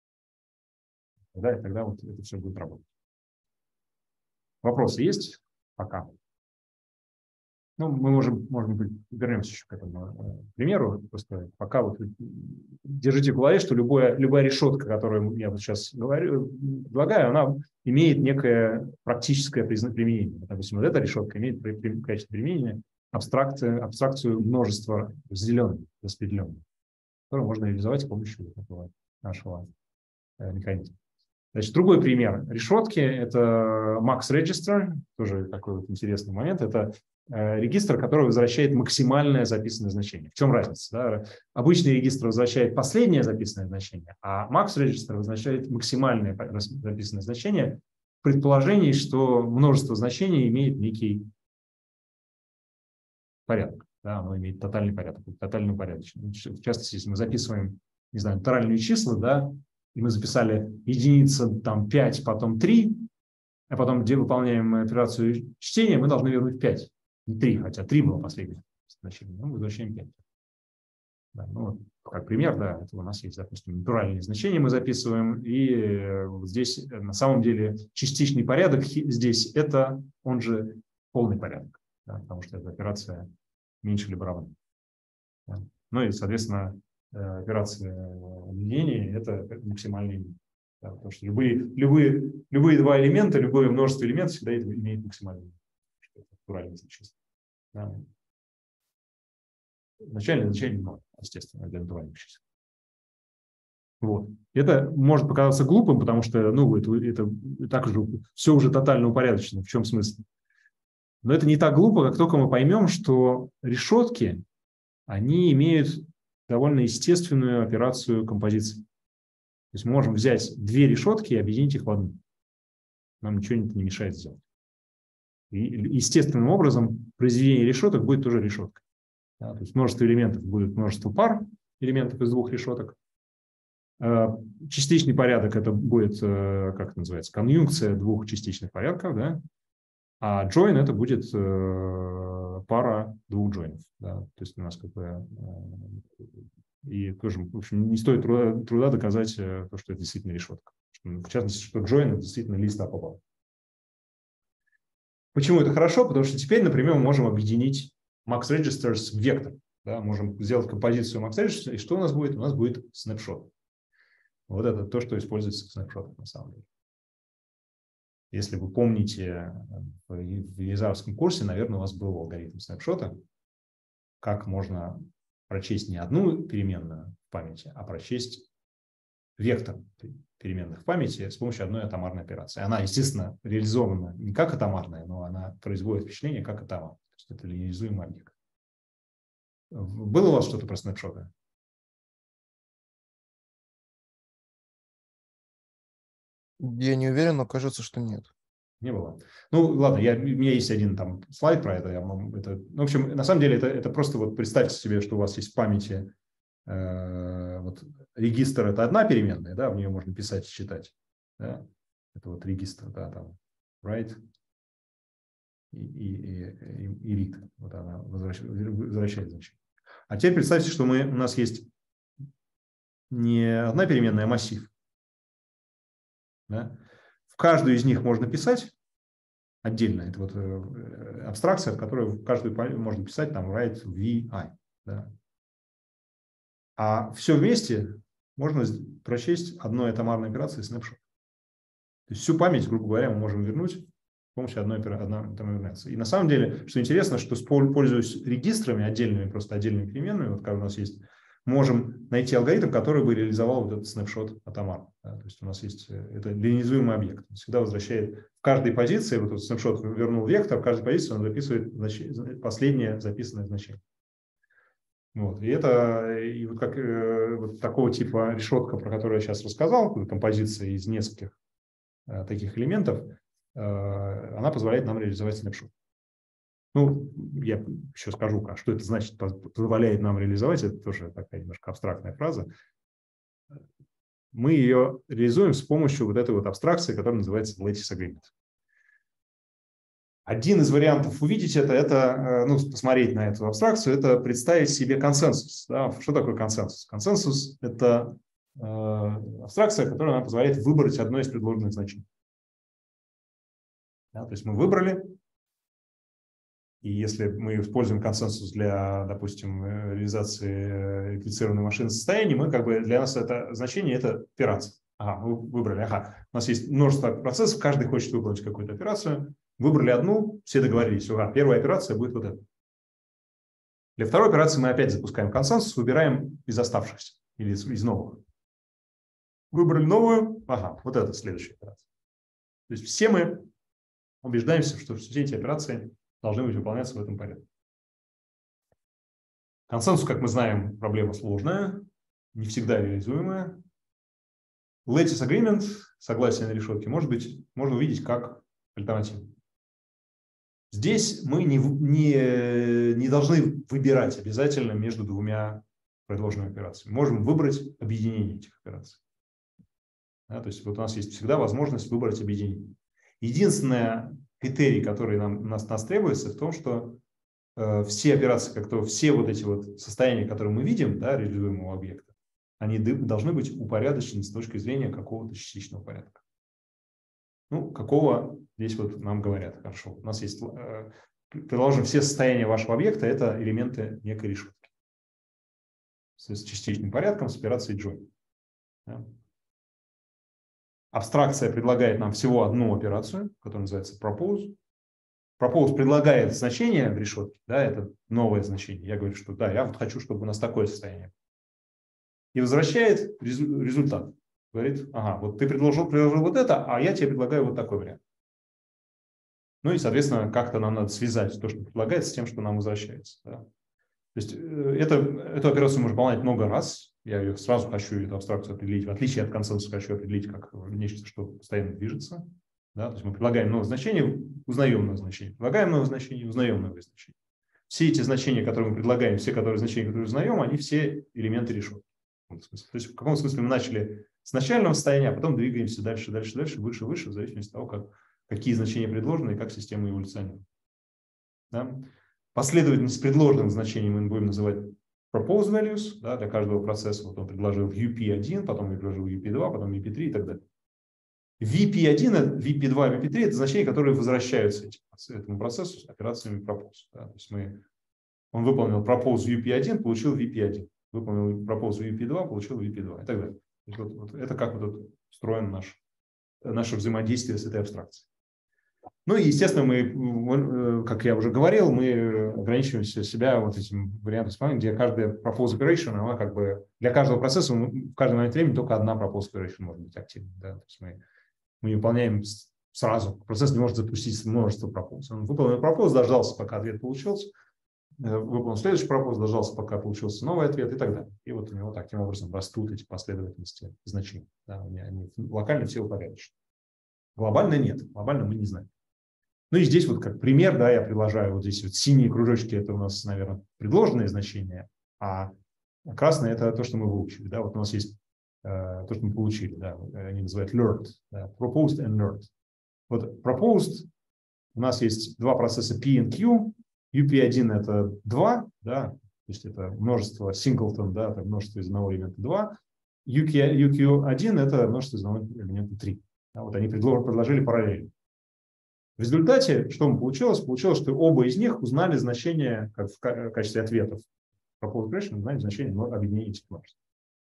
Тогда, и тогда вот это все будет работать. Вопросы есть? Пока. Ну, мы можем, может быть, вернемся еще к этому примеру. Просто пока вот держите в голове, что любая, любая решетка, которую я вот сейчас говорю, предлагаю, она имеет некое практическое применение. Допустим, вот эта решетка имеет в качестве применения абстракцию, абстракцию множества разделенных, распределенных, которую можно реализовать с помощью этого нашего механизма. Значит, другой пример решетки – это max register, тоже такой вот интересный момент. Это э, регистр, который возвращает максимальное записанное значение. В чем разница? Да? Обычный регистр возвращает последнее записанное значение, а max register возвращает максимальное записанное значение в предположении, что множество значений имеет некий порядок. Да? Оно имеет тотальный порядок, тотальную порядочность. В частности, если мы записываем, не знаю, натуральные числа, да, и мы записали единица, там пять, потом три, а потом, где выполняем операцию чтения, мы должны вернуть пять, не три, хотя три было последнее значение, но мы возвращаем пять. Да, ну, вот, как пример, да, это у нас есть, допустим, натуральные значения мы записываем, и вот здесь на самом деле частичный порядок здесь это, он же полный порядок, да, потому что эта операция меньше либо равна. Да. Ну и, соответственно, операция объединения – это максимальный, да, потому что любые, любые, любые два элемента, любое множество элементов всегда имеет максимальный натуральный значение. Да. Начальное значение ноль, естественно, для натуральных чисел. Вот. Это может показаться глупым, потому что ну, это, это так же все уже тотально упорядочено. В чем смысл? Но это не так глупо, как только мы поймем, что решетки, они имеют довольно естественную операцию композиции. То есть мы можем взять две решетки и объединить их в одну. Нам ничего не мешает сделать. И естественным образом произведение решеток будет тоже решеткой. Да, то есть множество элементов будет множество пар элементов из двух решеток. Частичный порядок это будет, как это называется, конъюнкция двух частичных порядков, да? А join это будет пара двух джойнов. Да? То есть у нас как бы и тоже, в общем, не стоит труда, труда доказать то, что это действительно решетка. В частности, что join это действительно лист апоба. Почему это хорошо? Потому что теперь, например, мы можем объединить max registers в вектор. Да? Можем сделать композицию max registers, и что у нас будет? У нас будет снапшот. Вот это то, что используется в снапшотах на самом деле. Если вы помните, в елизаровском курсе, наверное, у вас был алгоритм снапшота, как можно прочесть не одну переменную в памяти, а прочесть вектор переменных в памяти с помощью одной атомарной операции. Она, естественно, реализована не как атомарная, но она производит впечатление как атомар. То есть это линеаризуемый объект. Было у вас что-то про снапшоты? Я не уверен, но кажется, что нет. Не было. Ну, ладно, я, у меня есть один там слайд про это. Я, это ну, в общем, на самом деле, это, это просто вот представьте себе, что у вас есть в памяти э, вот, регистр – это одна переменная, да, в нее можно писать и читать. Да? Это вот регистр, да, там, write и, и, и, и read. Вот она возвращает, возвращает значение. А теперь представьте, что мы, у нас есть не одна переменная, а массив. Да? В каждую из них можно писать отдельно. Это вот э, абстракция, в которой в каждую можно писать там write vi. Да? А все вместе можно прочесть одной атомарной операцией snapshot. То есть всю память, грубо говоря, мы можем вернуть с помощью одной, одной атомарной операции. И на самом деле, что интересно, что пользуясь регистрами отдельными, просто отдельными переменными, вот как у нас есть, можем найти алгоритм, который бы реализовал вот этот снапшот атомар. Да, то есть у нас есть это линеаризуемый объект. Он всегда возвращает в каждой позиции, вот этот снапшот вернул вектор, в каждой позиции он записывает значение, последнее записанное значение. Вот. И это и вот как, вот такого типа решетка, про которую я сейчас рассказал, композиция из нескольких э, таких элементов, э, она позволяет нам реализовать снапшот. Ну, я еще скажу, а что это значит, позволяет нам реализовать, это тоже такая немножко абстрактная фраза. Мы ее реализуем с помощью вот этой вот абстракции, которая называется lattice agreement. Один из вариантов увидеть это, это ну, посмотреть на эту абстракцию, это представить себе консенсус. Да? Что такое консенсус? Консенсус – это э, абстракция, которая нам позволяет выбрать одно из предложенных значений. Да? То есть мы выбрали. И если мы используем консенсус для, допустим, реализации реплицированной машины состояния, мы как бы для нас это значение – это операция. Ага, мы выбрали. Ага, у нас есть множество процессов, каждый хочет выполнить какую-то операцию. Выбрали одну, все договорились. Ага, первая операция будет вот эта. Для второй операции мы опять запускаем консенсус, выбираем из оставшихся или из, из новых. Выбрали новую. Ага, вот это следующая операция. То есть все мы убеждаемся, что все эти операции должны быть выполняться в этом порядке. Консенсус, как мы знаем, проблема сложная, не всегда реализуемая. Lattice agreement, согласие на решетке, может быть, можно увидеть как альтернативу. Здесь мы не, не, не должны выбирать обязательно между двумя предложенными операциями. Можем выбрать объединение этих операций. Да, то есть вот у нас есть всегда возможность выбрать объединение. Единственное критерий, который нам, нас, нас требуется, в том, что э, все операции, как то все вот эти вот состояния, которые мы видим, да, реализуемого объекта, они должны быть упорядочены с точки зрения какого-то частичного порядка. Ну, какого здесь вот нам говорят. Хорошо, у нас есть, э, предположим, все состояния вашего объекта – это элементы некой решетки с частичным порядком, с операцией join. Да. Абстракция предлагает нам всего одну операцию, которая называется propose. Propose предлагает значение в решетке, да, это новое значение. Я говорю, что да, я вот хочу, чтобы у нас такое состояние. И возвращает результат. Говорит, ага, вот ты предложил, предложил вот это, а я тебе предлагаю вот такой вариант. Ну и, соответственно, как-то нам надо связать то, что предлагается, с тем, что нам возвращается. Да. То есть это, эту операцию можно выполнять много раз. Я ее сразу хочу эту абстракцию определить. В отличие от консенсуса хочу определить как нечто, что постоянно движется. Да. То есть мы предлагаем новое значение, узнаем новое значение. Предлагаем новое значение, узнаем новое значение. Все эти значения, которые мы предлагаем, все которые значения, которые узнаем, они все элементы решетки. То есть в каком смысле мы начали с начального состояния, а потом двигаемся дальше, дальше, дальше, выше, выше, в зависимости от того, как, какие значения предложены и как система эволюционирует. Да? Последовательность предложенных значений мы будем называть propose values, да, для каждого процесса. Вот он предложил ю пи один, потом предложил ю пи два, потом ю пи три и так далее. ви пи один, ви пи два, ви пи три – это значения, которые возвращаются этому процессу с операциями propose. Да? То есть мы, он выполнил propose ви пи один, получил ви пи один. Выполнил propose ви пи два, получил ви пи два и так далее. То есть вот, вот это как вот устроен наш, наше взаимодействие с этой абстракцией. Ну и, естественно, мы, как я уже говорил, мы ограничиваемся себя вот этим вариантом исполнения, где каждая propose operation, она как бы для каждого процесса в каждый момент времени только одна propose operation может быть активной. Да? То есть мы, мы не выполняем сразу. Процесс не может запустить множество propose. Он выполнил propose, дождался, пока ответ получился, выполнил следующий пропоз, дождался, пока получился новый ответ и так далее. И вот у него таким образом растут эти последовательности значений. Да, они, они локально все упорядочены. Глобально нет. Глобально мы не знаем. Ну и здесь вот как пример, да, я приложаю вот здесь вот синие кружочки, это у нас, наверное, предложенные значения, а красные это то, что мы выучили. Да, вот у нас есть э, то, что мы получили. Да, они называют learned, да, proposed and learned. Вот proposed у нас есть два процесса P и Q. ю пи один это два, да, то есть это множество singleton, да, это множество из одного элемента два. ю кью один это множество из одного элемента три. Да, вот они предложили параллельно. В результате, что получилось? Получилось, что оба из них узнали значение, как в качестве ответов propose operation, узнали значение объединения этих множеств.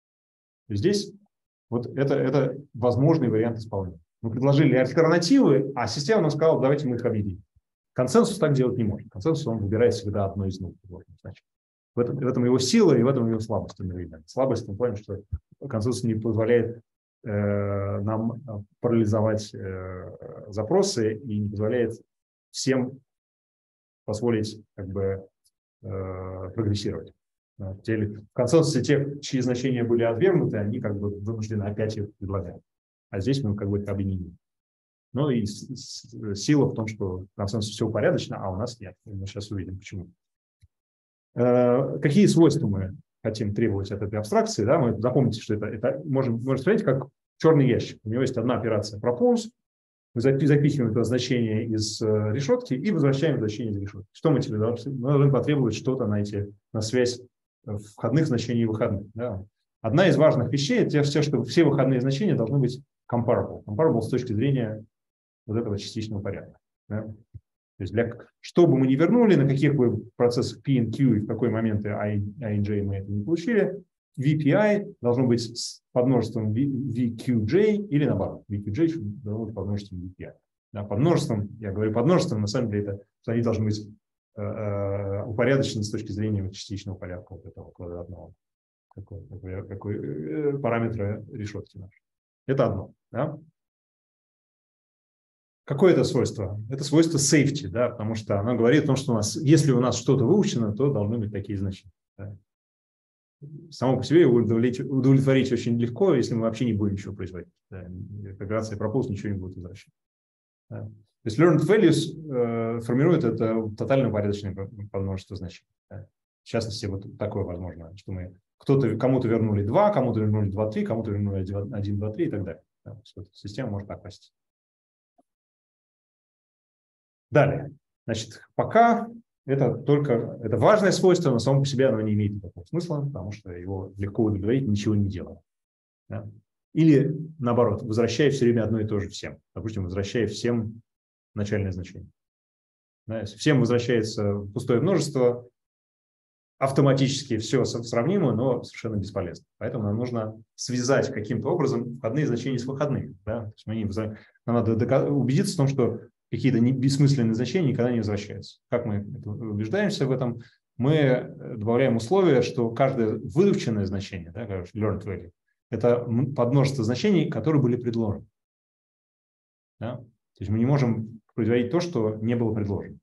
Здесь вот это, это возможный вариант исполнения. Мы предложили альтернативы, а система нам сказала, давайте мы их объединим. Консенсус так делать не может. Консенсус он выбирает всегда одно из двух. В этом, в этом его сила и в этом его слабость. Слабость в том плане, что консенсус не позволяет э, нам парализовать э, запросы и не позволяет всем позволить как бы, э, прогрессировать. В консенсусе тех, чьи значения были отвергнуты, они как бы вынуждены опять их предлагать. А здесь мы как бы их объединим. Ну и сила в том, что в консенсусе все упорядочено, а у нас нет. Мы сейчас увидим, почему. Какие свойства мы хотим требовать от этой абстракции? Да? Мы запомните, что это, это можем, можем смотреть как черный ящик. У него есть одна операция propose, мы запихиваем это значение из решетки и возвращаем значение из решетки. Что мы тебе должны? Мы должны потребовать что-то на, эти, на связь входных значений и выходных. Да? Одна из важных вещей – это все, что все выходные значения должны быть comparable. Comparable с точки зрения вот этого частичного порядка. Да? То есть для, что бы мы ни вернули, на каких бы процессах P и Q и в какой момент I и J мы это не получили, ви пи ай должно быть с подмножеством ви кью джей или наоборот. ви кью джей должно быть подмножеством ви пи ай. Да, подмножеством, я говорю подмножеством, на самом деле это, что они должны быть э, э, упорядочены с точки зрения частичного порядка вот этого квадратного какой, какой, какой, э, параметра решетки нашей. Это одно. Да? Какое это свойство? Это свойство safety, да, потому что оно говорит о том, что у нас, если у нас что-то выучено, то должны быть такие значения. Да. Само по себе его удовлетворить, удовлетворить очень легко, если мы вообще не будем ничего производить. Да. Операция propose ничего не будет возвращать. Да. То есть learned values э, формирует это тотально упорядоченное подмножество значений. Да. В частности, вот такое возможно, что мы кто-то, кому-то вернули два, кому-то вернули два, три, кому-то вернули один, два, три и так далее. Да. Система может так расти. Далее, значит, пока это только это важное свойство, но само по себе оно не имеет никакого смысла, потому что его легко удовлетворить, ничего не делая. Да? Или наоборот, возвращая все время одно и то же всем. Допустим, возвращая всем начальное значение. Да? Если всем возвращается пустое множество, автоматически все сравнимо, но совершенно бесполезно. Поэтому нам нужно связать каким-то образом входные значения с выходными. Да? То есть мы не, нам надо убедиться в том, что какие-то бессмысленные значения никогда не возвращаются. Как мы убеждаемся в этом? Мы добавляем условие, что каждое выученное значение, да, learned value, это подмножество значений, которые были предложены. Да? То есть мы не можем производить то, что не было предложено.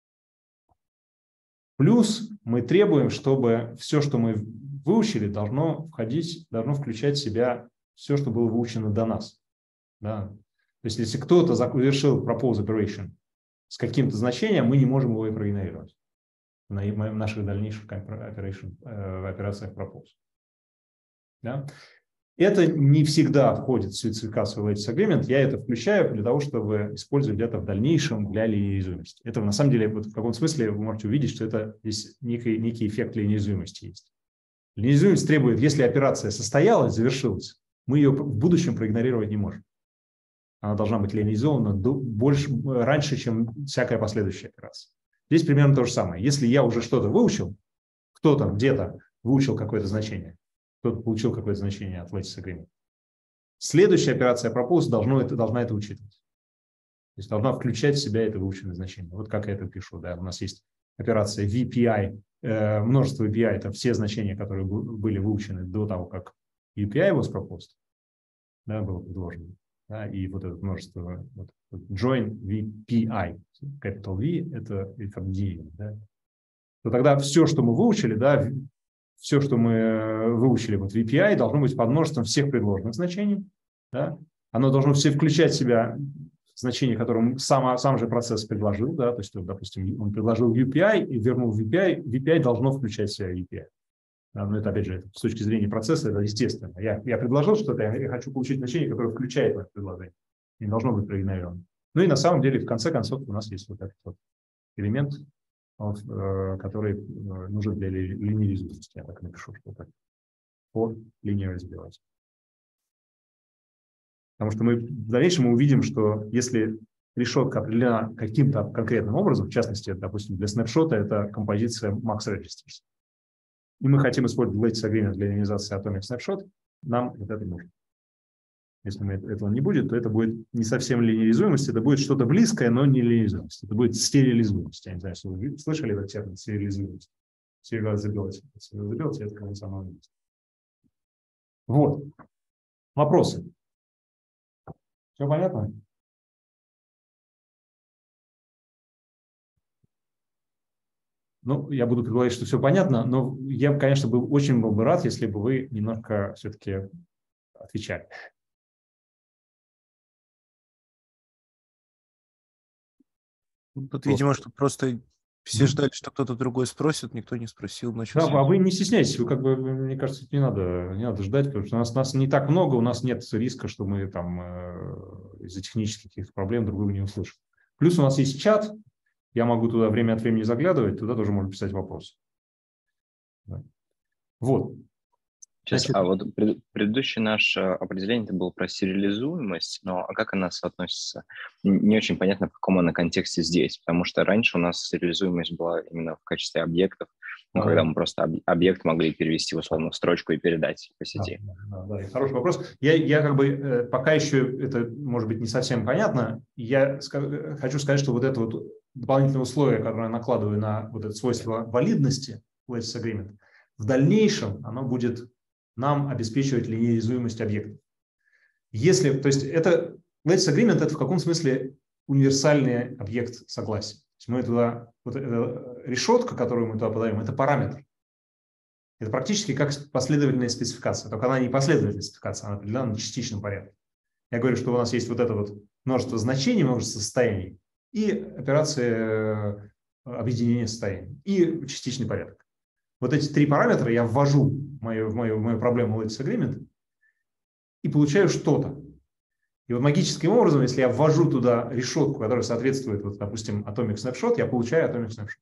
Плюс мы требуем, чтобы все, что мы выучили, должно входить, должно включать в себя все, что было выучено до нас. Да? То есть, если кто-то завершил propose operation с каким-то значением, мы не можем его и проигнорировать в наших дальнейших operation, э, операциях propose. Да? Это не всегда входит в спецификацию lattice agreement. Я это включаю для того, чтобы использовать это в дальнейшем для линеизуемости. Это на самом деле, вот в каком смысле вы можете увидеть, что это здесь некий, некий эффект линеизуемости есть. Линеизуемость требует, если операция состоялась, завершилась, мы ее в будущем проигнорировать не можем. она должна быть линейзована до, больше, раньше, чем всякая последующая операция. Здесь примерно то же самое. Если я уже что-то выучил, кто-то где-то выучил какое-то значение, кто-то получил какое-то значение от lattice agreement, следующая операция propose должно это, должна это учитывать. То есть должна включать в себя это выученное значение. Вот как я это пишу. Да? У нас есть операция ви пи ай, э, множество ви пи ай, это все значения, которые были выучены до того, как ви пи ай was proposed, да, было предложено. Да? И вот это множество, вот, join ви пи ай, capital V, это как D, да? То тогда все, что мы выучили, да, все, что мы выучили вот ви пи ай, должно быть под множеством всех предложенных значений. Да? Оно должно все включать в себя значение, которое сам, сам же процесс предложил. Да? То есть, вот, допустим, он предложил ю пи ай и вернул ви пи ай. ви пи ай должно включать в себя ю пи ай. Да? Но это, опять же, с точки зрения процесса, это естественно. Я, я предложил что-то, я хочу получить значение, которое включает в это предложение. Не должно быть проигнорировано. Ну и на самом деле, в конце концов, у нас есть вот этот вот элемент, который нужен для линейизации. Я так напишу, что это for linear разбивать. Потому что мы в дальнейшем мы увидим, что если решетка определена каким-то конкретным образом, в частности, допустим, для снапшота это композиция max registers, и мы хотим использовать lattice agreement для линейизации atomic snapshot, нам вот это нужно. Если мы этого не будет, то это будет не совсем линейизуемость, это будет что-то близкое, но не линейизуемость. Это будет стерилизуемость. Я не знаю, если вы слышали этот термин стерилизуемость. Стерилизability. Стерилизability – это как самое есть. Вот. Вопросы? Все понятно? Ну, я буду предполагать, что все понятно, но я, конечно, был, очень был бы рад, если бы вы немножко все-таки отвечали. Тут, видимо, что просто все ждали, что кто-то другой спросит, никто не спросил. Да, а вы не стесняйтесь, вы как бы, мне кажется, не надо, не надо ждать, потому что у нас, нас не так много, у нас нет риска, что мы там э, из-за технических каких-то проблем друг друга не услышим. Плюс у нас есть чат, я могу туда время от времени заглядывать, туда тоже можно писать вопросы. Да. Вот. Сейчас, Значит, а вот пред, предыдущее наше определение это было про сериализуемость, но а как она соотносится? Не очень понятно, в каком она контексте здесь, потому что раньше у нас сериализуемость была именно в качестве объектов, ну, а, когда мы просто объект могли перевести условно в строчку и передать по сети. Да, да, да, хороший вопрос. Я, я как бы пока еще это может быть не совсем понятно. Я ска- хочу сказать, что вот это вот дополнительное условие, которое я накладываю на вот это свойство валидности lattice agreement, в дальнейшем оно будет нам обеспечивать линейизуемость объектов. Если, то есть это lattice agreement это в каком смысле универсальный объект согласия. То есть мы туда, вот эта решетка, которую мы туда подаем, это параметр. Это практически как последовательная спецификация, только она не последовательная спецификация, она определена на частичном порядке. Я говорю, что у нас есть вот это вот множество значений, множество состояний и операции объединения состояний и частичный порядок. Вот эти три параметра я ввожу в мою, в мою, в мою проблему lattice agreement и получаю что-то. И вот магическим образом, если я ввожу туда решетку, которая соответствует, вот, допустим, atomic snapshot, я получаю atomic snapshot.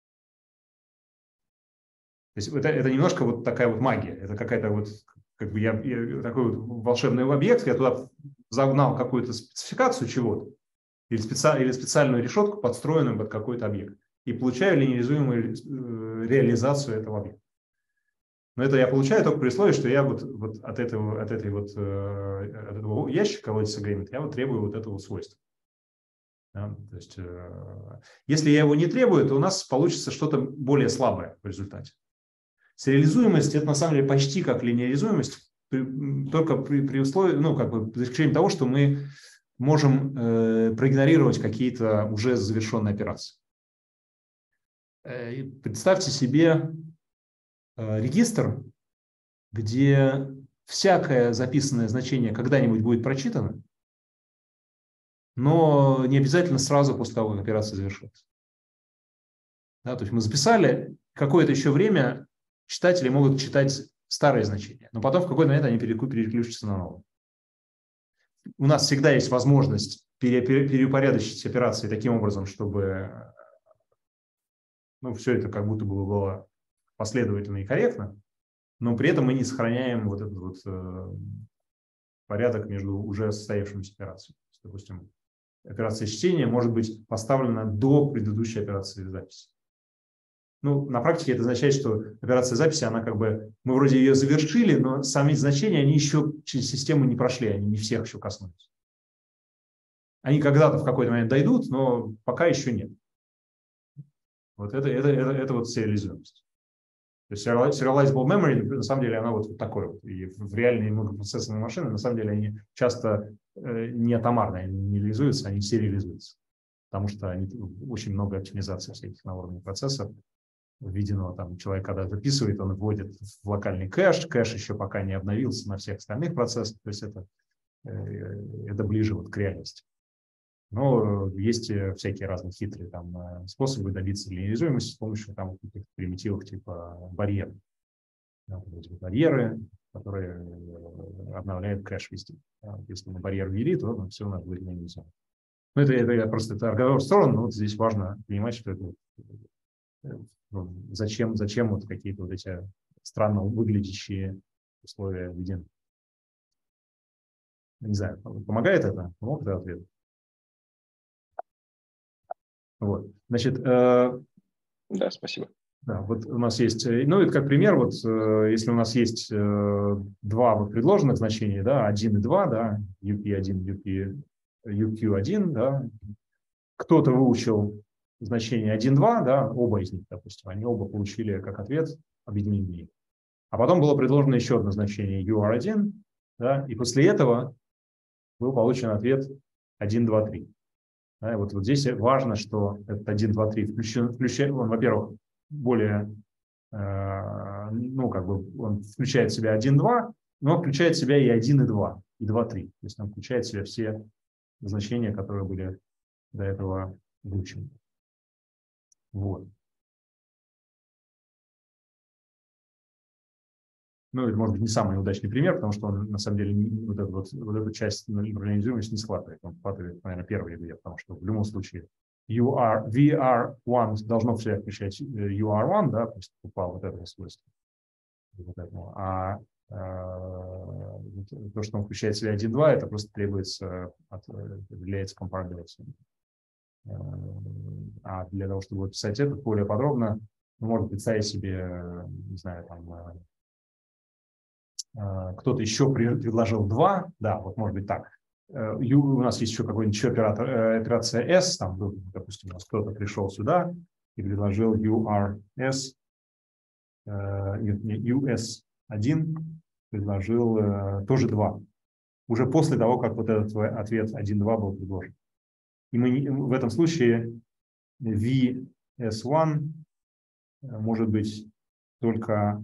То есть это, это немножко вот такая вот магия. Это какая-то вот, как бы я, я такой вот волшебный объект, я туда загнал какую-то спецификацию чего-то или, специ, или специальную решетку, подстроенную под какой-то объект. И получаю линейизуемую реализацию этого объекта. Но это я получаю только при условии, что я вот, вот от, этого, от, этой вот, от этого ящика lattice agreement я вот требую вот этого свойства. Да? То есть, если я его не требую, то у нас получится что-то более слабое в результате. Сериализуемость – это на самом деле почти как линейизуемость, только при, при условии, ну, как бы, за исключением того, что мы можем э, проигнорировать какие-то уже завершенные операции. Представьте себе регистр, где всякое записанное значение когда-нибудь будет прочитано, но не обязательно сразу после того, как операция завершится. Да, то есть мы записали, какое-то еще время читатели могут читать старые значения, но потом в какой-то момент они переключатся на новые. У нас всегда есть возможность переупорядочить операции таким образом, чтобы ну, все это как будто бы было последовательно и корректно, но при этом мы не сохраняем вот этот вот э, порядок между уже состоявшимися операциями. допустим, операция чтения может быть поставлена до предыдущей операции записи. Ну, на практике это означает, что операция записи, она как бы, мы вроде ее завершили, но сами значения, они еще через систему не прошли, они не всех еще коснулись. Они когда-то в какой-то момент дойдут, но пока еще нет. Вот это, это, это, это вот сериализуемость. То есть serializable memory, на самом деле, она вот такой вот. И в реальные многопроцессорные машины, на самом деле, они часто э, не атомарно, они не реализуются, они сериализуются. Потому что они, очень много оптимизации всяких на уровне процессов введено. Там человек, когда записывает, он вводит в локальный кэш, кэш еще пока не обновился на всех остальных процессах, то есть это, э, это ближе вот к реальности. Но есть всякие разные хитрые там способы добиться линейзуемости с помощью там каких-то примитивов типа барьеров. Барьеры, которые обновляют кэш везде. Если мы барьер ввели, то ну, все у нас будет линейзуемо. Ну, это, это я просто это разговор в сторону, но вот здесь важно понимать, что это ну, зачем, зачем вот какие-то вот эти странно выглядящие условия введены. Не знаю, помогает это? Помог это ответ? Вот. Значит, э, да, спасибо. Да, вот у нас есть, ну это как пример, вот э, если у нас есть э, два вот предложенных значения, да, один и два, да, ю пи один, ю пи, ю кью один, да, кто-то выучил значение один, два, да, оба из них, допустим, они оба получили как ответ объединение. А потом было предложено еще одно значение ю ар один, да, и после этого был получен ответ один, два, три. Да, и вот, вот здесь важно, что этот один, два, три включен, включает, он, во-первых, более, э, ну, как бы, он включает в себя один, два, но включает в себя и один, и два, и два, три. То есть он включает в себя все значения, которые были до этого выучены. Вот. Ну, это, может быть, не самый удачный пример, потому что он, на самом деле, вот эту, вот, вот эту часть линейзуемости не схватывает. Он схватывает, наверное, первый две, потому что в любом случае ю ар, ви ар один должно все включать ю ар один, да, то есть упал вот это свойство. Вот этому. А э, то, что он включает в себя один, два, это просто требуется, от, является comparability. А для того, чтобы описать это более подробно, вы можете представить себе, не знаю, там, кто-то еще предложил два, да, вот может быть так. У нас есть еще какой-нибудь еще оператор, операция S, там, допустим, у нас кто-то пришел сюда и предложил ю ар эс, ю эс один, предложил тоже два, уже после того, как вот этот ответ один, два был предложен. И мы в этом случае ви эс один может быть только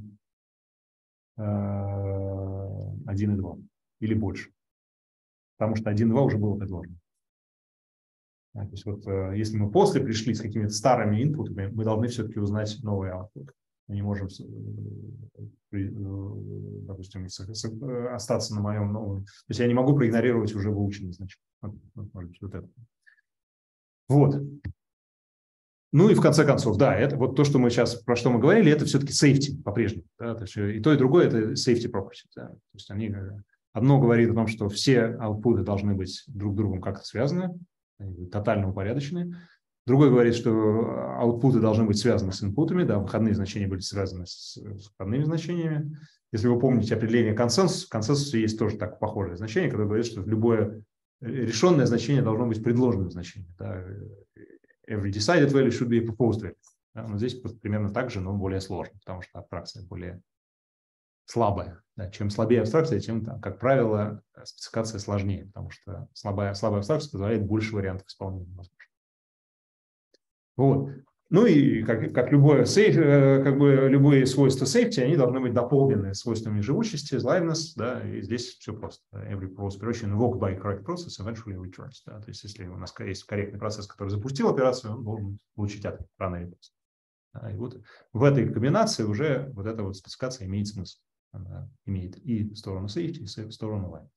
один и два или больше, потому что один и два уже было предложено. То есть вот, если мы после пришли с какими-то старыми инпутами, мы должны все-таки узнать новый output. Мы не можем, допустим, остаться на моем новом. То есть я не могу проигнорировать уже выученные значения. Вот, вот это. Вот. Ну и в конце концов, да, это вот то, что мы сейчас, про что мы говорили, это все-таки safety по-прежнему. Да, то есть и то, и другое – это safety property. Да. То есть они, одно говорит о том, что все аутпуты должны быть друг с другом как-то связаны, тотально упорядочены. Другой говорит, что аутпуты должны быть связаны с инпутами, да, выходные значения были связаны с, с входными значениями. Если вы помните определение консенсуса, в консенсусе есть тоже так похожее значение, которое говорит, что любое решенное значение должно быть предложенным значением. Да. Every decided value should be a proposed value. Да, но здесь примерно так же, но более сложно, потому что абстракция более слабая. Да. Чем слабее абстракция, тем, как правило, спецификация сложнее, потому что слабая, слабая абстракция позволяет больше вариантов исполнения. Вот. Ну и как, как, любое сейф, как бы любые свойства safety, они должны быть дополнены свойствами живучести, liveness, да, и здесь все просто. Every proposed operation invoked by correct process eventually returns. Да, то есть если у нас есть корректный процесс, который запустил операцию, он должен получить ответ рано или поздно. Да, и вот в этой комбинации уже вот эта вот спецификация имеет смысл. Она имеет и сторону safety, и сторону liveness.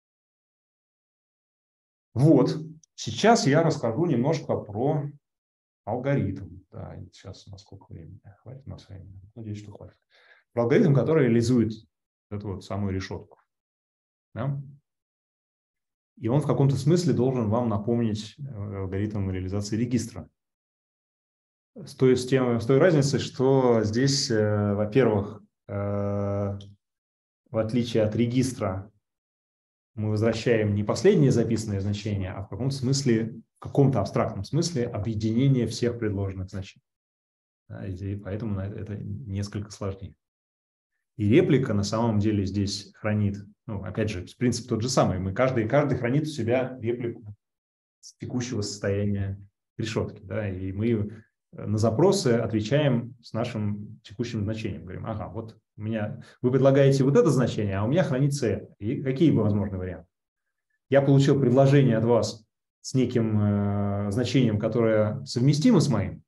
Вот. Сейчас я расскажу немножко про алгоритм. Да, сейчас у нас сколько времени? Хватит у нас времени? Надеюсь, что хватит. Про алгоритм, который реализует эту вот самую решетку. Да? И он в каком-то смысле должен вам напомнить алгоритм реализации регистра. С той, с тем, с той разницей, что здесь, э, во-первых, э, в отличие от регистра, мы возвращаем не последнее записанное значение, а в каком-то смысле, в каком-то абстрактном смысле объединение всех предложенных значений. Да, и поэтому это несколько сложнее. И реплика на самом деле здесь хранит, ну, опять же, принцип тот же самый. Мы каждый, каждый хранит у себя реплику с текущего состояния решетки. Да, и мы на запросы отвечаем с нашим текущим значением. Говорим, ага, вот у меня, вы предлагаете вот это значение, а у меня хранится это. И какие бы возможны варианты? Я получил предложение от вас с неким э, значением, которое совместимо с моим,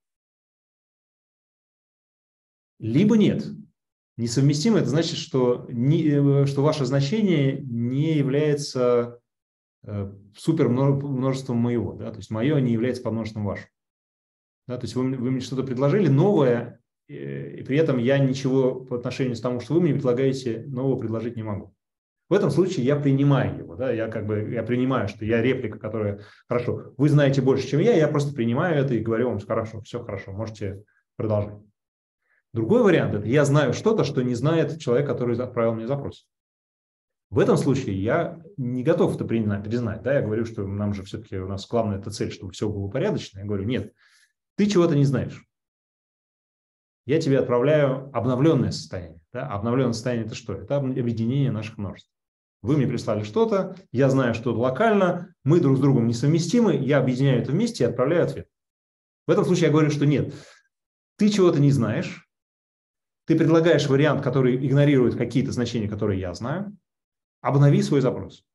либо нет. Несовместимо – это значит, что, не, что ваше значение не является э, супермножеством моего. Да? То есть мое не является подмножеством вашего. Да? То есть вы, вы мне что-то предложили новое, и при этом я ничего по отношению к тому, что вы мне предлагаете, нового предложить не могу. В этом случае я принимаю его. Да? Я, как бы, я принимаю, что я реплика, которая… Хорошо, вы знаете больше, чем я, я просто принимаю это и говорю вам, хорошо, все хорошо, можете продолжать. Другой вариант – это я знаю что-то, что не знает человек, который отправил мне запрос. В этом случае я не готов это признать. Да? Я говорю, что нам же все-таки у нас главная эта цель, чтобы все было порядочно. Я говорю, нет, ты чего-то не знаешь. Я тебе отправляю обновленное состояние. Да? Обновленное состояние – это что? Это объединение наших множеств. Вы мне прислали что-то, я знаю, что это локально, мы друг с другом несовместимы, я объединяю это вместе и отправляю ответ. В этом случае я говорю, что нет, ты чего-то не знаешь, ты предлагаешь вариант, который игнорирует какие-то значения, которые я знаю, обнови свой запрос.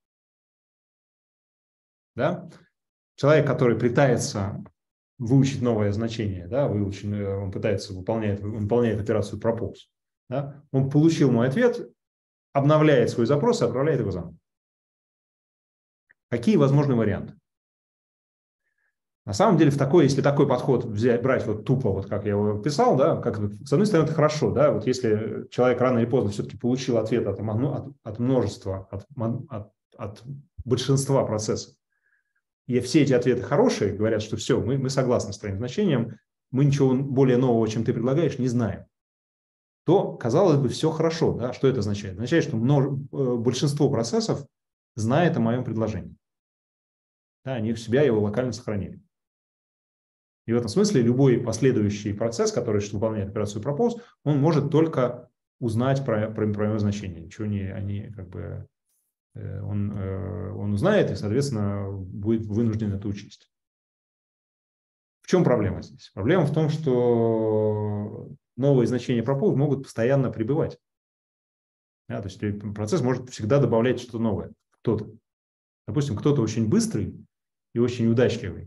Да? Человек, который пытается выучить новое значение, да, выучить, он пытается выполнять, он выполняет операцию propose, да, он получил мой ответ, обновляет свой запрос и отправляет его заново. Какие возможны варианты? На самом деле, в такой, если такой подход взять, брать вот тупо, вот как я его писал, да, как, с одной стороны, это хорошо, да, вот если человек рано или поздно все-таки получил ответ от, от, от множества, от, от, от большинства процессов, и все эти ответы хорошие, говорят, что все, мы, мы согласны с твоим значением, мы ничего более нового, чем ты предлагаешь, не знаем, то, казалось бы, все хорошо, да, что это означает? Это означает, что множ... большинство процессов знает о моем предложении. Да, они в себя его локально сохранили. И в этом смысле любой последующий процесс, который выполняет операцию propose, он может только узнать про, про, про его значение. Ничего не, они, как бы, он, он узнает и, соответственно, будет вынужден это учесть. В чем проблема здесь? Проблема в том, что новые значения propose могут постоянно прибывать. Да, то есть процесс может всегда добавлять что-то новое. Кто-то. Допустим, кто-то очень быстрый и очень удачливый,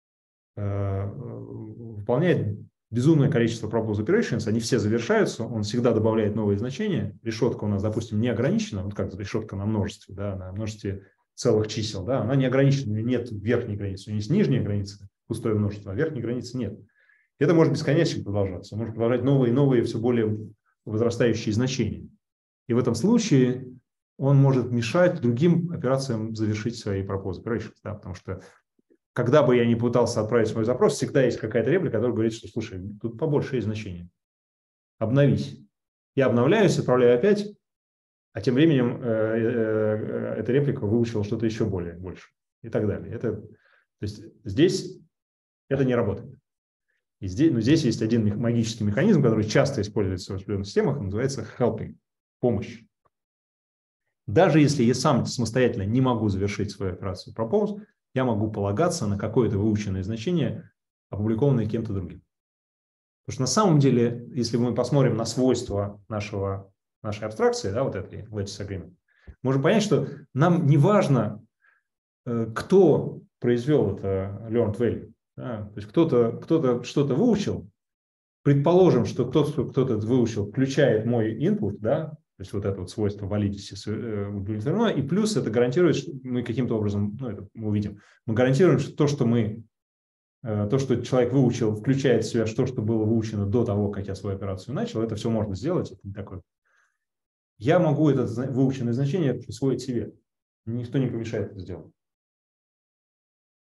выполняет безумное количество propose operations, они все завершаются, он всегда добавляет новые значения. Решетка у нас, допустим, не ограничена, вот как решетка на множестве, да, на множестве целых чисел, да, она не ограничена, нет верхней границы, у нее есть нижняя граница, пустое множество, а верхней границы нет. Это может бесконечно продолжаться, может продолжать новые и новые, все более возрастающие значения. И в этом случае он может мешать другим операциям завершить свои propose operations, да, потому что когда бы я ни пытался отправить свой запрос, всегда есть какая-то реплика, которая говорит, что, слушай, тут побольше есть значений. Обновись. Я обновляюсь, отправляю опять, а тем временем э, э, эта реплика выучила что-то еще более, больше и так далее. Это, то есть здесь это не работает. И здесь, но здесь есть один магический механизм, который часто используется в определенных системах, он называется helping, помощь. Даже если я сам самостоятельно не могу завершить свою операцию propose, я могу полагаться на какое-то выученное значение, опубликованное кем-то другим. Потому что на самом деле, если мы посмотрим на свойства нашего, нашей абстракции, да, вот этой lattice agreement, можем понять, что нам не важно, кто произвел это learned value. Да? То есть кто-то, кто-то что-то выучил, предположим, что кто-то, кто-то выучил, включает мой input, да, то есть вот это вот свойство validity удовлетворено, и плюс это гарантирует, что мы каким-то образом, ну, это мы увидим, мы гарантируем, что то, что мы, то, что человек выучил, включает в себя то, что было выучено до того, как я свою операцию начал, это все можно сделать, это не такое. Я могу это выученное значение присвоить себе, никто не помешает это сделать.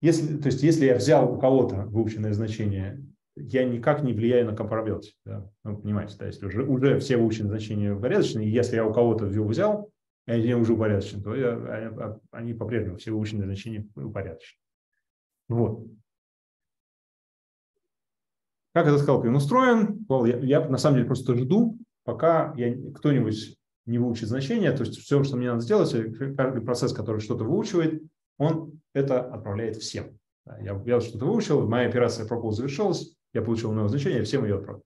если, то есть если я взял у кого-то выученное значение, я никак не влияю на comparability. Да? Ну, понимаете, да, если уже, уже все выученные значения упорядочены, и если я у кого-то его взял, и они уже упорядочены, то я, они по-прежнему все выученные значения упорядочены. Вот. Как этот Halpium устроен? Я, я на самом деле просто жду, пока я, кто-нибудь не выучит значение. То есть все, что мне надо сделать, каждый процесс, который что-то выучивает, он это отправляет всем. Я, я что-то выучил, моя операция propose завершилась, я получил новое значение, я всем ее отправлю.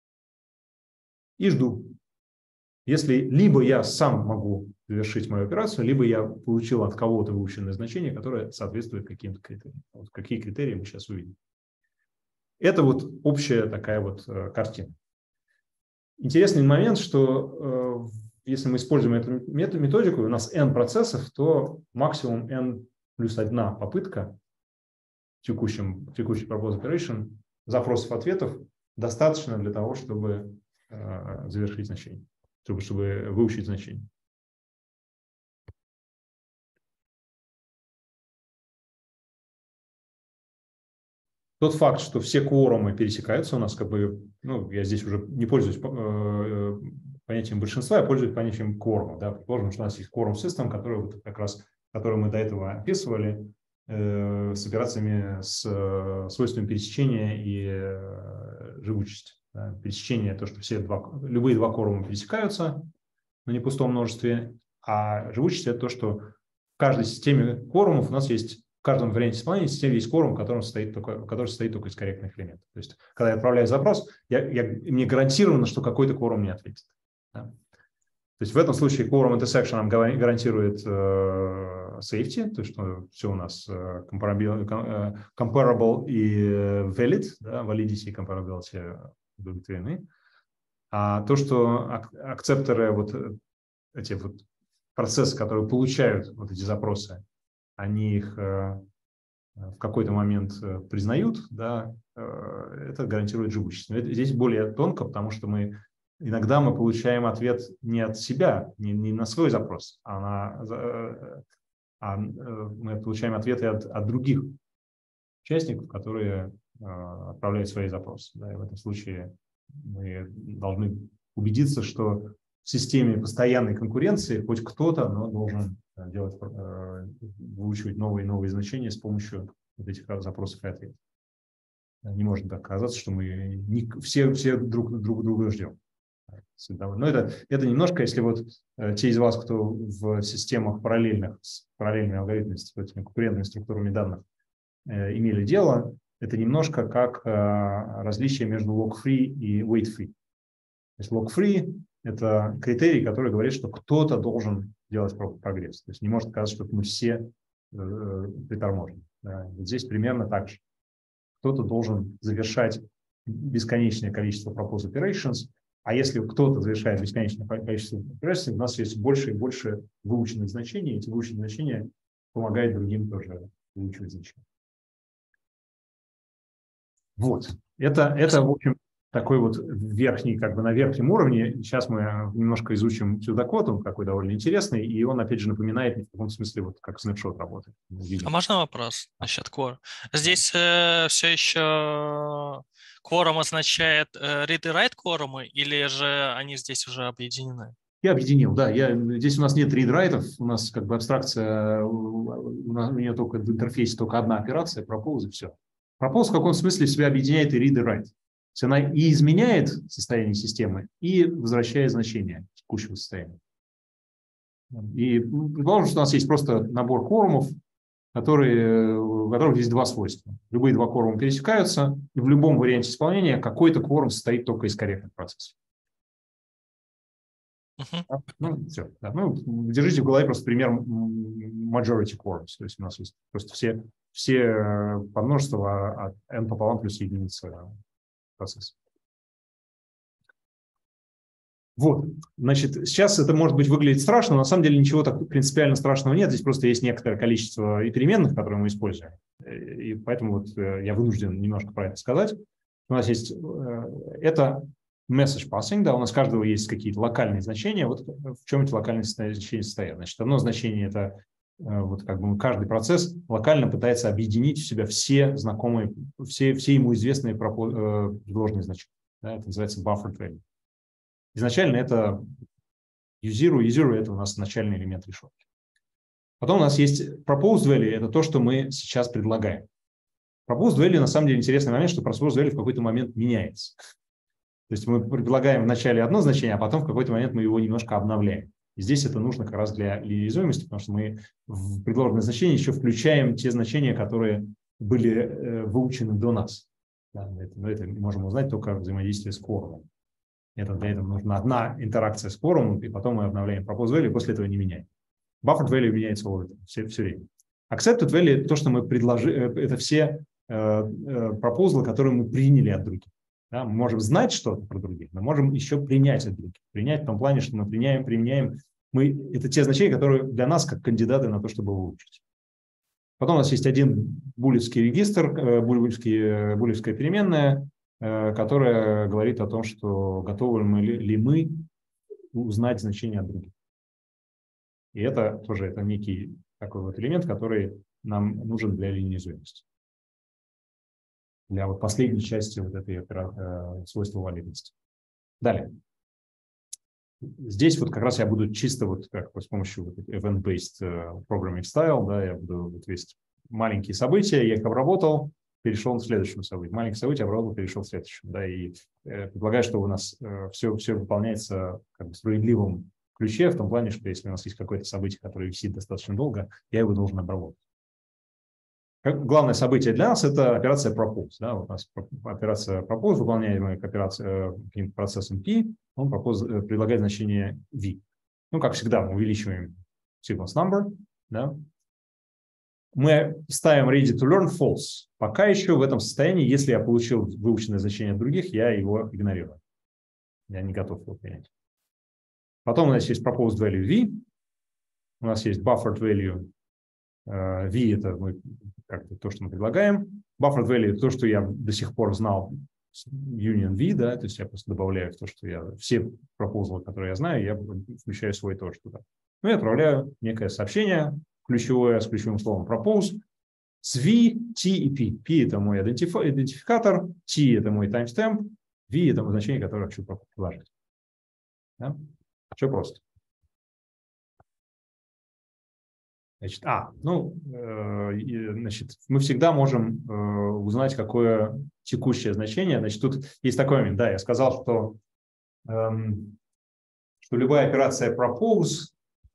И жду. Если либо я сам могу завершить мою операцию, либо я получил от кого-то выученное значение, которое соответствует каким-то критериям. Вот какие критерии мы сейчас увидим. Это вот общая такая вот э, картина. Интересный момент, что э, если мы используем эту методику, у нас n процессов, то максимум n плюс одна попытка в текущем, в текущей propose operation запросов-ответов достаточно для того, чтобы э, завершить значение, чтобы, чтобы выучить значение. Тот факт, что все кворумы пересекаются у нас, как бы, ну, я здесь уже не пользуюсь э, понятием большинства, я пользуюсь понятием кворума. Да? Предположим, что у нас есть quorum system, который вот как раз, который мы до этого описывали, э, с операциями с э, свойствами пересечения и э, живучести. Да? Пересечение – то, что все два, любые два кворума пересекаются на непустом множестве, а живучесть – это то, что в каждой системе кворумов у нас есть в каждом варианте исполнения системы есть кворум, который состоит только, который состоит только из корректных элементов. То есть, когда я отправляю запрос, я, я, мне гарантировано, что какой-то кворум не ответит. Да? То есть, в этом случае quorum intersection нам гарантирует э, safety, то есть, что все у нас э, comparable, э, comparable и valid, да, validity и comparability удовлетворены. А то, что ак- акцепторы, вот эти вот процессы, которые получают вот эти запросы, они их э, в какой-то момент э, признают, да, э, это гарантирует живучесть. Но это, здесь более тонко, потому что мы иногда мы получаем ответ не от себя, не, не на свой запрос, а, на, э, а э, мы получаем ответы от, от других участников, которые э, отправляют свои запросы. Да, и в этом случае мы должны убедиться, что в системе постоянной конкуренции хоть кто-то, но должен делать, выучивать новые и новые значения с помощью вот этих запросов и ответов. Не может так оказаться, что мы не, все, все друг, друг друга ждем. Но это, это немножко, если вот те из вас, кто в системах параллельных, с параллельными алгоритмами, с этими конкурентными структурами данных имели дело, это немножко как различие между log-free и wait-free. То есть log-free – это критерий, который говорит, что кто-то должен делать прогресс. То есть не может казаться, что мы все э, приторможены. Да. Вот здесь примерно так же. Кто-то должен завершать бесконечное количество propose operations, а если кто-то завершает бесконечное количество operations, у нас есть больше и больше выученных значений, и эти выученные значения помогают другим тоже выучивать значения. Вот. Это, это в общем, такой вот верхний, как бы на верхнем уровне. Сейчас мы немножко изучим псевдокод, он такой довольно интересный, и он, опять же, напоминает в каком смысле, вот как снапшот работает. А можно вопрос насчет quorum? Здесь э, все еще quorum означает э, read и write quorum, или же они здесь уже объединены? Я объединил, да. Я, здесь у нас нет read-write, у нас как бы абстракция, у, нас, у нее только в интерфейсе только одна операция, propose и все. Propose в каком смысле себя объединяет и read и write. То есть она и изменяет состояние системы, и возвращает значение текущего состояния. И предположим, что у нас есть просто набор кворумов, которые, у которых есть два свойства. Любые два кворума пересекаются, и в любом варианте исполнения какой-то кворум состоит только из корректных процессов. Uh-huh. Ну, все, да. Ну, держите в голове просто пример majority quorums. То есть у нас есть просто все, все подмножества от n пополам плюс единица процесс. Вот, значит, сейчас это может быть выглядеть страшно, но на самом деле ничего так принципиально страшного нет. Здесь просто есть некоторое количество и переменных, которые мы используем. И поэтому вот я вынужден немножко про это сказать. У нас есть это message passing, да, у нас у каждого есть какие-то локальные значения. Вот в чем эти локальные значения состоят? Значит, одно значение – это вот как бы каждый процесс локально пытается объединить в себя все знакомые, все, все ему известные предложенные значения. Да, это называется buffered value. Изначально это U0, U0 это у нас начальный элемент решетки. Потом у нас есть proposed value, это то, что мы сейчас предлагаем. Proposed value, на самом деле, интересный момент, что proposed value в какой-то момент меняется. То есть мы предлагаем вначале одно значение, а потом в какой-то момент мы его немножко обновляем. И здесь это нужно как раз для линеаризуемости, потому что мы в предложенное значение еще включаем те значения, которые были выучены до нас. Да, это, это можем узнать только взаимодействие с quorum. Это, для этого нужна одна интеракция с quorum, и потом мы обновляем proposed value, и после этого не меняем. Buffered value меняется все, все время. Accepted value – это то, что мы предложили, это все пропозалы, которые мы приняли от других. Да, мы можем знать что-то про других, но можем еще принять от других. Принять в том плане, что мы приняем, применяем. Мы, это те значения, которые для нас как кандидаты на то, чтобы выучить. Потом у нас есть один булевский регистр, булевский, булевская переменная, которая говорит о том, что готовы ли мы, ли мы узнать значение от других. И это тоже это некий такой вот элемент, который нам нужен для линеаризуемости. Для вот последней части вот этой э, свойства валидности. Далее. Здесь вот как раз я буду чисто вот как с помощью вот event-based programming style, да, я буду, вот есть маленькие события, я их обработал, перешел к следующему событию. Маленькие события обработал, перешел к следующему. Да, и э, предлагаю, что у нас э, все, все выполняется как бы в справедливом ключе, в том плане, что если у нас есть какое-то событие, которое висит достаточно долго, я его должен обработать. Главное событие для нас – это операция propose. Да? Вот у нас операция propose, выполняемая каким-то процессом P, он propose, предлагает значение V. Ну, как всегда, мы увеличиваем sequence number. Да? Мы ставим ready to learn false. Пока еще в этом состоянии, если я получил выученное значение от других, я его игнорирую. Я не готов его принять. Потом у нас есть proposed value V. У нас есть buffered value V – это мы, как то, что мы предлагаем. Buffered value – это то, что я до сих пор знал union V, да, то есть я просто добавляю в то, что я все пропозалы, которые я знаю, я включаю свой тоже туда. Ну и отправляю некое сообщение ключевое с ключевым словом propose с V, T и P. P – это мой идентификатор, T – это мой timestamp, V – это значение, которое я хочу предложить. Да? Все просто. Значит, а, ну, э, значит, мы всегда можем э, узнать, какое текущее значение. Значит, тут есть такой момент, да, я сказал, что, эм, что любая операция propose,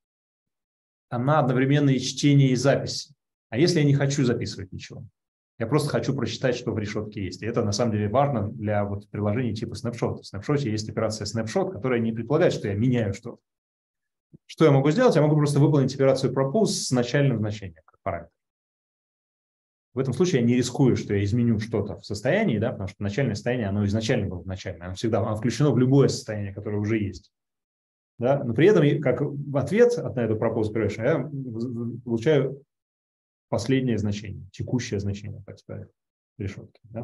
она одновременно и чтение, и запись. А если я не хочу записывать ничего? Я просто хочу прочитать, что в решетке есть. И это на самом деле важно для вот приложений типа snapshot. В snapshot есть операция snapshot, которая не предполагает, что я меняю что-то. Что я могу сделать? Я могу просто выполнить операцию propose с начальным значением как параметр. В этом случае я не рискую, что я изменю что-то в состоянии, да, потому что начальное состояние, оно изначально было начальное, оно всегда оно включено в любое состояние, которое уже есть. Да? Но при этом, как в ответ на эту propose operation, я получаю последнее значение, текущее значение, так сказать, решетки. Да?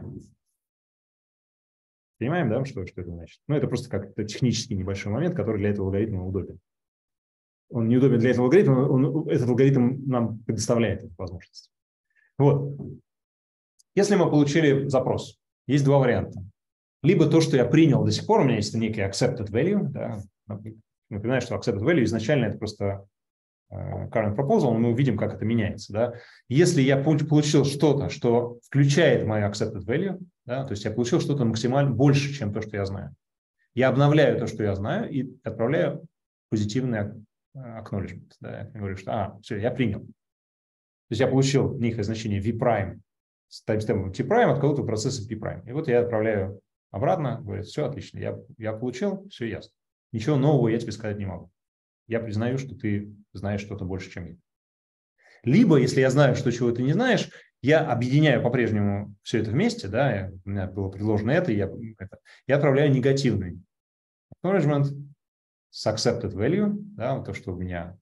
Понимаем, да, что, что это значит? Ну, это просто как технический небольшой момент, который для этого алгоритма удобен. Он неудобен для этого алгоритма, он, этот алгоритм нам предоставляет эту возможность. Вот. Если мы получили запрос, есть два варианта. Либо то, что я принял до сих пор, у меня есть некий accepted value. Да. Напоминаю, что accepted value изначально это просто current proposal, мы увидим, как это меняется. Да. Если я получил что-то, что включает мою accepted value, да, то есть я получил что-то максимально больше, чем то, что я знаю, я обновляю то, что я знаю, и отправляю позитивное acknowledgement. Да, я говорю, что а, все, я принял. То есть я получил некое значение v' с таймстемпом t' от какого-то процесса p'. И вот я отправляю обратно, говорит, все отлично, я, я получил, все ясно. Ничего нового я тебе сказать не могу. Я признаю, что ты знаешь что-то больше, чем я. Либо, если я знаю, что чего ты не знаешь, я объединяю по-прежнему все это вместе, да, я, у меня было предложено это, я, это, я отправляю негативный acknowledgement с accepted value, да, то, что у меня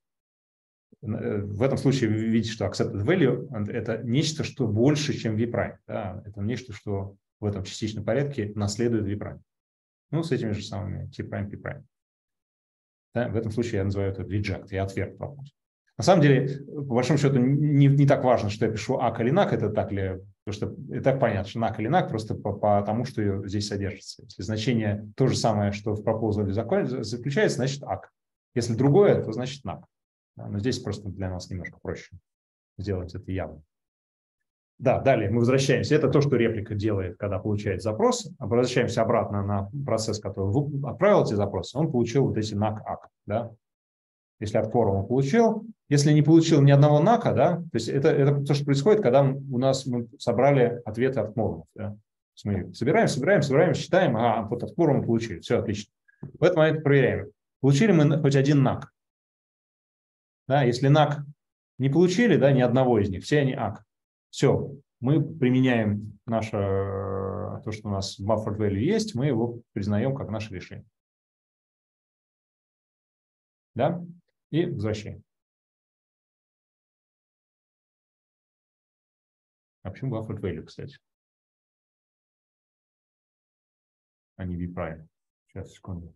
в этом случае вы видите, что accepted value – это нечто, что больше, чем v', да, это нечто, что в этом частичном порядке наследует v'. Ну, с этими же самыми t', p'. Да, в этом случае я называю это reject, я отверг пропуск. На самом деле, по большому счету, не, не так важно, что я пишу ак или нак, это так ли, потому что и так понятно, что нак или нак, просто по, по тому, что здесь содержится. Если значение то же самое, что в proposal заключается, значит ак. Если другое, то значит нак. Но здесь просто для нас немножко проще сделать это явно. Да, далее мы возвращаемся. Это то, что реплика делает, когда получает запрос. Возвращаемся обратно на процесс, который отправил эти запросы. Он получил вот эти нак-ак. Да? Если от форума получил. Если не получил ни одного нака, да, то есть это, это то, что происходит, когда у нас мы собрали ответы от форумов. Да? Мы собираем, собираем, собираем, считаем, а вот от форума получили. Все отлично. В этот момент проверяем. Получили мы хоть один нак. Да? Если нак не получили, да, ни одного из них, все они ак. Все, мы применяем наше, то, что у нас buffered value есть, мы его признаем как наше решение. Да? И возвращаем. А почему buffered value, кстати? А не vprime. Сейчас, секунду.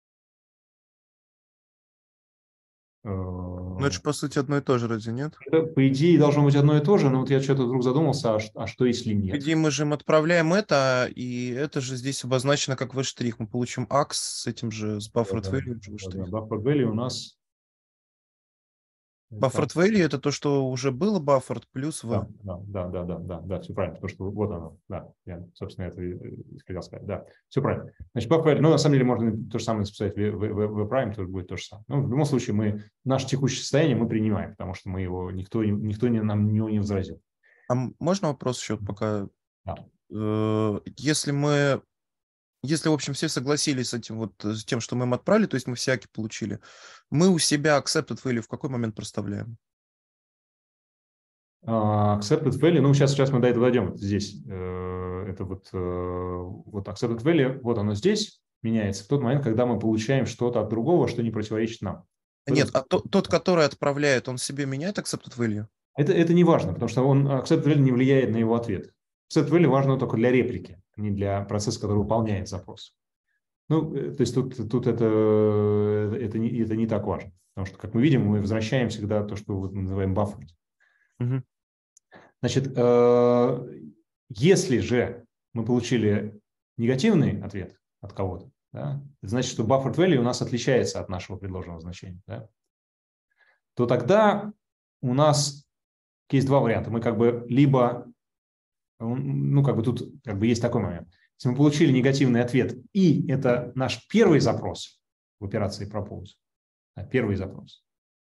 Ну, это же, по сути, одно и то же, разве нет? Это, по идее, должно быть одно и то же, но вот я что-то вдруг задумался, а, а что если нет? По идее, мы же им отправляем это, и это же здесь обозначено как v'. Мы получим aks с этим же, с buffered да, value. Да, да, buffered value у нас... Buffered value – это то, что уже было buffered, плюс v. Да, да, да, да, да, да, все правильно, потому что вот оно, да, я, собственно, это и хотел сказать, да, все правильно. Значит, buffered, ну, на самом деле, можно то же самое написать в vprime, тоже будет то же самое. Ну, в любом случае, мы, наше текущее состояние мы принимаем, потому что мы его, никто, никто не, нам не, не возразил. А можно вопрос еще пока? Да. Если мы... Если, в общем, все согласились с этим вот, с тем, что мы им отправили, то есть мы все аки получили, мы у себя accepted value в какой момент проставляем? Uh, accepted value, ну, сейчас, сейчас мы до этого дойдем. Это здесь, uh, это вот, uh, вот accepted value, вот оно здесь меняется в тот момент, когда мы получаем что-то от другого, что не противоречит нам. Нет, а то, тот, который отправляет, он себе меняет accepted value? Это, это не важно, потому что он, accepted value не влияет на его ответ. Accepted value важно только для реплики, а не для процесса, который выполняет запрос. Ну, то есть тут, тут это, это, не, это не так важно, потому что, как мы видим, мы возвращаем всегда то, что мы называем buffered. Угу. Значит, э, если же мы получили негативный ответ от кого-то, да, это значит, что buffered value у нас отличается от нашего предложенного значения, да, то тогда у нас есть два варианта. Мы как бы либо, ну, как бы тут как бы есть такой момент. Если мы получили негативный ответ, и это наш первый запрос в операции propose, первый запрос,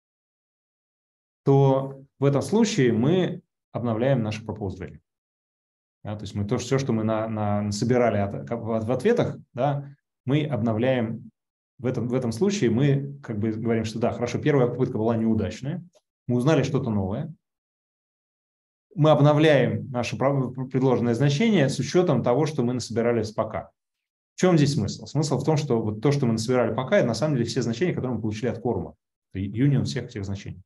то в этом случае мы обновляем наш proposed value. Да, то есть мы то, все, что мы на, на, собирали от, в, в ответах, да, мы обновляем. В этом, в этом случае мы как бы говорим, что да, хорошо, первая попытка была неудачная, мы узнали что-то новое, мы обновляем наше предложенное значение с учетом того, что мы насобирали с пока. В чем здесь смысл? Смысл в том, что вот то, что мы насобирали пока, это на самом деле все значения, которые мы получили от quorum. Это union всех этих значений.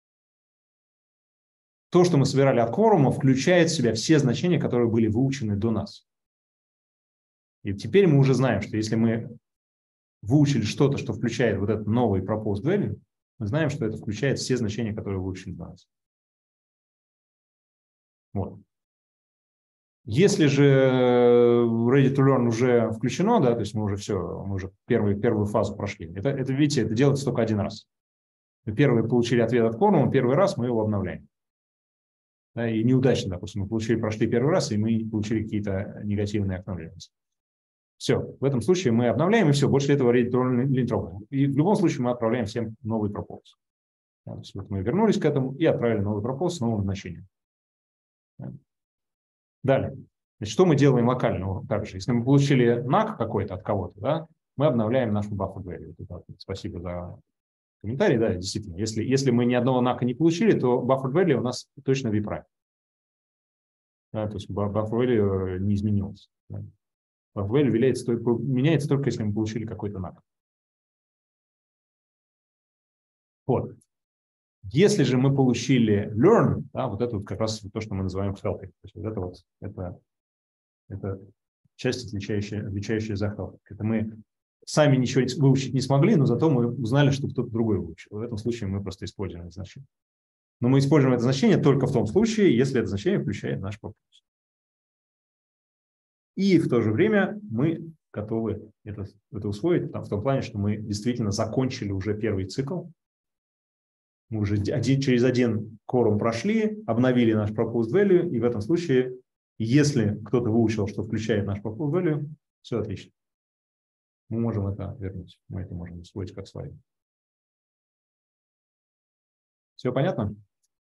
То, что мы собирали от quorum, включает в себя все значения, которые были выучены до нас. И теперь мы уже знаем, что если мы выучили что-то, что включает вот этот новый proposed value, мы знаем, что это включает все значения, которые выучены до нас. Вот. Если же ready to learn уже включено, да, то есть мы уже все, мы уже первую, первую фазу прошли, это, это, видите, это делается только один раз. Мы первые получили ответ от quorum, первый раз мы его обновляем. Да, и неудачно, допустим, мы получили, прошли первый раз, и мы получили какие-то негативные обновления. Все, в этом случае мы обновляем, и все, больше этого ready to learn не трогаем. И в любом случае мы отправляем всем новый propose. Да, то есть вот мы вернулись к этому и отправили новый propose с новым значением. Далее. Значит, что мы делаем локально? Также, если мы получили нак какой-то от кого-то, да, мы обновляем нашу buffered value. Спасибо за комментарий. Да, действительно. Если, если мы ни одного нака не получили, то buffered value у нас точно vprime. Да, то есть buffered value не изменилось. Да. Buffered value меняется только, меняется только, если мы получили какой-то нак. Вот. Если же мы получили learn, да, вот это вот как раз то, что мы называем helping. То есть вот это вот это, это часть, отличающая, отличающая за helping. Это мы сами ничего выучить не смогли, но зато мы узнали, что кто-то другой выучил. В этом случае мы просто используем это значение. Но мы используем это значение только в том случае, если это значение включает наш пропуск. И в то же время мы готовы это, это усвоить в том плане, что мы действительно закончили уже первый цикл. Мы уже один, через один quorum прошли, обновили наш proposed value, и в этом случае, если кто-то выучил, что включает наш proposed value, все отлично. Мы можем это вернуть. Мы это можем усвоить как свое. Все понятно?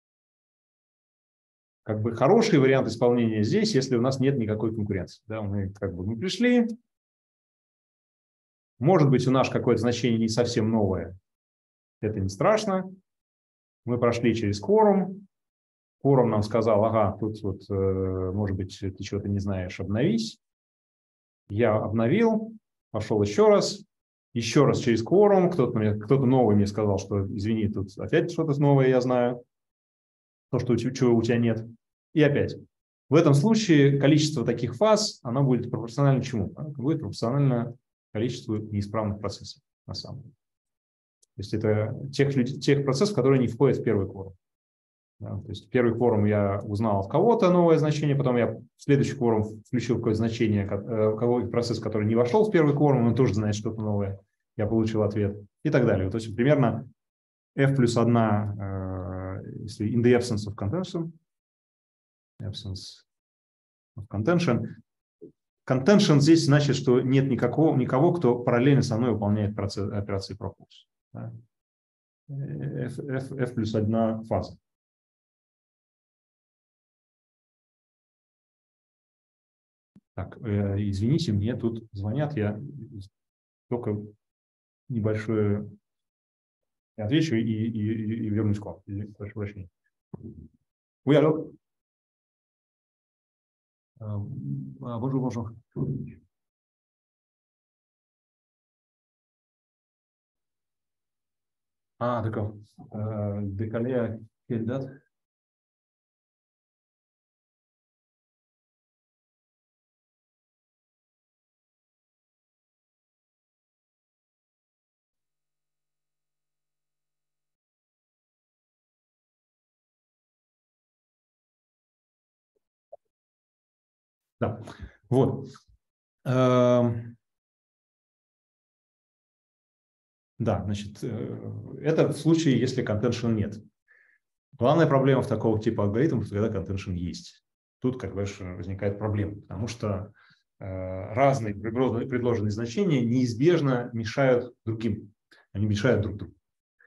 Как бы хороший вариант исполнения здесь, если у нас нет никакой конкуренции. Да, мы как бы мы пришли. Может быть, у нас какое-то значение не совсем новое. Это не страшно. Мы прошли через quorum. Quorum нам сказал, ага, тут вот, может быть, ты чего-то не знаешь, обновись. Я обновил, пошел еще раз. Еще раз через quorum. Кто-то, мне, кто-то новый мне сказал, что, извини, тут опять что-то новое я знаю. То, что чего у тебя нет. И опять. В этом случае количество таких фаз, оно будет пропорционально чему? Оно будет пропорционально количеству неисправных процессов на самом деле. То есть это тех, тех процессов, которые не входят в первый quorum. Да, то есть в первый quorum я узнал от кого-то новое значение, потом я в следующий quorum включил какое-то значение, какой процесс, который не вошел в первый quorum, он тоже знает что-то новое. Я получил ответ и так далее. То есть примерно f плюс одна, если in the absence of contention, absence of contention. Contention здесь значит, что нет никакого, никого, кто параллельно со мной выполняет процесс, операции propose. Да? F, F, F плюс одна фаза. Так, э, извините, мне тут звонят, я только небольшое отвечу и, и, и, и вернусь к вам. Прошу прощения. Oui, alors. Euh, bonjour, bonjour. Ah, d'accord. Euh, décalé à quelle date? Да, вот. Да, значит, это в случае, если contention нет. Главная проблема в такого типа алгоритмов, когда contention есть. Тут, как бы, возникает проблема, потому что разные предложенные значения неизбежно мешают другим. Они мешают друг другу.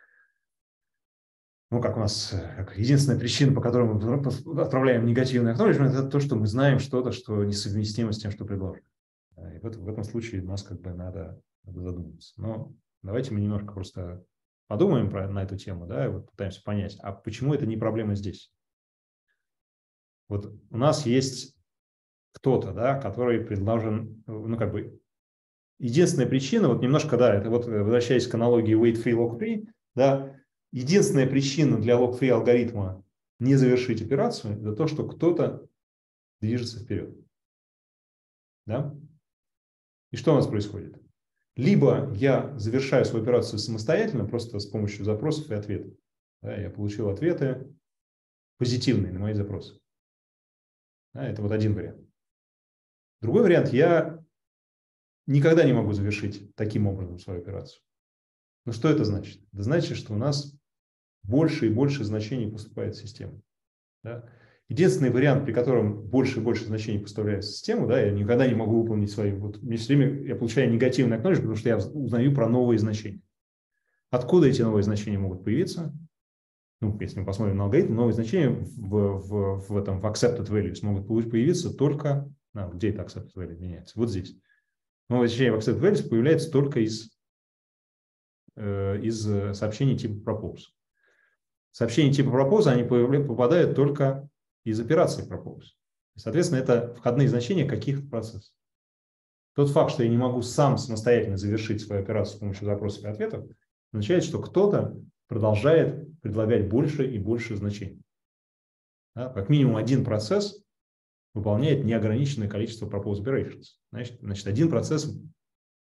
Ну, как у нас, как единственная причина, по которой мы отправляем негативный acknowledgement, это то, что мы знаем что-то, что несовместимо с тем, что предложено. И в, этом, в этом случае нас как бы надо, надо задуматься. Но давайте мы немножко просто подумаем про, на эту тему, да, и вот пытаемся понять, а почему это не проблема здесь? Вот у нас есть кто-то, да, который предложен, ну, как бы, единственная причина, вот немножко, да, это вот, возвращаясь к аналогии wait-free, log-free, да, единственная причина для log-free алгоритма не завершить операцию – это то, что кто-то движется вперед. Да? И что у нас происходит? Либо я завершаю свою операцию самостоятельно, просто с помощью запросов и ответов. Да, я получил ответы позитивные на мои запросы. Да, это вот один вариант. Другой вариант – я никогда не могу завершить таким образом свою операцию. Но что это значит? Это значит, что у нас больше и больше значений поступает в систему. Да? Единственный вариант, при котором больше и больше значений поставляется в систему, да, я никогда не могу выполнить свои... Вот, все время я получаю негативный acknowledgement, потому что я узнаю про новые значения. Откуда эти новые значения могут появиться? Ну, если мы посмотрим на алгоритм, новые значения в, в, в, этом, в accepted values могут появиться только... А, где это accepted value меняется? Вот здесь. Новые значения в accepted values появляются только из, э, из сообщений типа propose. Сообщения типа propose, они попадают только из операции propose. Соответственно, это входные значения каких-то процессов. Тот факт, что я не могу сам самостоятельно завершить свою операцию с помощью запросов и ответов, означает, что кто-то продолжает предлагать больше и больше значений. Да? Как минимум один процесс выполняет неограниченное количество propose operations. Значит, значит, один процесс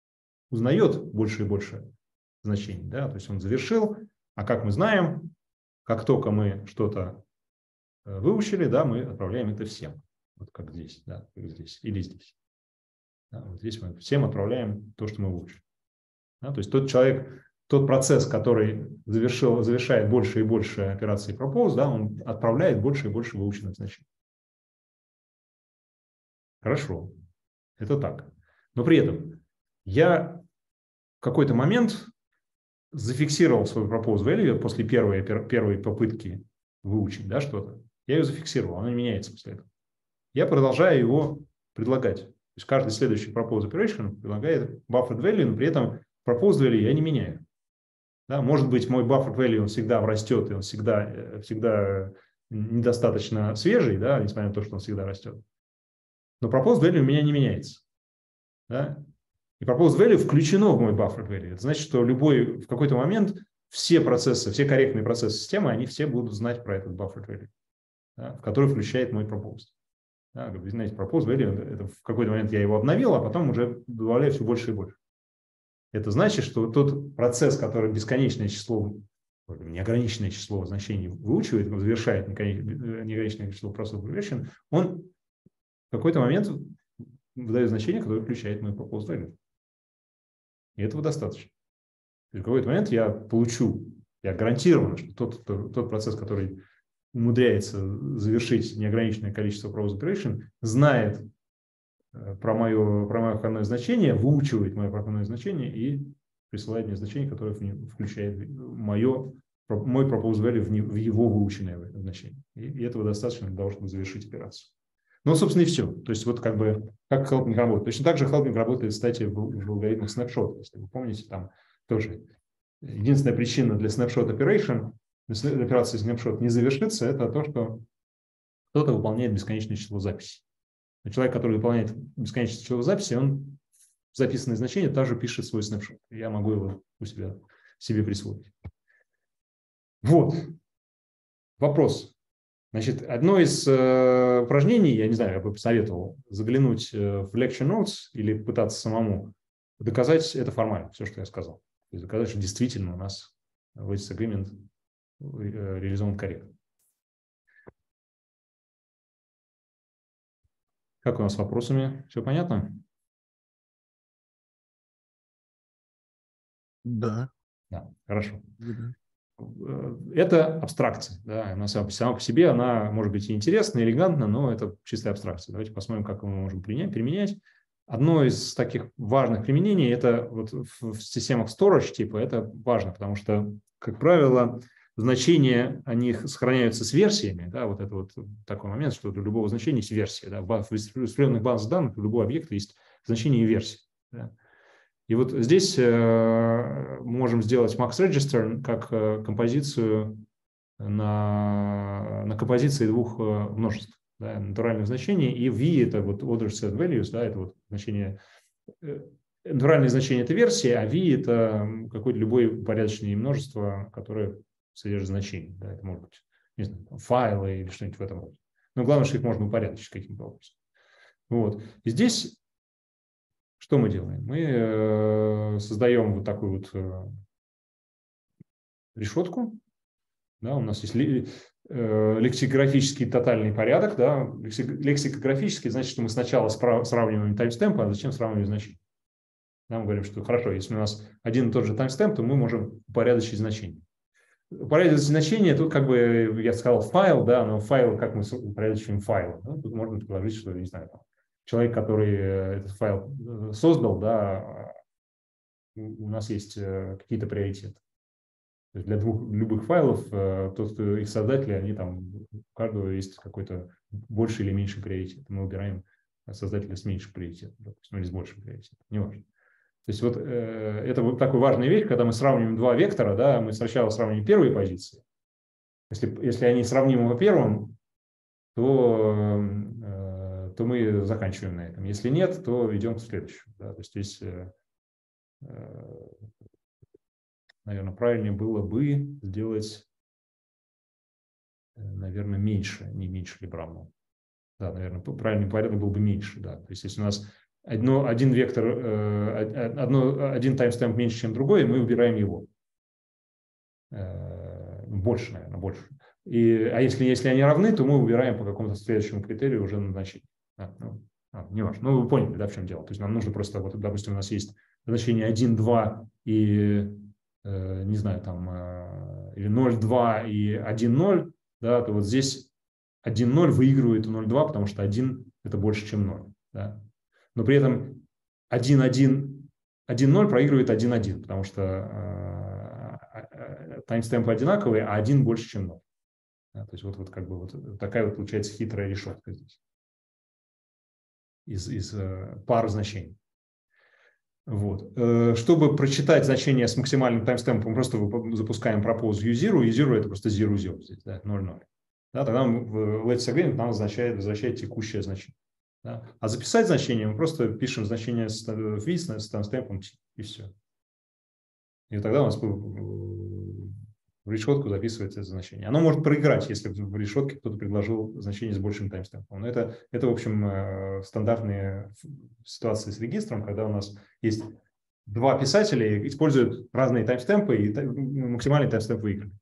узнает больше и больше значений. Да? То есть он завершил, а как мы знаем, как только мы что-то выучили, да, мы отправляем это всем. Вот как здесь, да, как здесь или здесь. Да, вот здесь мы всем отправляем то, что мы выучили. Да? То есть тот человек, тот процесс, который завершил, завершает больше и больше операций propose, да, он отправляет больше и больше выученных значений. Хорошо, это так. Но при этом я в какой-то момент зафиксировал свой propose value после первой, первой попытки выучить, да, что-то. Я ее зафиксировал, она не меняется после этого. Я продолжаю его предлагать. То есть каждый следующий propose operation предлагает buffered value, но при этом propose value я не меняю. Да, может быть, мой buffered value он всегда растет, и он всегда, всегда недостаточно свежий, да, несмотря на то, что он всегда растет. Но propose value у меня не меняется. Да? И propose value включено в мой buffered value. Это значит, что любой, в какой-то момент все процессы, все корректные процессы системы, они все будут знать про этот buffered value, да, в который включает мой propose. Да, вы знаете, propose value, это в какой-то момент я его обновил, а потом уже добавляю все больше и больше. Это значит, что тот процесс, который бесконечное число, неограниченное число значений выучивает, завершает неограниченное число process operation, он в какой-то момент выдает значение, которое включает мой propose value. И этого достаточно. И в какой-то момент я получу, я гарантированно, что тот, тот, тот процесс, который умудряется завершить неограниченное количество process operation, знает про мое, про мое входное значение, выучивает мое проходное значение и присылает мне значение, которое включает мое, мой propose value в его выученное значение. И, и этого достаточно для того, чтобы завершить операцию. Ну, собственно, и все. То есть, вот как бы, как helping работает. Точно так же helping работает, кстати, в, в алгоритмах snapshot. Если вы помните, там тоже единственная причина для snapshot operation, для операции snapshot не завершится, это то, что кто-то выполняет бесконечное число записей. Но человек, который выполняет бесконечное число записей, он в записанное значение также пишет свой snapshot. Я могу его у себя себе присвоить. Вот. Вопрос. Значит, одно из э, упражнений, я не знаю, я бы посоветовал заглянуть э, в lecture notes или пытаться самому доказать это формально, все, что я сказал. То есть доказать, что действительно у нас Lattice Agreement э, реализован корректно. Как у нас с вопросами? Все понятно? Да. Да, хорошо. Да. Это абстракция. Да, она сама, сама по себе, она может быть и интересна, и элегантна, но это чистая абстракция. Давайте посмотрим, как мы можем применять. применять. Одно из таких важных применений, это вот в, в системах storage типа, это важно, потому что, как правило, значения, они сохраняются с версиями. Да, вот это вот такой момент, что у любого значения есть версия. Да, в распределенных базах данных у любого объекта есть значение и версия. Да. И вот здесь э, можем сделать max register как э, композицию на, на композиции двух э, множеств, да, натуральных значений, и v это вот order set values, да, это вот значение, э, натуральное значение это версия, а v это какое-то любое порядочное множество, которое содержит значение, да, это может быть, не знаю, файлы или что-нибудь в этом роде. Но главное, что их можно упорядочить каким-то образом. Вот. И здесь что мы делаем? Мы э, создаем вот такую вот э, решетку. Да, у нас есть ли, э, лексикографический тотальный порядок. Да. Лексик, лексикографический значит, что мы сначала справ, сравниваем таймстемпы, а зачем сравниваем значения. Да, мы говорим, что хорошо, если у нас один и тот же таймстемп, то мы можем упорядочить значения. Упорядочить значения, тут как бы, я сказал, файл, да, но файл, как мы упорядочиваем файл. Да, тут можно предположить, что, не знаю, там, человек, который этот файл создал, да, у нас есть какие-то приоритеты. То есть для двух любых файлов тот, кто их создатели, они там, у каждого есть какой-то больше или меньше приоритет. Мы выбираем создателя с меньшим приоритетом, допустим, или с большим приоритетом, неважно. То есть вот э, это вот такая важная вещь, когда мы сравниваем два вектора, да, мы сначала сравниваем первые позиции. Если, если они сравнимы по первым, то э, то мы заканчиваем на этом. Если нет, то идем к следующему. Да? То есть здесь, э, э, наверное, правильнее было бы сделать, э, наверное, меньше, не меньше Либрамова. Да, наверное, правильный порядок был бы меньше. Да? То есть если у нас одно, один вектор, одно, один таймстемп меньше, чем другой, мы убираем его. Больше, наверное, больше. И, а если, если они равны, то мы убираем по какому-то следующему критерию уже назначение. А, ну, а, не важно. Ну, вы поняли, да, в чем дело. То есть нам нужно просто, вот, допустим, у нас есть значение один, два и, э, не знаю, там, э, или ноль, два и один, ноль, да, то вот здесь один, ноль выигрывает у ноль, два, потому что один это больше, чем ноль. Да. Но при этом один, один, один, ноль проигрывает один, один, потому что э, таймстемпы одинаковые, а один больше, чем ноль. Да, то есть вот, вот как бы вот такая вот получается хитрая решетка здесь из, из э, пары значений. Вот. Э, чтобы прочитать значение с максимальным таймстемпом, мы просто запускаем пропоз uZero. uZero это просто zero zero здесь, да, ноль ноль. Да, тогда в latest agreement нам возвращает, возвращает текущее значение. Да. А записать значение мы просто пишем значение с, в с таймстемпом t, и все. И тогда у нас в решетку записывается это значение. Оно может проиграть, если в решетке кто-то предложил значение с большим таймстемпом. Но это, это, в общем, стандартные ситуации с регистром, когда у нас есть два писателя, используют разные таймстемпы, и максимальный таймстемп выиграет.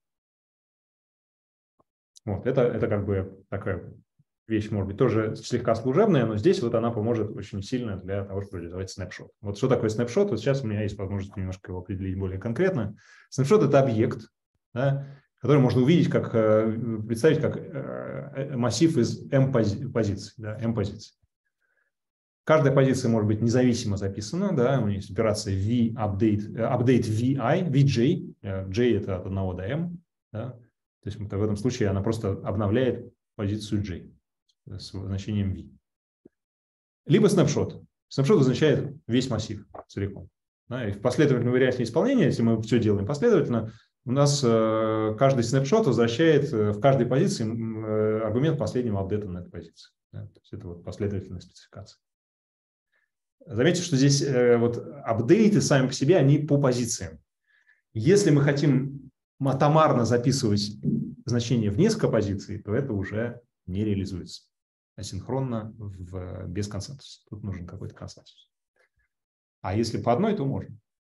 Вот, это, это как бы такая вещь, может быть, тоже слегка служебная, но здесь вот она поможет очень сильно для того, чтобы реализовать снапшот. Вот что такое снапшот? Вот сейчас у меня есть возможность немножко его определить более конкретно. Снапшот – это объект, да, который можно увидеть, как, представить как массив из m-позиций. Да, m-позиций. Каждая позиция может быть независимо записана. Да, у нее есть операция v, update, update vi, vj. J – это от одного до m. Да. То есть в этом случае она просто обновляет позицию j с значением v. Либо снапшот. Снапшот означает весь массив целиком. Да, и в последовательном варианте исполнения, если мы все делаем последовательно, у нас э, каждый снапшот возвращает э, в каждой позиции э, аргумент последнего апдейта на этой позиции. Да, то есть это вот последовательная спецификация. Заметьте, что здесь э, вот апдейты сами по себе, они по позициям. Если мы хотим атомарно записывать значение в несколько позиций, то это уже не реализуется асинхронно в, без консенсуса. Тут нужен какой-то консенсус. А если по одной, то можно.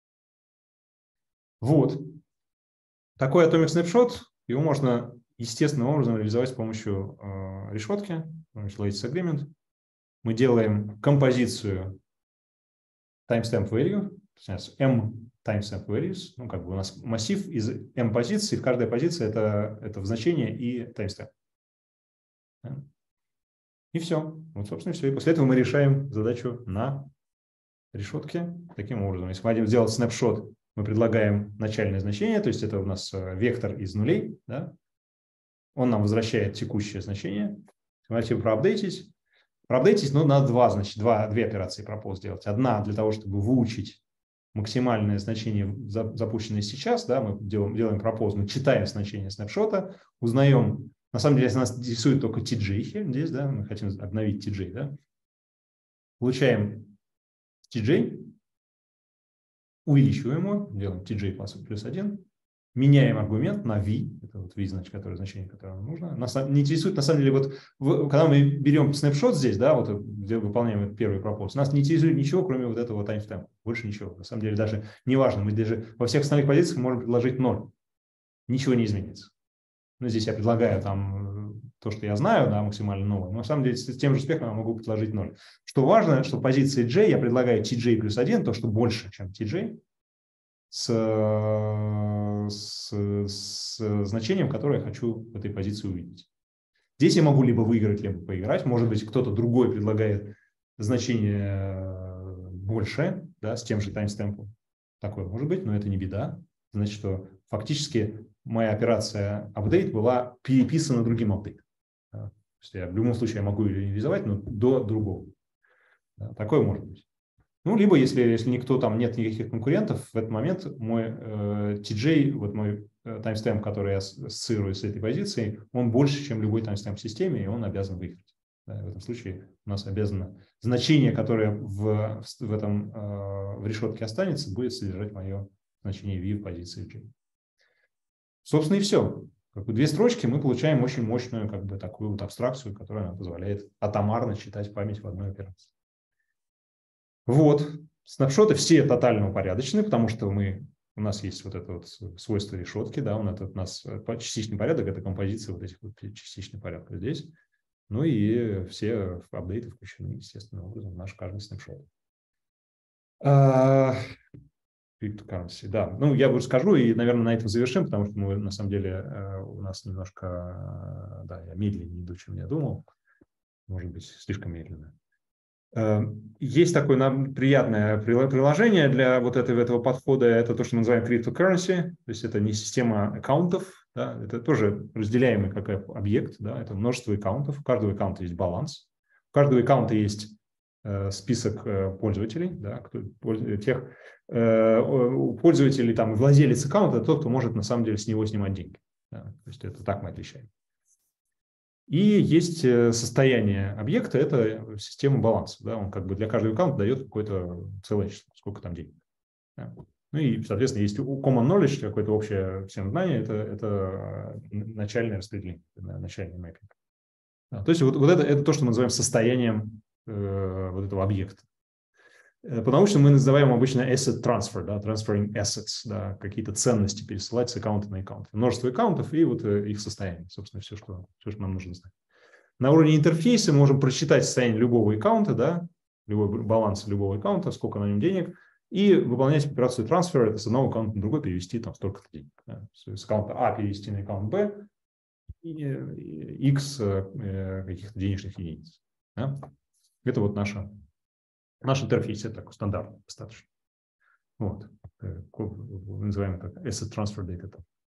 Вот. Такой Atomic Snapshot, его можно естественным образом реализовать с помощью э, решетки, с помощью latest agreement. Мы делаем композицию timestamp value, то есть m timestamp values, ну как бы у нас массив из m позиций, в каждой позиции это, это в значение и timestamp. И все. Вот, собственно, все. И после этого мы решаем задачу на решетке таким образом. Если мы хотим сделать снапшот, мы предлагаем начальное значение, то есть это у нас вектор из нулей, да? Он нам возвращает текущее значение. Мы хотим проапдейтить. Проапдейтить, ну, надо два, значит, два, две операции пропоз сделать. Одна для того, чтобы выучить максимальное значение, запущенное сейчас, да, мы делаем, делаем пропоз, мы читаем значение снапшота, узнаем, на самом деле, если нас интересует только ти джей здесь, да, мы хотим обновить ти джей, да, получаем ти джей, увеличиваем его, делаем ти джей плюс один, меняем аргумент на v, это вот v, значит, которое значение, которое нам нужно. Нас не интересует, на самом деле, вот в, когда мы берем снапшот здесь, да, вот где выполняем этот первый пропоз, нас не интересует ничего, кроме вот этого таймстемпа, больше ничего. На самом деле даже не важно, мы даже во всех остальных позициях можем предложить ноль, ничего не изменится. Ну, здесь я предлагаю там то, что я знаю, да, максимально новое, но на самом деле с тем же успехом я могу предложить ноль. Что важно, что в позиции j я предлагаю ти джей плюс один, то, что больше, чем ти джей, с, с, с значением, которое я хочу в этой позиции увидеть. Здесь я могу либо выиграть, либо поиграть. Может быть, кто-то другой предлагает значение больше, да, с тем же таймстемпом. Такое может быть, но это не беда. Значит, что фактически моя операция update была переписана другим апдейтом. Да. То есть я в любом случае я могу ее реализовать, но до другого. Да, такое может быть. Ну, либо, если, если никто там, нет никаких конкурентов, в этот момент мой э, ти джей, вот мой э, таймстемп, который я ассоциирую с этой позицией, он больше, чем любой таймстемп в системе, и он обязан выиграть. Да, в этом случае у нас обязано значение, которое в, в, этом, э, в решетке останется, будет содержать мое значение v в позиции j. Собственно, и все. Как бы две строчки, мы получаем очень мощную как бы, такую вот абстракцию, которая нам позволяет атомарно читать память в одной операции. Вот. Снапшоты все тотально упорядочены, потому что мы, у нас есть вот это вот свойство решетки, да, у нас, у нас частичный порядок – это композиция вот этих вот частичных порядков здесь. Ну и все апдейты включены, естественным образом, в наш каждый снапшот. Cryptocurrency, да. Ну, я расскажу и, наверное, на этом завершим, потому что мы, на самом деле, у нас немножко, да, я медленнее иду, чем я думал. Может быть, слишком медленно. Есть такое нам приятное приложение для вот этого, этого подхода. Это то, что мы называем cryptocurrency. То есть это не система аккаунтов, да, это тоже разделяемый как объект. Да, это множество аккаунтов. У каждого аккаунта есть баланс. У каждого аккаунта есть э, список э, пользователей. Да, кто, тех э, пользователей, там, владелец аккаунта – это тот, кто может на самом деле с него снимать деньги. Да, то есть это так мы отличаем. И есть состояние объекта, это система баланса. Да, он как бы для каждого аккаунта дает какое-то целое число, сколько там денег. Да. Ну и, соответственно, есть common knowledge, какое-то общее всем знание, это, это начальное распределение, начальный мэппинг. Да, то есть вот, вот это, это то, что мы называем состоянием э, вот этого объекта. По-научному мы называем обычно asset transfer, да, transferring assets, да, какие-то ценности пересылать с аккаунта на аккаунт. Множество аккаунтов и вот их состояние, собственно, все, что, все, что нам нужно знать. На уровне интерфейса мы можем просчитать состояние любого аккаунта, да, любой баланс любого аккаунта, сколько на нем денег, и выполнять операцию трансфера, это с одного аккаунта на другой перевести там столько-то денег. Да. С аккаунта А перевести на аккаунт Б и X каких-то денежных единиц. Да. Это вот наша... Наш интерфейс – это такой стандартный достаточно. Вот. Мы называем это Asset Transfer Data.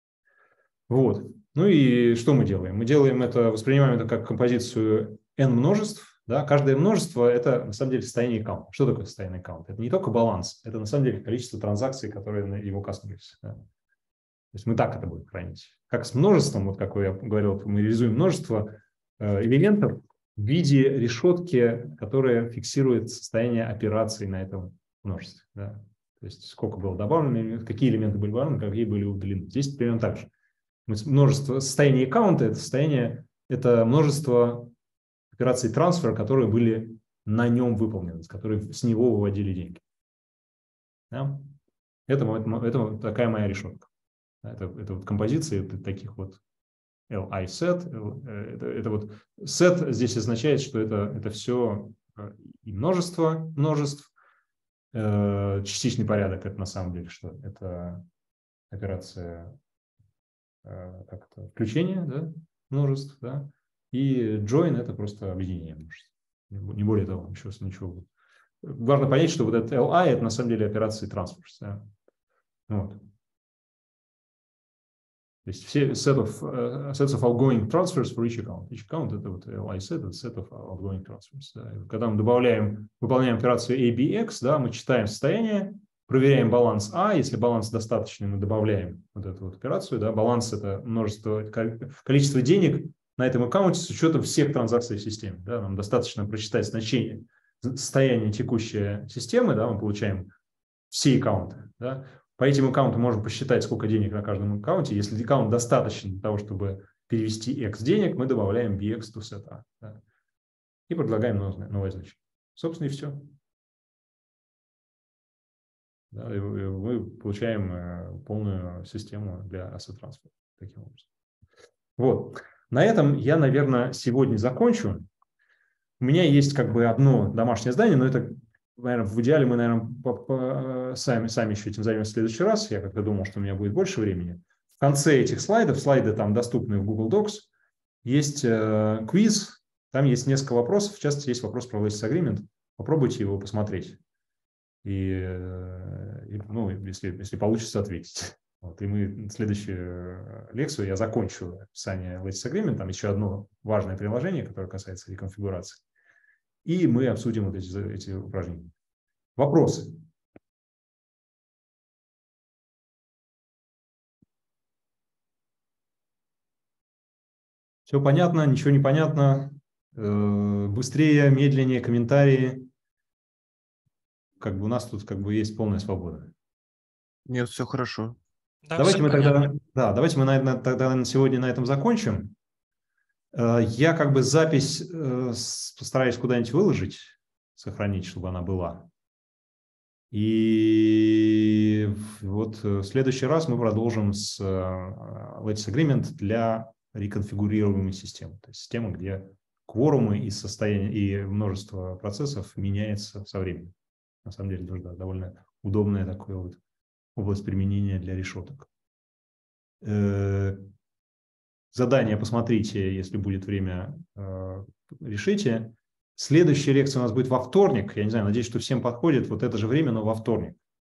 Вот. Ну и что мы делаем? Мы делаем это, воспринимаем это как композицию n множеств. Да? Каждое множество – это на самом деле состояние аккаунта. Что такое состояние аккаунта? Это не только баланс, это на самом деле количество транзакций, которые его коснулись. Да? То есть мы так это будем хранить. Как с множеством, вот как я говорил, мы реализуем множество э, элементов в виде решетки, которая фиксирует состояние операций на этом множестве. Да. То есть сколько было добавлено, какие элементы были добавлены, какие были удалены. Здесь примерно так же. Множество состояний аккаунта – это состояние, это множество операций трансфера, которые были на нем выполнены, которые с него выводили деньги. Да. Это, это, это такая моя решетка. Это, это вот композиции таких вот ли set, это, это вот set здесь означает, что это, это все и множество множеств. Частичный порядок – это на самом деле что? Это операция как это, включения, да, множеств, да, и join – это просто объединение множеств. Не более того, еще ничего. Важно понять, что вот это ли – это на самом деле операции трансфер. Да. Вот. То есть все set of, uh, sets of outgoing transfers for each account. Each account – это вот ли set, это set of outgoing transfers. Да. Когда мы добавляем, выполняем операцию эй би экс, да, мы читаем состояние, проверяем баланс А. Если баланс достаточный, мы добавляем вот эту вот операцию. Да. Баланс – это множество, количество денег на этом аккаунте с учетом всех транзакций в системе. Да. Нам достаточно прочитать значение, состояние текущей системы, да, мы получаем все аккаунты. Да. По этим аккаунтам можем посчитать, сколько денег на каждом аккаунте. Если аккаунт достаточно для того, чтобы перевести X денег, мы добавляем би экс to set A. Да, и предлагаем новое, новое значение. Собственно, и все. Да, и мы получаем полную систему для asset transfer. Таким образом. Вот. На этом я, наверное, сегодня закончу. У меня есть как бы одно домашнее задание, но это... Наверное, в идеале мы, наверное, по, по, сами, сами еще этим займемся в следующий раз. Я как-то думал, что у меня будет больше времени. В конце этих слайдов, слайды там доступны в Google Docs, есть э, квиз, там есть несколько вопросов. В частности, есть вопрос про License Agreement. Попробуйте его посмотреть. И, э, и ну, если, если получится, ответить. Вот, и мы следующую лекцию я закончу описание License Agreement. Там еще одно важное приложение, которое касается реконфигурации. И мы обсудим вот эти, эти упражнения. Вопросы? Все понятно, ничего не понятно. Быстрее, медленнее, комментарии. Как бы у нас тут как бы есть полная свобода. Нет, все хорошо. Да, давайте все мы понятно. тогда, да, давайте мы на, на, тогда на сегодня на этом закончим. Я как бы запись постараюсь куда-нибудь выложить, сохранить, чтобы она была. И вот в следующий раз мы продолжим с Lattice Agreement для реконфигурируемой системы. То есть системы, где кворумы и состояние, и множество процессов меняется со временем. На самом деле, тоже да, довольно удобная такая вот область применения для решеток. Задание посмотрите, если будет время, решите. Следующая лекция у нас будет во вторник. Я не знаю, надеюсь, что всем подходит вот это же время, но во вторник.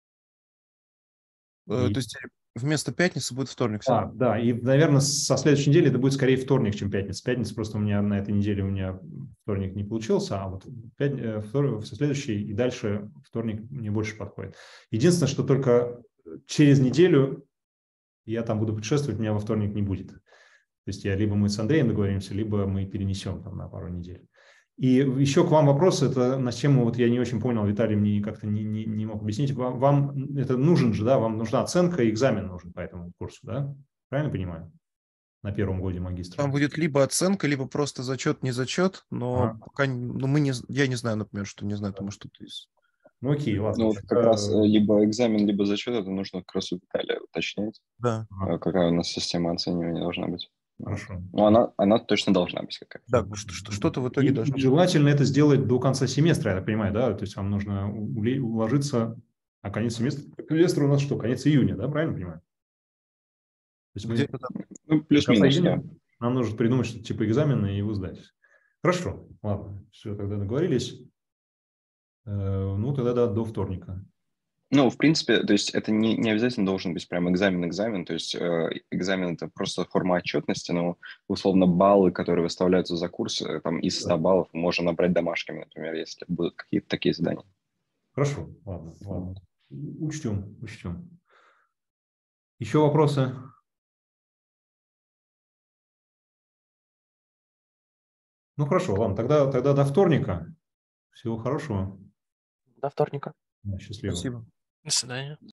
Э, И... То есть вместо пятницы будет вторник. Да, да, и, наверное, со следующей недели это будет скорее вторник, чем пятница. Пятница просто у меня на этой неделе у меня вторник не получился, а вот пять, вторник, со следующей и дальше вторник мне больше подходит. Единственное, что только через неделю я там буду путешествовать, меня во вторник не будет. То есть я либо мы с Андреем договоримся, либо мы перенесем там на пару недель. И еще к вам вопрос, это на тему, вот я не очень понял, Виталий мне как-то не, не, не мог объяснить, вам, вам это нужен же, да, вам нужна оценка и экзамен нужен по этому курсу, да? Правильно понимаю? На первом годе магистра. Там будет либо оценка, либо просто зачет, не зачет, но ага. пока ну, мы не, я не знаю, например, что не знаю, потому что то есть... Ну окей, ладно. Ну, вот как раз либо экзамен, либо зачет, это нужно как раз у Виталия уточнять. Да. Ага. Какая у нас система оценивания должна быть. Хорошо. Ну, она, она точно должна быть какая-то. Да, что-то в итоге и, должно и желательно это сделать до конца семестра, я так понимаю, да? То есть вам нужно уложиться, а конец семестра, семестра у нас что, конец июня, да, правильно понимаю? То есть мы, ну, плюс-минус, да. Нам нужно придумать что-то типа экзамена и его сдать. Хорошо, ладно, все, тогда договорились. Ну, тогда да, до вторника. Ну, в принципе, то есть это не, не обязательно должен быть прям экзамен-экзамен, то есть э, экзамен – это просто форма отчетности, но, условно, баллы, которые выставляются за курс, там, из ста баллов можно набрать домашками, например, если будут какие-то такие задания. Хорошо, ладно, ладно. Учтем, учтем. Еще вопросы? Ну, хорошо, ладно, тогда, тогда до вторника. Всего хорошего. До вторника. Счастливо. Спасибо. До свидания.